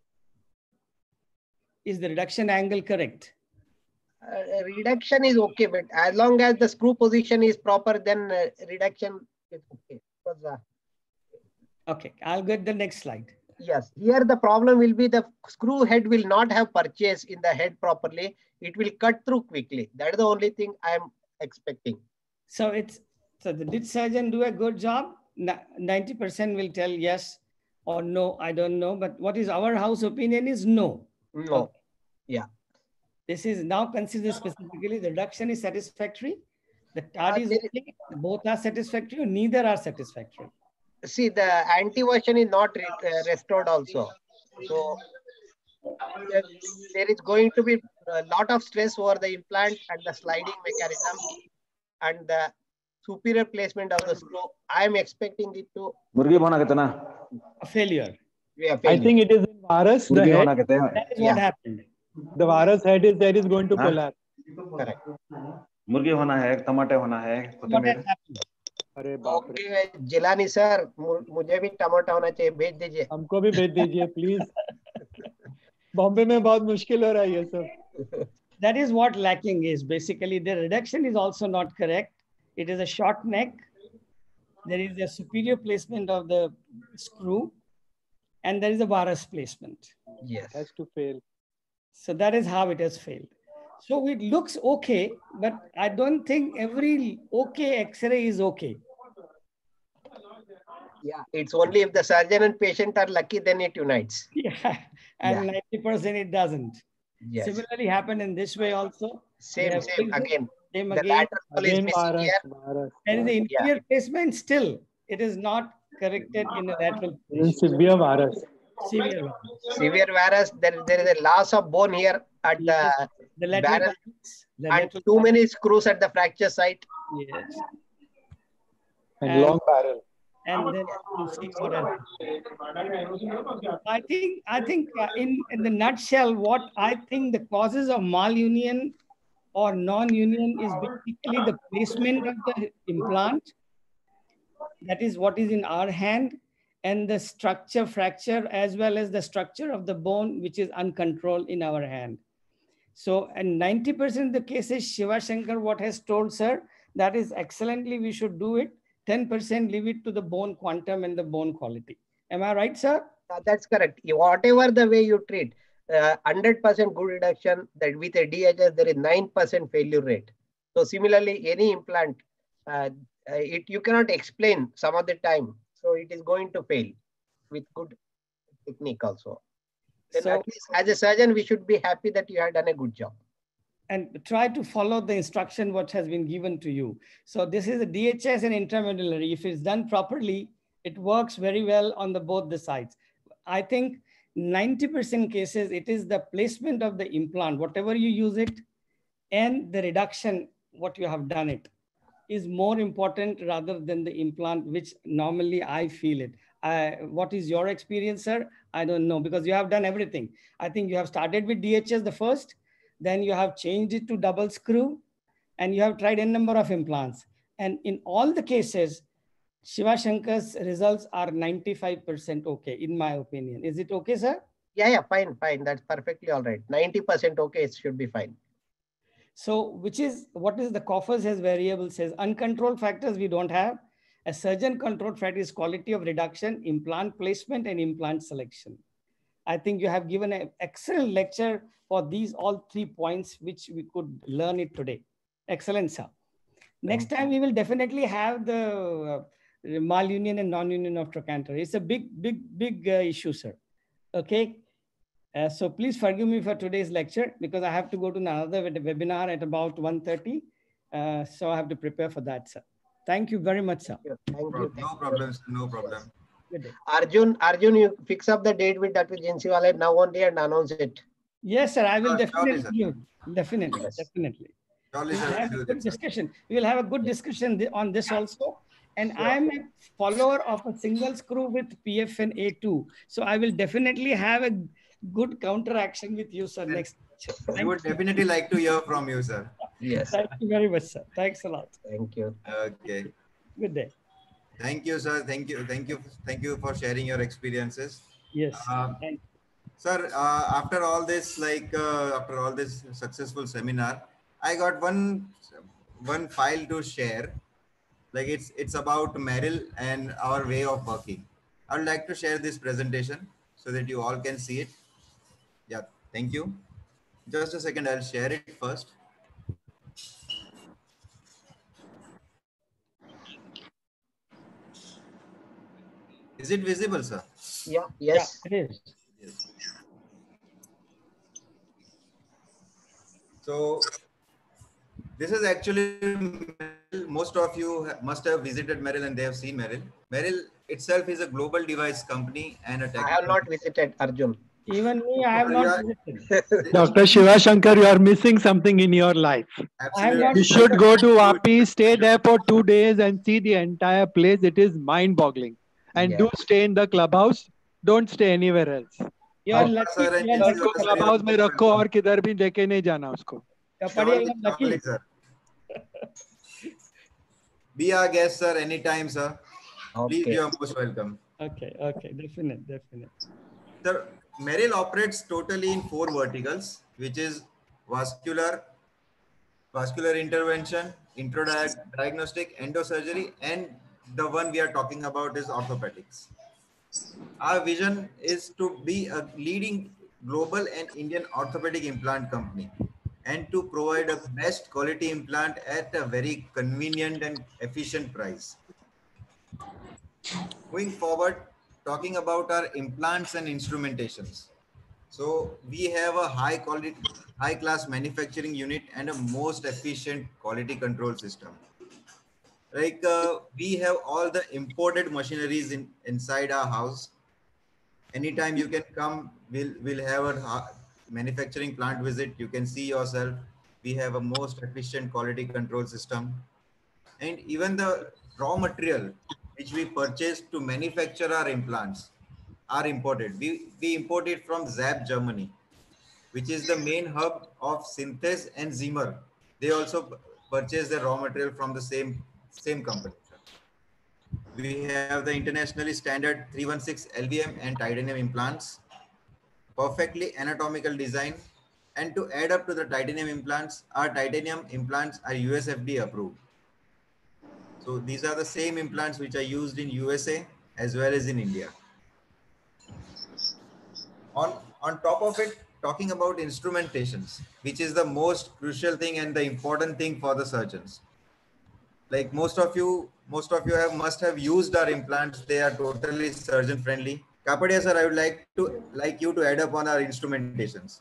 Is the reduction angle correct? Uh, reduction is okay, but as long as the screw position is proper, then uh, reduction is okay. Because, uh, okay, I'll get the next slide. Yes, here the problem will be the screw head will not have purchase in the head properly. It will cut through quickly. That is the only thing I am expecting. So it's so the did surgeon do a good job? ninety percent will tell yes or no, I don't know. But what is our house opinion is no. No. Okay. Yeah. This is now considered specifically the reduction is satisfactory. The T A D is okay. Both are satisfactory, or neither are satisfactory. See, the anti-version is not re uh, restored also. So uh, there is going to be a lot of stress over the implant and the sliding mechanism and the superior placement of the screw. I am expecting it to a failure. Yeah, failure. I think it is in Varus. The head, that is yeah. what happened. The Varus head is that is going to huh? collapse. Correct. मुर्गी होना है, टमाटे होना है, कोथिमीर. अरे बाप रे. Okay, Jilani sir, मुझे भी टमाटर होना चाहिए, भेज दीजिए. हमको भी भेज दीजिए, please. बॉम्बे में बहुत मुश्किल हो रहा है ये सब. That is what lacking is. Basically, the reduction is also not correct. It is a short neck. There is a superior placement of the screw, and there is a Varus placement. Yes. Has to fail. So that is how it has failed. So it looks okay, but I don't think every okay X-ray is okay. Yeah, it's only if the surgeon and patient are lucky, then it unites. Yeah, and yeah. ninety percent it doesn't. Yes. Similarly happened in this way also. Same, same again. Same the again. lateral is missing here. There is the inferior yeah. placement still. It is not corrected in a lateral position. Severe Varus. Severe Varus. Severe Varus. There, there is a loss of bone here at the, the lateral barrel, the and lateral too many screws at the fracture site. Yes. And, and long barrel. And then we'll see what else. I think, I think uh, in, in the nutshell, what I think the causes of malunion or non-union is basically the placement of the implant. That is what is in our hand, and the structure fracture as well as the structure of the bone, which is uncontrolled in our hand. So, and ninety percent of the cases, Shiva Shankar, what has told, sir, that is excellently, we should do it. ten percent leave it to the bone quantum and the bone quality. Am I right, sir? Uh, that's correct. Whatever the way you treat, uh, one hundred percent good reduction, that with a D H S, there is nine percent failure rate. So similarly, any implant, uh, it you cannot explain some of the time. So it is going to fail with good technique also. Then So- at least as a surgeon, we should be happy that you have done a good job. And try to follow the instruction what has been given to you. So this is a D H S and intramedullary. If it's done properly, it works very well on the both the sides. I think ninety percent cases, it is the placement of the implant, whatever you use it, and the reduction, what you have done it, is more important rather than the implant, which normally I feel it. Uh, what is your experience, sir? I don't know, because you have done everything. I think you have started with D H S the first, then you have changed it to double screw, and you have tried a number of implants. And in all the cases, Shiva Shankar's results are ninety-five percent okay, in my opinion. Is it okay, sir? Yeah, yeah, fine, fine. That's perfectly all right. ninety percent okay, it should be fine. So which is, what is the Coffers has variable says, uncontrolled factors we don't have. A surgeon controlled factor is quality of reduction, implant placement, and implant selection. I think you have given an excellent lecture for these all three points, which we could learn it today. Excellent, sir. Next time we will definitely have the uh, malunion and non-union of trochanter. It's a big, big, big uh, issue, sir. Okay. Uh, so please forgive me for today's lecture because I have to go to another webinar at about one thirty. Uh, so I have to prepare for that, sir. Thank you very much, sir. Thank you. No problem, sir, no problem. Good day. Arjun, Arjun, you fix up the date with Doctor Jinsiwala now only and announce it. Yes, sir. I will Uh, definitely surely, give. Definitely, definitely. Surely, We will sir, have we'll a do good that. discussion. We will have a good discussion thi- on this also. And I am a follower of a single screw with P F N A two. So I will definitely have a good counteraction with you, sir, next. We would definitely like to hear from you, sir. Yes. Thank you very much, sir. Thanks a lot. Thank you. Okay. Good day. Thank you, sir. Thank you. Thank you. Thank you for sharing your experiences. Yes. Uh, Thank sir, uh, after all this, like uh, after all this successful seminar, I got one one file to share. Like it's it's about Merrill and our way of working. I would like to share this presentation so that you all can see it. Yeah, thank you. Just a second, I'll share it first. Is it visible, sir? Yeah, yes. Yeah, it is. Yes. So this is actually, most of you ha- must have visited Merrill and they have seen Merrill. Merrill itself is a global device company and a tech. I have not visited Arjun. Even me, I have not visited. Doctor Shiva Shankar, you are missing something in your life. Absolutely. You should go to Vapi, stay there for two days and see the entire place. It is mind-boggling. And Yeah. do stay in the clubhouse. Don't stay anywhere else. You are How- lucky. sir, and you are this sir is को also club house में रखो और किधर भी लेके नहीं जाना उसको. Kapadi, Surely, you are lucky. surely, sir. Be our guest, sir, anytime, sir. Please, Okay. you are most welcome. Okay, okay, definite, definite. Sir, Merrill operates totally in four verticals, which is vascular, vascular intervention, introdiagnostic, endosurgery, and the one we are talking about is orthopedics. Our vision is to be a leading global and Indian orthopedic implant company and to provide a best quality implant at a very convenient and efficient price. Going forward, talking about our implants and instrumentations. So we have a high quality, high class manufacturing unit and a most efficient quality control system. Like uh, we have all the imported machineries in inside our house. Anytime you can come, we'll we'll have a ha- manufacturing plant visit. You can see yourself. We have a most efficient quality control system, and even the raw material which we purchase to manufacture our implants are imported. We we import it from Zab, Germany, which is the main hub of Synthes and Zimmer. They also p- purchase the raw material from the same same company. We have the internationally standard three one six L V M and titanium implants, perfectly anatomical design. And to add up to the titanium implants, our titanium implants are U S F D A approved. So these are the same implants which are used in U S A as well as in India. On, on top of it, talking about instrumentations, which is the most crucial thing and the important thing for the surgeons. Like most of you, most of you have must have used our implants. They are totally surgeon friendly. Kapadia sir, I would like to like you to add up on our instrumentations.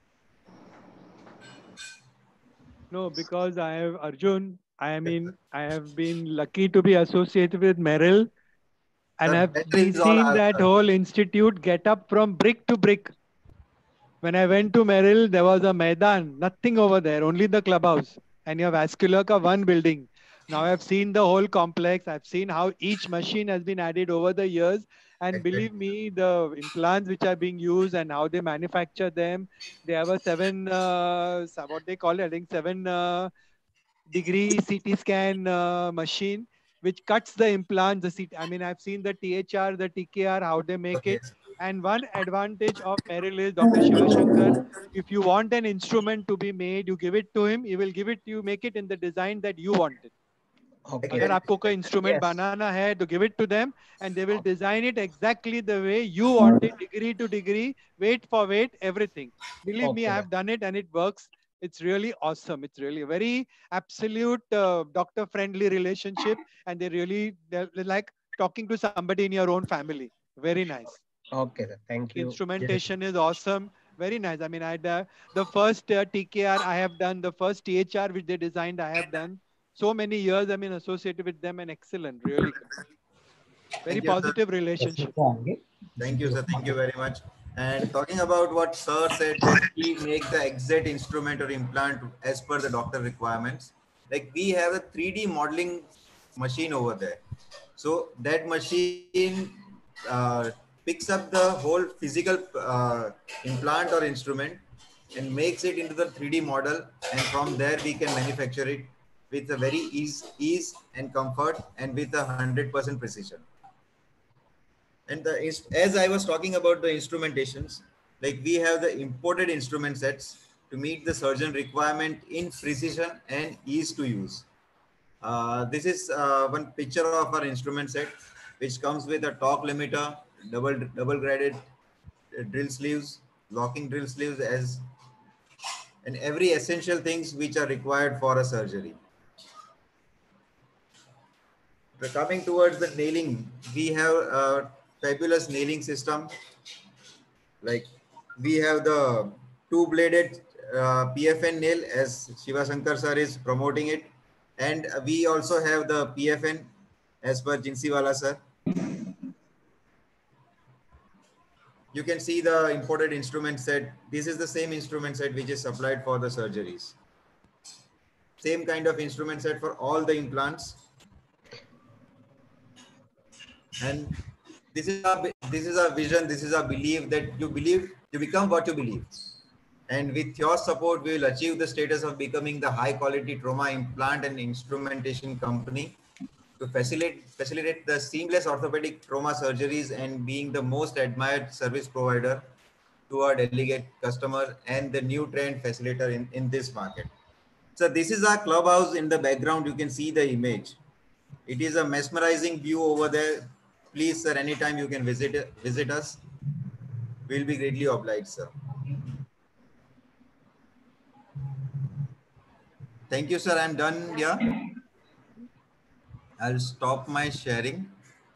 No, because I have Arjun. I mean, I have been lucky to be associated with Merrill, and Sir, I've Merrill is all seen our- that whole institute get up from brick to brick. When I went to Merrill, there was a Maidan, nothing over there, only the clubhouse, and you have vascular ka one building. Now I've seen the whole complex. I've seen how each machine has been added over the years. And believe me, the implants which are being used and how they manufacture them, they have a seven, uh, what they call it, I think seven uh, degree C T scan uh, machine, which cuts the implants. The C T, I mean, I've seen the T H R, the T K R, how they make Okay. it. And one advantage of Merrill is Doctor Shiva Shankar. If you want an instrument to be made, you give it to him. He will give it to you, make it in the design that you want it. Okay. अगर आपको कोई instrument Yes. बनाना है, तो give it to them, and they will design it exactly the way you want it, degree to degree, weight for weight, everything. Believe me, Okay. I have done it and it works. It's really awesome. It's really a very absolute uh, doctor-friendly relationship, and they really they're like talking to somebody in your own family. Very nice. Okay, sir. Thank you. Instrumentation is awesome. Very nice. I mean, I uh, the first uh, T K R I have done, the first T H R which they designed, I have done. So many years I've been associated with them, and excellent, really good. Very Thank you, sir. positive relationship. Thank you, sir. Thank you very much. And talking about what sir said, that we make the exact instrument or implant as per the doctor requirements. Like we have a three D modeling machine over there. So that machine uh, picks up the whole physical uh, implant or instrument and makes it into the three D model. And from there we can manufacture it with a very ease, ease and comfort and with a hundred percent precision. And the, as I was talking about the instrumentations, like we have the imported instrument sets to meet the surgeon requirement in precision and ease to use. Uh, this is uh, one picture of our instrument set, which comes with a torque limiter, double double graded drill sleeves, locking drill sleeves, as and every essential things which are required for a surgery. So coming towards the nailing, we have a fabulous nailing system. Like we have the two-bladed uh, P F N nail, as Shiva Shankar sir is promoting it, and we also have the P F N as per Jinsiwala sir. You can see the imported instrument set. This is the same instrument set which is supplied for the surgeries. Same kind of instrument set for all the implants. And this is our this is our vision. This is our belief that you believe, you become what you believe. And with your support, we will achieve the status of becoming the high quality trauma implant and instrumentation company to facilitate facilitate the seamless orthopedic trauma surgeries and being the most admired service provider to our delegate customer and the new trend facilitator in, in this market. So this is our clubhouse. In the background, you can see the image. It is a mesmerizing view over there. Please, sir, anytime you can visit visit us. We'll be greatly obliged, sir. Thank you, sir. I'm done. Yeah. I'll stop my sharing.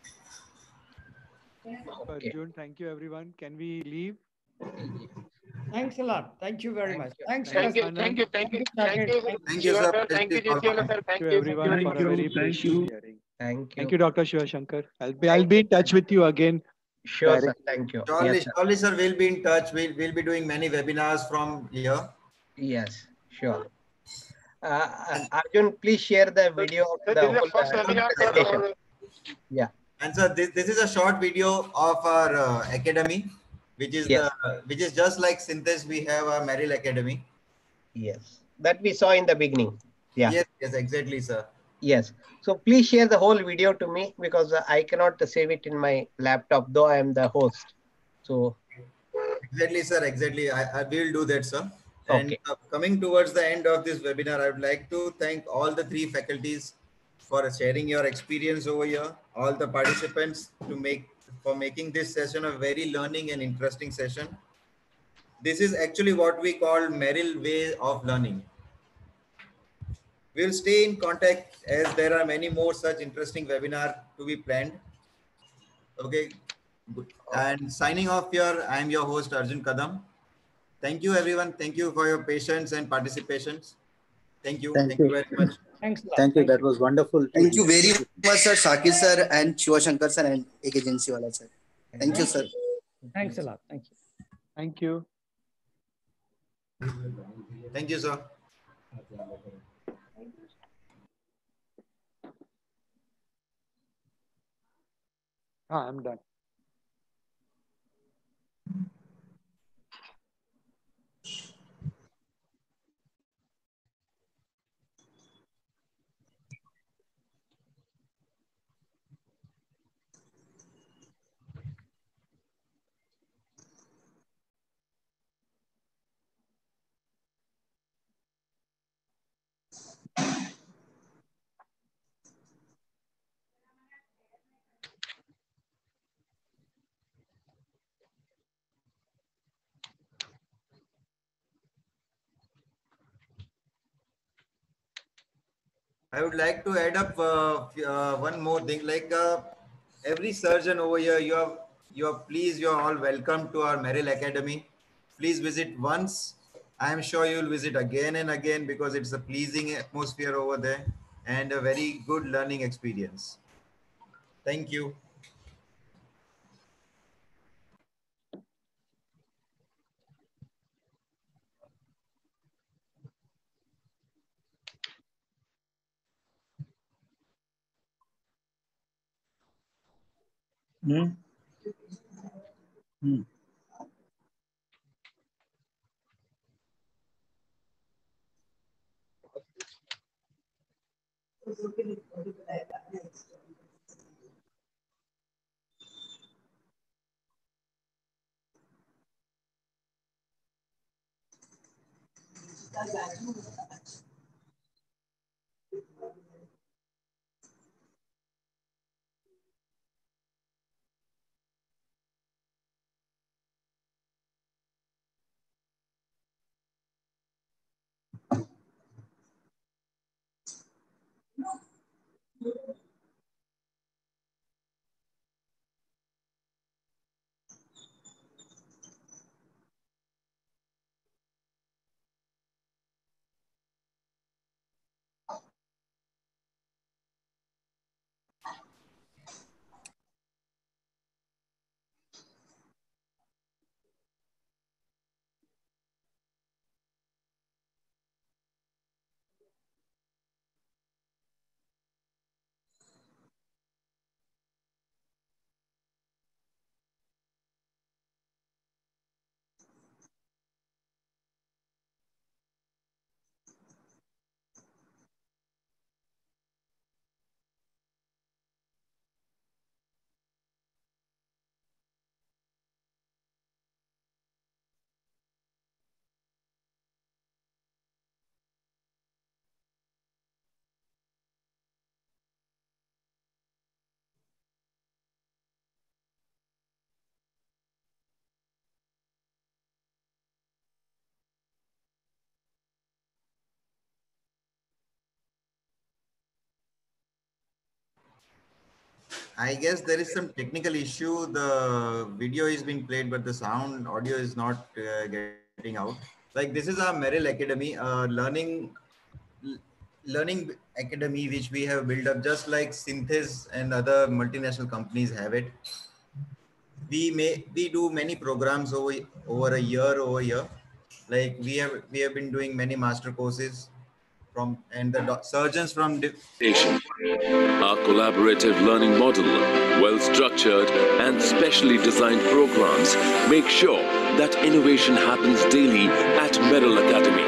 Okay. Arjun, thank you, everyone. Can we leave? Thanks a lot. Thank you very much. Thanks. Thank you. Thank you. Thank you. Thank you. Thank you, sir. Thank you, sir. Thank you, everyone, for a very patient hearing. Thank you. Thank you, Doctor Shiva Shankar. I'll be I'll be in touch with you again. Sure, sir. Thank you. Surely, Yes, sir. surely, sir, we'll be in touch. We'll, we'll be doing many webinars from here. Yes, sure. Uh, Arjun, please share the video of the whole uh, presentation. Yeah. And so this, this is a short video of our uh, academy, which is Yes. the which is just like Synthes. We have a Merrill Academy. Yes, that we saw in the beginning. Yeah. Yes, yes, exactly, sir. Yes. So please share the whole video to me because uh, I cannot uh, save it in my laptop, though I am the host. So Exactly, sir. Exactly. I, I will do that, sir. And Okay. uh, coming towards the end of this webinar, I would like to thank all the three faculties for sharing your experience over here, all the participants to make for making this session a very learning and interesting session. this is actually what we call Merrill way of learning. We'll stay in contact as there are many more such interesting webinars to be planned. Okay. And signing off here, I am your host, Arjun Kadam. Thank you, everyone. Thank you for your patience and participation. Thank you. Thank Thank you. you very much. Thanks. Thank you. That was wonderful. Thank you very much, sir. Shakir sir and Shiva Shankar sir and Ek Agency wala sir. Thank you, sir. Thanks a lot. Thank you. Thank you. Thank you, sir. Ah, I'm done. I would like to add up uh, uh, one more thing. Like uh, every surgeon over here, you are you are please you are all welcome to our Merrill Academy. Please visit once. I am sure you will visit again and again because it's a pleasing atmosphere over there and a very good learning experience. Thank you. Hmm. Hmm. I guess there is some technical issue. The video is being played, but the sound audio is not uh, getting out. Like this is our Merrill Academy, uh, learning learning academy, which we have built up just like Synthes and other multinational companies have it. We may we do many programs over over a year over year. Like we have we have been doing many master courses from and the surgeons from Our collaborative learning model, well-structured and specially designed programs make sure that innovation happens daily at Merrill Academy.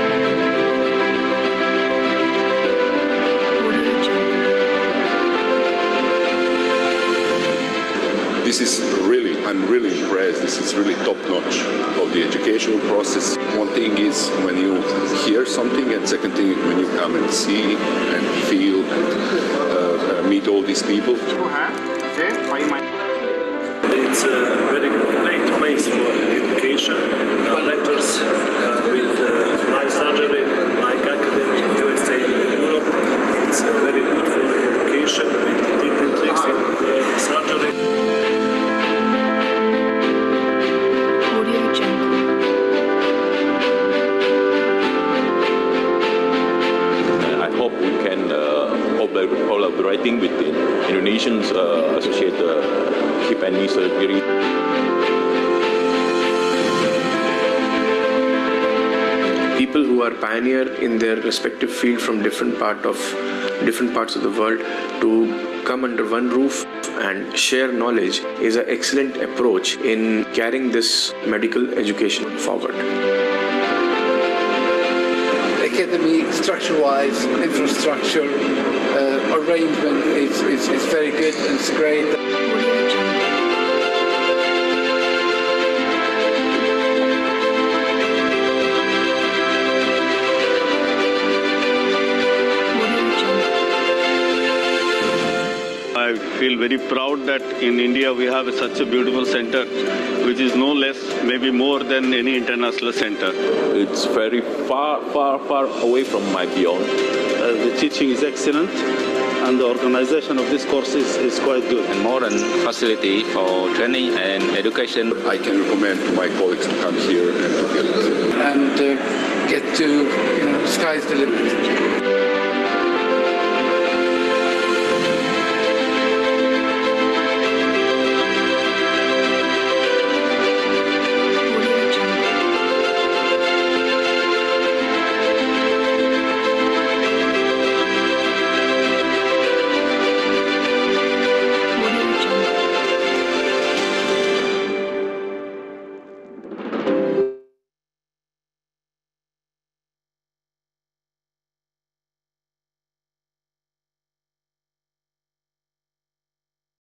This is really, I'm really impressed. This is really top notch of the educational process. One thing is when you hear something, and second thing when you come and see and feel and uh, uh, meet all these people. It's a very great place for education. Uh, lectures uh, with uh, like surgery, like academic in U S A and Europe. It's uh, very good for education with different tricks in uh, surgery. Audio Jungle. I hope we can uh, collaborating with the Indonesian uh, associate uh, hip and knee surgery. People who are pioneer in their respective field from different part of different parts of the world to come under one roof and share knowledge is an excellent approach in carrying this medical education forward. Academy, structure-wise, infrastructure, uh, arrangement is, is, is very good and it's great. I feel very proud that in India we have such a beautiful center, which is no less, maybe more than any international center. It's very far, far, far away from my beyond. Uh, the teaching is excellent, and the organization of this course is, is quite good. And modern facility for training and education. I can recommend to my colleagues to come here and to get it. And uh, get to, you know, sky's the limit.